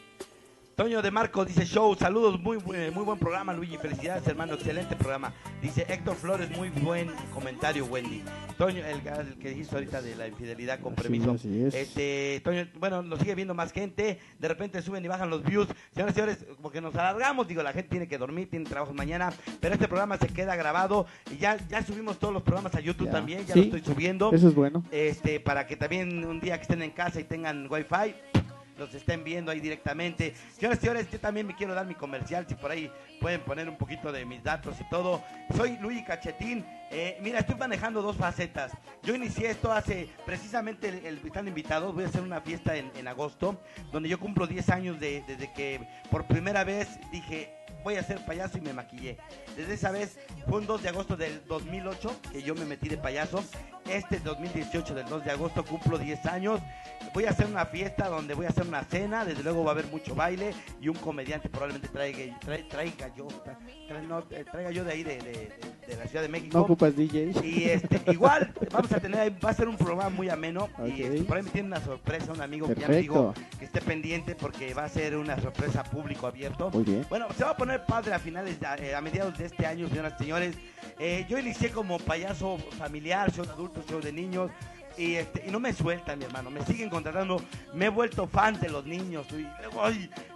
Toño de Marco dice show, saludos, muy, bu- muy buen programa, Luigi, felicidades hermano, excelente programa. Dice Héctor Flores, muy buen comentario, Wendy. Toño, el, el que hizo ahorita de la infidelidad con Así, permiso. así es. Este, Toño, bueno, nos sigue viendo más gente, de repente suben y bajan los views. Señoras y señores, porque nos alargamos, digo, la gente tiene que dormir, tiene trabajo mañana, pero este programa se queda grabado y ya, ya subimos todos los programas a YouTube Ya. también, ya Sí, lo estoy subiendo. Eso es bueno. Este, para que también un día que estén en casa y tengan wifi, los estén viendo ahí directamente. Señoras y señores, yo también me quiero dar mi comercial, si por ahí pueden poner un poquito de mis datos y todo. Soy Luigi Cachetín. Eh, mira, estoy manejando dos facetas. Yo inicié esto hace, precisamente, el, el- están invitados, voy a hacer una fiesta en, en agosto, donde yo cumplo diez años de, desde que por primera vez dije, voy a ser payaso y me maquillé. Desde esa vez fue un dos de agosto del dos mil ocho que yo me metí de payaso. Este dos mil dieciocho del dos de agosto cumplo diez años. Voy a hacer una fiesta donde voy a hacer una cena, desde luego va a haber mucho baile y un comediante probablemente traiga, traiga, traiga yo, tra- no, eh, traiga yo de ahí de, de- de- de la Ciudad de México. No ocupas D J. Y este, igual vamos a tener, ahí, va a ser un programa muy ameno. Ok. Y este, por ahí me tiene una sorpresa un amigo que ya me dijo Perfecto. que esté pendiente porque va a ser una sorpresa público abierto. Muy bien. Bueno, se va a poner padre a finales, de- a, eh, a mediados de este año, señoras y señores. Eh, yo inicié como payaso familiar, show de adultos, show de niños. Y, este, y no me sueltan, mi hermano, me siguen contratando, me he vuelto fan de los niños. Y luego, ay,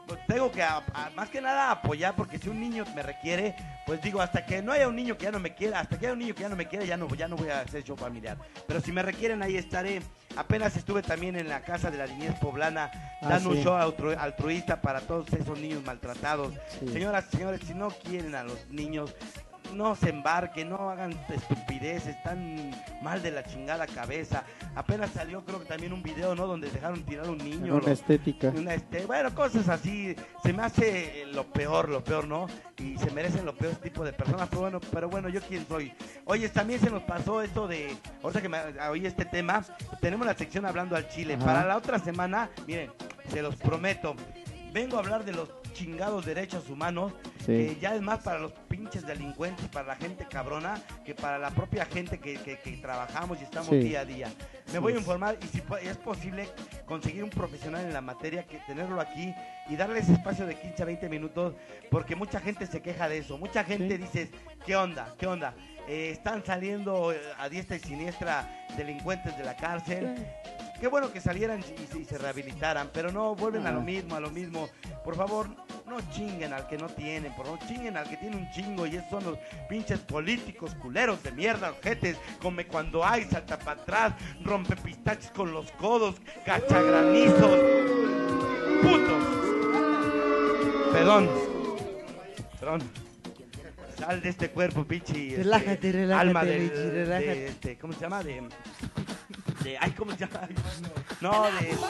pues, tengo que, a- a- más que nada, apoyar, porque si un niño me requiere, pues digo, hasta que no haya un niño que ya no me quiera, hasta que haya un niño que ya no me quiera, ya no, ya no voy a hacer show familiar. Pero si me requieren, ahí estaré. Apenas estuve también en la Casa de la Niñez Poblana, Ah, dando sí. un show altru- altruista para todos esos niños maltratados. Sí. Señoras y señores, si no quieren a los niños, no se embarquen, no hagan estupideces, están mal de la chingada cabeza. Apenas salió, creo que también un video, ¿no? Donde dejaron tirar a un niño. En una lo- estética. una este, bueno, cosas así, se me hace lo peor, lo peor, ¿no? Y se merecen lo peor este tipo de personas, pero bueno, pero bueno, yo quién soy. Oye, también se nos pasó esto de, ahorita que me oí este tema, tenemos la sección hablando al chile. Ajá. Para la otra semana, miren, se los prometo, vengo a hablar de los chingados derechos humanos, Sí. que ya es más para los pinches delincuentes, para la gente cabrona, que para la propia gente que, que- que trabajamos y estamos Sí. día a día. Me Sí voy a es. informar y si po- es posible conseguir un profesional en la materia, que tenerlo aquí y darle ese espacio de quince a veinte minutos, porque mucha gente se queja de eso. Mucha gente Sí. dice, ¿qué onda? ¿Qué onda? Eh, están saliendo eh, a diestra y siniestra delincuentes de la cárcel. Qué bueno que salieran y, se- y se rehabilitaran, pero no vuelven a lo Ah. mismo, a lo mismo. Por favor, no chinguen al que no tienen, por favor, chinguen al que tiene un chingo, y esos son los pinches políticos culeros de mierda, ojetes, come cuando hay, salta para atrás, rompe pistaches con los codos, cachagranizos, putos. Perdón, perdón. Sal de este cuerpo, pinche. este, Relájate, relájate, alma del- Richie, relájate. de, este, ¿cómo se llama? De, de, ay, ¿cómo se llama? Ay, no, de, de,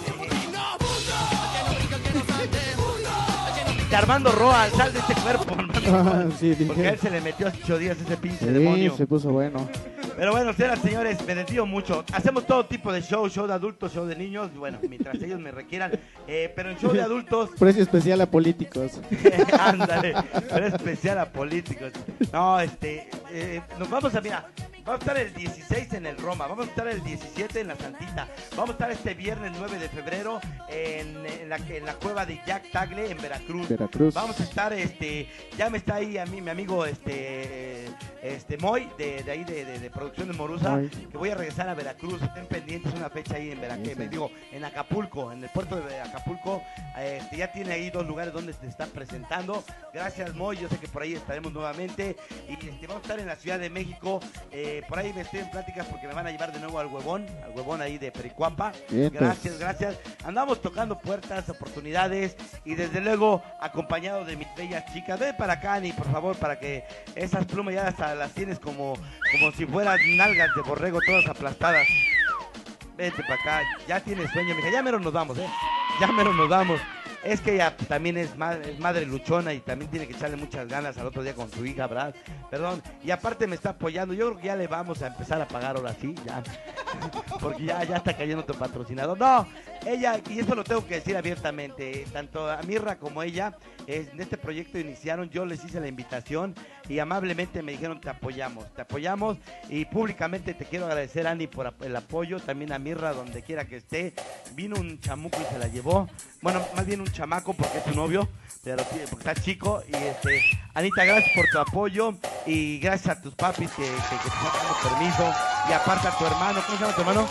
de Armando Roa, sal de este cuerpo, Armando Ah, Roa. sí, Porque a él dije. se le metió hace ocho días ese pinche Sí, demonio. se puso bueno. Pero bueno, señoras y señores, me despido mucho. Hacemos todo tipo de show, show de adultos, show de niños, y bueno, mientras ellos me requieran. Eh, pero en show de adultos, Precio especial a políticos. ándale, pero especial a políticos. No, este, eh, nos vamos a, mira, vamos a estar el dieciséis en el Roma, vamos a estar el diecisiete en la Santita, vamos a estar este viernes nueve de febrero en, en la, en la cueva de Jack Tagle en Veracruz. Veracruz. Vamos a estar, este, ya me está ahí a mí, mi amigo, este, este, Moy, de, de ahí de, de, de Producciones Morusa, Moy. que voy a regresar a Veracruz, estén pendientes, una fecha ahí en Veracruz, Sí, sí. digo, en Acapulco, en el puerto de Acapulco, este, ya tiene ahí dos lugares donde se está presentando. Gracias, Moy, yo sé que por ahí estaremos nuevamente, y este, vamos a estar en la Ciudad de México, eh, por ahí me estoy en pláticas porque me van a llevar de nuevo al huevón, al huevón ahí de Pericuapa. Vientos. Gracias, gracias. Andamos tocando puertas, oportunidades, y desde luego acompañado de mis bellas chicas. Ven para acá, Ani, por favor, para que esas plumas ya hasta las tienes como, como si fueran nalgas de borrego, todas aplastadas. Vete para acá, ya tienes sueño, mija. Ya mero nos vamos, ¿eh? Ya mero nos vamos. Es que ella también es madre, es madre luchona y también tiene que echarle muchas ganas al otro día con su hija, ¿verdad? Perdón. Y aparte me está apoyando. Yo creo que ya le vamos a empezar a pagar ahora sí, ya. Porque ya, ya está cayendo tu patrocinador. No, ella, y eso lo tengo que decir abiertamente, tanto a Mirra como ella, eh, en este proyecto iniciaron, yo les hice la invitación y amablemente me dijeron te apoyamos, te apoyamos, y públicamente te quiero agradecer, Ani, por ap- el apoyo, también a Mirra donde quiera que esté. Vino un chamuco y se la llevó, bueno, más bien un chamaco porque es su novio, pero sí, porque está chico. Y este, Anita, gracias por tu apoyo y gracias a tus papis que, que, que te están dando permiso, y aparte a tu hermano, ¿cómo se llama tu hermano?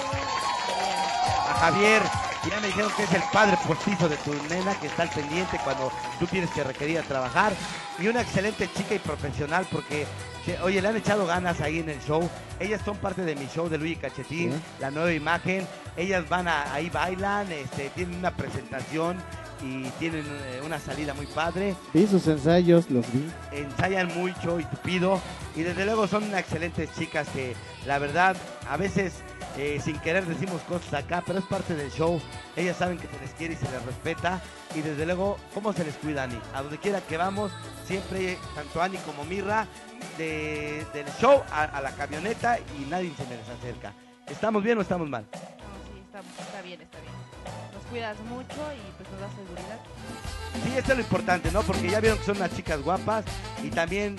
A Javier. Y ya me dijeron que es el padre postizo de tu nena, que está al pendiente cuando tú tienes que requerir a trabajar. Y una excelente chica y profesional, porque, che, oye, le han echado ganas ahí en el show. Ellas son parte de mi show de Luis Cachetín, Sí. La Nueva Imagen. Ellas van a, ahí bailan, este, tienen una presentación y tienen eh, una salida muy padre. Vi sus ensayos, los vi. Ensayan mucho y tupido, y desde luego son unas excelentes chicas que la verdad a veces eh, sin querer decimos cosas acá, pero es parte del show. Ellas saben que se les quiere y se les respeta, y desde luego cómo se les cuida, Ani. A donde quiera que vamos, siempre tanto Ani como Mirra, de, del show a, a la camioneta, y nadie se me les acerca. ¿Estamos bien o estamos mal? No, sí, está, está bien, está bien. Nos cuidas mucho y pues nos da seguridad. Sí, esto es lo importante, ¿no? Porque ya vieron que son unas chicas guapas, y también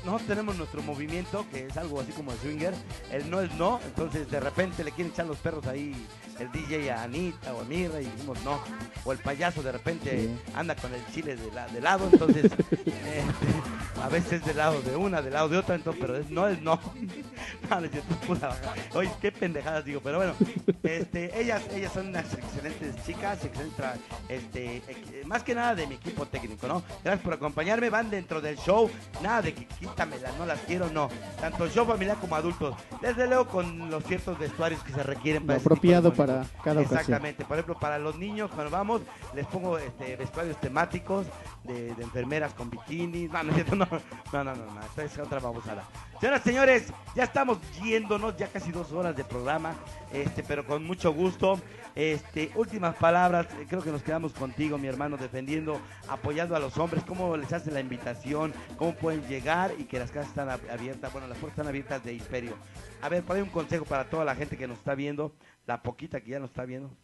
nosotros tenemos nuestro movimiento, que es algo así como el swinger, el no es no, entonces de repente le quieren echar los perros ahí el D J a Anita o a Mirra y dijimos no, o el payaso de repente Sí. anda con el chile de, la, de lado, entonces eh, a veces es de lado de una, de lado de otra, entonces, pero es, no es no. No, no es cierto, es pura- Oye, qué pendejadas digo, pero bueno, este, ellas, ellas son unas excelentes chicas, excelentes, tra- este, ex- más que nada de mi equipo técnico, ¿no? Gracias por acompañarme, van dentro del show, nada de que quítamela, no las quiero, no. Tanto show familiar como adultos, desde luego con los ciertos vestuarios que se requieren Lo para ese tipo de apropiado momentos. para cada ocasión. Exactamente, por ejemplo, para los niños cuando vamos les pongo este, vestuarios temáticos de, de enfermeras con bikinis, no, no es cierto, no, no, no, no, no, esta es otra babosada. Señoras, señores, ya estamos yéndonos, ya casi dos horas de programa, este, pero con mucho gusto. Este, últimas palabras, eh, creo que nos quedamos contigo, mi hermano, defendiendo, apoyando a los hombres, cómo les hace la invitación, cómo pueden llegar y que las casas están ab- abiertas, bueno, las puertas están abiertas de Imperio. A ver, por ahí un consejo para toda la gente que nos está viendo, la poquita que ya nos está viendo.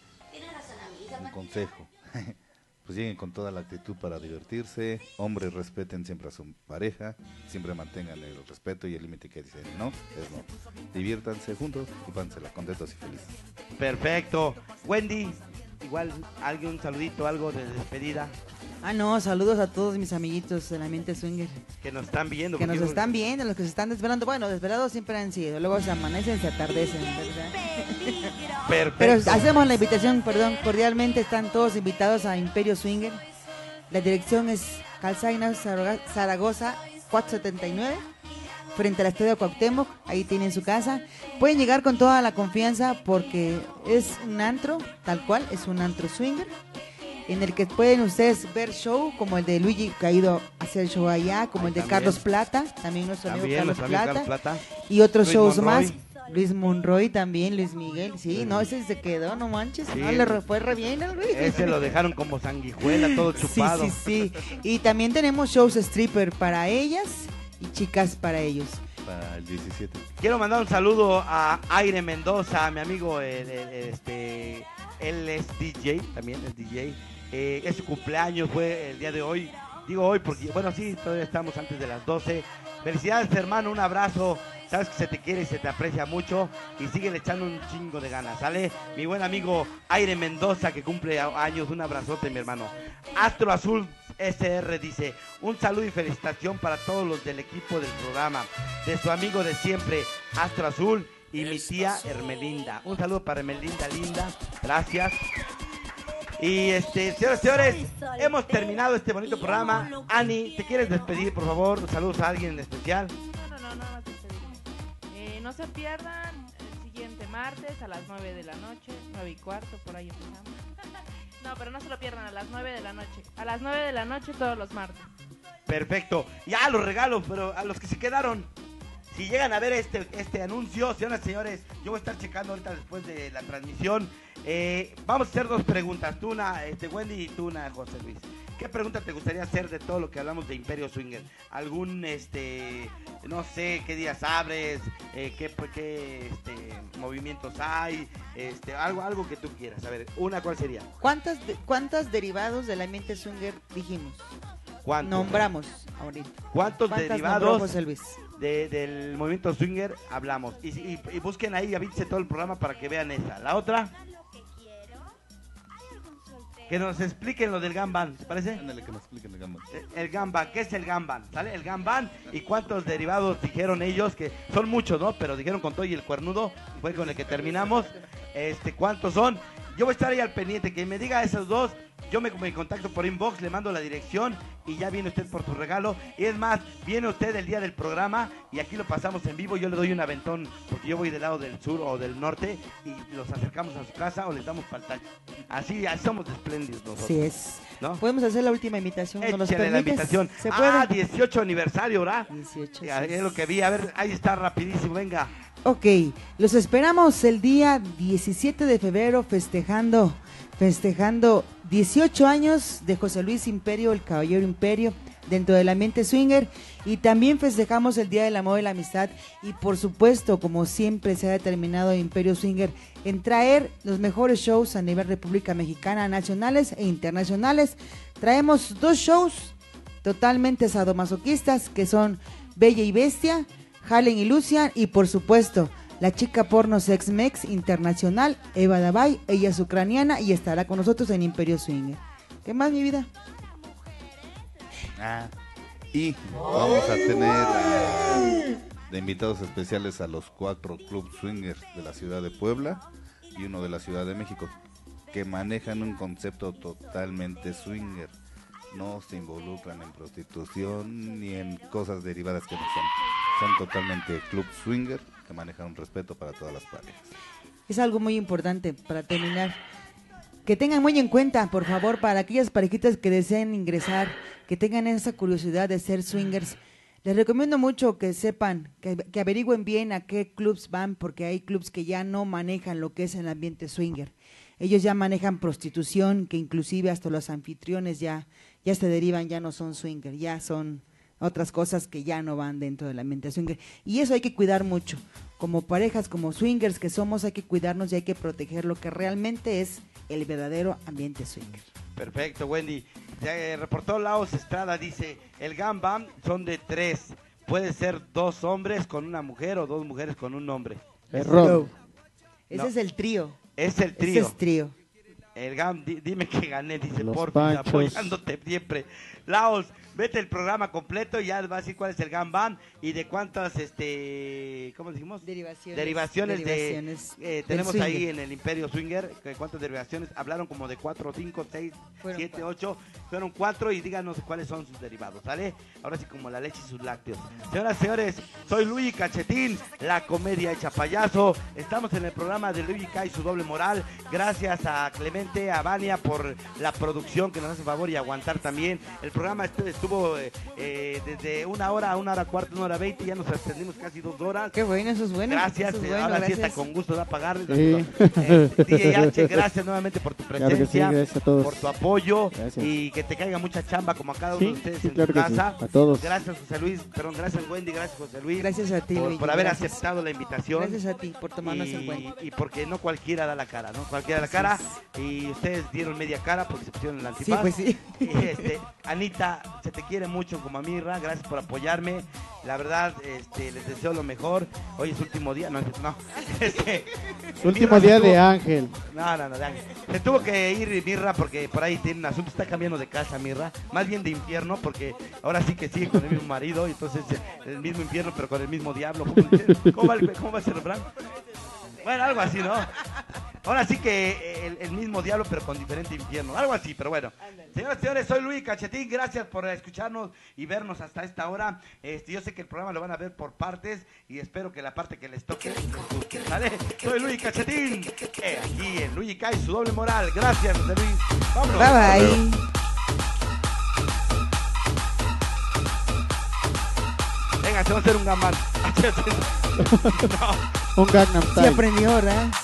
Un consejo. Pues lleguen con toda la actitud para divertirse. Hombres, respeten siempre a su pareja. Siempre mantengan el respeto y el límite que dicen no, es no. Diviértanse juntos y pánsela contentos y felices. Perfecto. Wendy, igual, alguien, un saludito, algo de despedida Ah, no, saludos a todos mis amiguitos de la mente swinger. que nos están viendo. Que nos porque- están viendo, los que se están desvelando. Bueno, desvelados siempre han sido. Luego se amanecen, se atardecen, ¿verdad? Perfecto. Pero hacemos la invitación, perdón, cordialmente están todos invitados a Imperio Swinger. La dirección es Calzaina Zaraga- Zaragoza cuatrocientos setenta y nueve, frente al Estadio Cuauhtémoc, ahí tienen su casa. Pueden llegar con toda la confianza porque es un antro, tal cual, es un antro swinger, en el que pueden ustedes ver show como el de Luigi, que ha ido a hacer show allá, como Ahí el de también. Carlos Plata, también nuestro amigo También Carlos nuestro amigo Plata, Carlos Plata. y otros Luis shows Monroy. más. Luis Monroy también, Luis Miguel, sí, Sí. no, ese se quedó, no manches, Sí. no, le re- fue re bien el Luis. Ese lo dejaron como sanguijuela, todo chupado. Sí, sí, sí. Y también tenemos shows stripper para ellas y chicas para ellos. Para el diecisiete. Quiero mandar un saludo a Aire Mendoza, mi amigo, el- el- este, él es D J, también es D J. Eh, es su cumpleaños, fue el día de hoy. Digo hoy porque, bueno, sí, todavía estamos antes de las doce. Felicidades, hermano, un abrazo. Sabes que se te quiere y se te aprecia mucho. Y sigue echando un chingo de ganas, ¿sale? Mi buen amigo Aire Mendoza, que cumple a- años, un abrazote, mi hermano. Astro Azul S R dice, un saludo y felicitación para todos los del equipo del programa. De su amigo de siempre, Astro Azul, y mi tía Hermelinda. Un saludo para Hermelinda linda, gracias. Y este, señores, señores, hemos terminado este bonito programa. Ani, ¿te quieres despedir, por favor? Saludos a alguien en especial. No, no, no, nada más despedirme. Eh, no se pierdan el siguiente martes a las nueve de la noche, nueve y cuarto, por ahí empezamos. No, pero no se lo pierdan a las nueve de la noche. A las nueve de la noche todos los martes. Perfecto. Ya los regalos, pero a los que se quedaron, si llegan a ver este, este anuncio, señoras y señores, yo voy a estar checando ahorita después de la transmisión. Eh, vamos a hacer dos preguntas, tú una, este, Wendy, y tú una, José Luis. ¿Qué pregunta te gustaría hacer de todo lo que hablamos de Imperio Swinger? ¿Algún, este, no sé, qué días abres, eh, qué, qué este, movimientos hay, este, algo, algo que tú quieras? A ver, una, ¿cuál sería? ¿Cuántas, de- cuántas derivados de la mente swinger dijimos? ¿Cuántos? Nombramos ahorita. ¿Cuántos ¿Cuántas nombró derivados José Luis? de- del movimiento swinger hablamos? Y, y- y busquen ahí, avítense todo el programa para que vean esa. La otra, que nos expliquen lo del Gamban, ¿te parece? Ándale, que nos expliquen el gambán. Eh, El Gamban, ¿qué es el Gamban? ¿Sale? El Gamban y cuántos derivados dijeron ellos, que son muchos, ¿no? Pero dijeron con todo y el cuernudo, fue con el que terminamos. Este, ¿cuántos son? Yo voy a estar ahí al pendiente, que me diga esos dos. Yo me, me contacto por inbox, le mando la dirección y ya viene usted por su regalo. Y es más, viene usted el día del programa y aquí lo pasamos en vivo. Yo le doy un aventón porque yo voy del lado del sur o del norte y los acercamos a su casa o les damos pantalla. Así, así somos de espléndidos nosotros. Así es. ¿No? Podemos hacer la última invitación. ¿Nos los Échale la permites? invitación. ¿Se puede? Ah, dieciocho aniversario, ¿verdad? dieciocho, Ya, sí. es lo que vi. A ver, ahí está rapidísimo, venga. Ok, los esperamos el día diecisiete de febrero festejando, festejando dieciocho años de José Luis Imperio, el Caballero Imperio, dentro del ambiente swinger, y también festejamos el Día del Amor y la Amistad, y por supuesto, como siempre se ha determinado Imperio Swinger, en traer los mejores shows a nivel República Mexicana, nacionales e internacionales. Traemos dos shows totalmente sadomasoquistas, que son Bella y Bestia, Halen y Lucian y por supuesto la chica porno Sex Mex internacional, Eva Davai. Ella es ucraniana y estará con nosotros en Imperio Swinger. ¿Qué más, mi vida? Ah, y vamos a tener a, de invitados especiales a los cuatro club swingers de la ciudad de Puebla y uno de la Ciudad de México, que manejan un concepto totalmente swinger. No se involucran en prostitución ni en cosas derivadas que no son. Son totalmente club swinger que manejan un respeto para todas las parejas. Es algo muy importante para terminar. Que tengan muy en cuenta, por favor, para aquellas parejitas que deseen ingresar, que tengan esa curiosidad de ser swingers. Les recomiendo mucho que sepan, que, que averigüen bien a qué clubs van, porque hay clubs que ya no manejan lo que es el ambiente swinger. Ellos ya manejan prostitución, que inclusive hasta los anfitriones ya, ya se derivan, ya no son swinger, ya son otras cosas que ya no van dentro del ambiente swinger. Y eso hay que cuidar mucho. Como parejas, como swingers que somos, hay que cuidarnos y hay que proteger lo que realmente es el verdadero ambiente swinger. Perfecto, Wendy. Ya, reportó Laos Estrada, dice, el gambam son de tres. Puede ser dos hombres con una mujer o dos mujeres con un hombre. Error. Ese No. es el trío. Es el Ese trío. es trío. El GAM, di- dime que gané, dice Los Porfi, Panchos. apoyándote siempre. Laos, vete el programa completo y ya va a decir cuál es el GAM BAM y de cuántas, este, ¿cómo dijimos? Derivaciones. Derivaciones, derivaciones de, eh, del tenemos swinger. ahí en el Imperio Swinger, que cuántas derivaciones, hablaron como de cuatro, cinco, seis, Fueron siete, cuatro. ocho, fueron cuatro y díganos cuáles son sus derivados, ¿sale? Ahora sí como la leche y sus lácteos. Señoras y señores, soy Luis Cachetín, la comedia hecha payaso, estamos en el programa de Luis K y su doble moral, gracias a Clemente, a Vania por la producción que nos hace favor y aguantar también. El programa estu- estuvo eh, eh, desde una hora a una hora cuarto, una hora veinte, ya nos extendimos casi dos horas. Qué bueno, eso es bueno. Gracias, eso es eh, bueno, ahora sí gracias. está con gusto de pagar. Sí. Eh, D J H, gracias nuevamente por tu Claro que sí, presencia, gracias a todos. por tu apoyo Gracias. y que te caiga mucha chamba como a cada uno Sí, de ustedes sí, en claro su que sí. casa. A todos. Gracias José Luis, perdón, gracias Wendy, gracias José Luis. Gracias a ti, por, Luigi, por haber gracias. aceptado la invitación. Gracias a ti por tomarnos en cuenta. Y, y porque no cualquiera da la cara, ¿no? Cualquiera da la cara. Y ustedes dieron media cara porque se pusieron el Sí, antifaz. pues sí. Y, este, Anita, se te quiere mucho como a mí, Ra, gracias por apoyarme. La verdad, este, les deseo lo mejor. Hoy es último día, no, no. Este, Último Mirra día se de tuvo- Ángel. No, no, no, de Ángel. Se tuvo que ir Mirra porque por ahí tiene un asunto, está cambiando de casa, Mirra. Más bien de infierno porque ahora sí que sigue con el mismo marido y entonces eh, el mismo infierno pero con el mismo diablo. ¿Cómo va, el- cómo va ese refrán? Bueno, algo así, ¿no? Ahora sí que el, el mismo diablo, pero con diferente infierno. Algo así, pero bueno. Señoras y señores, soy Luis Cachetín. Gracias por escucharnos y vernos hasta esta hora. Este, yo sé que el programa lo van a ver por partes y espero que la parte que les toque les guste. ¿Sale? Soy Luis Cachetín. Eh, aquí en Luis K y su doble moral. Gracias, José Luis. Vámonos. Bye bye. Venga, se va a hacer un gamán. No. Un Gangnam Sí Style. aprendió, ¿verdad?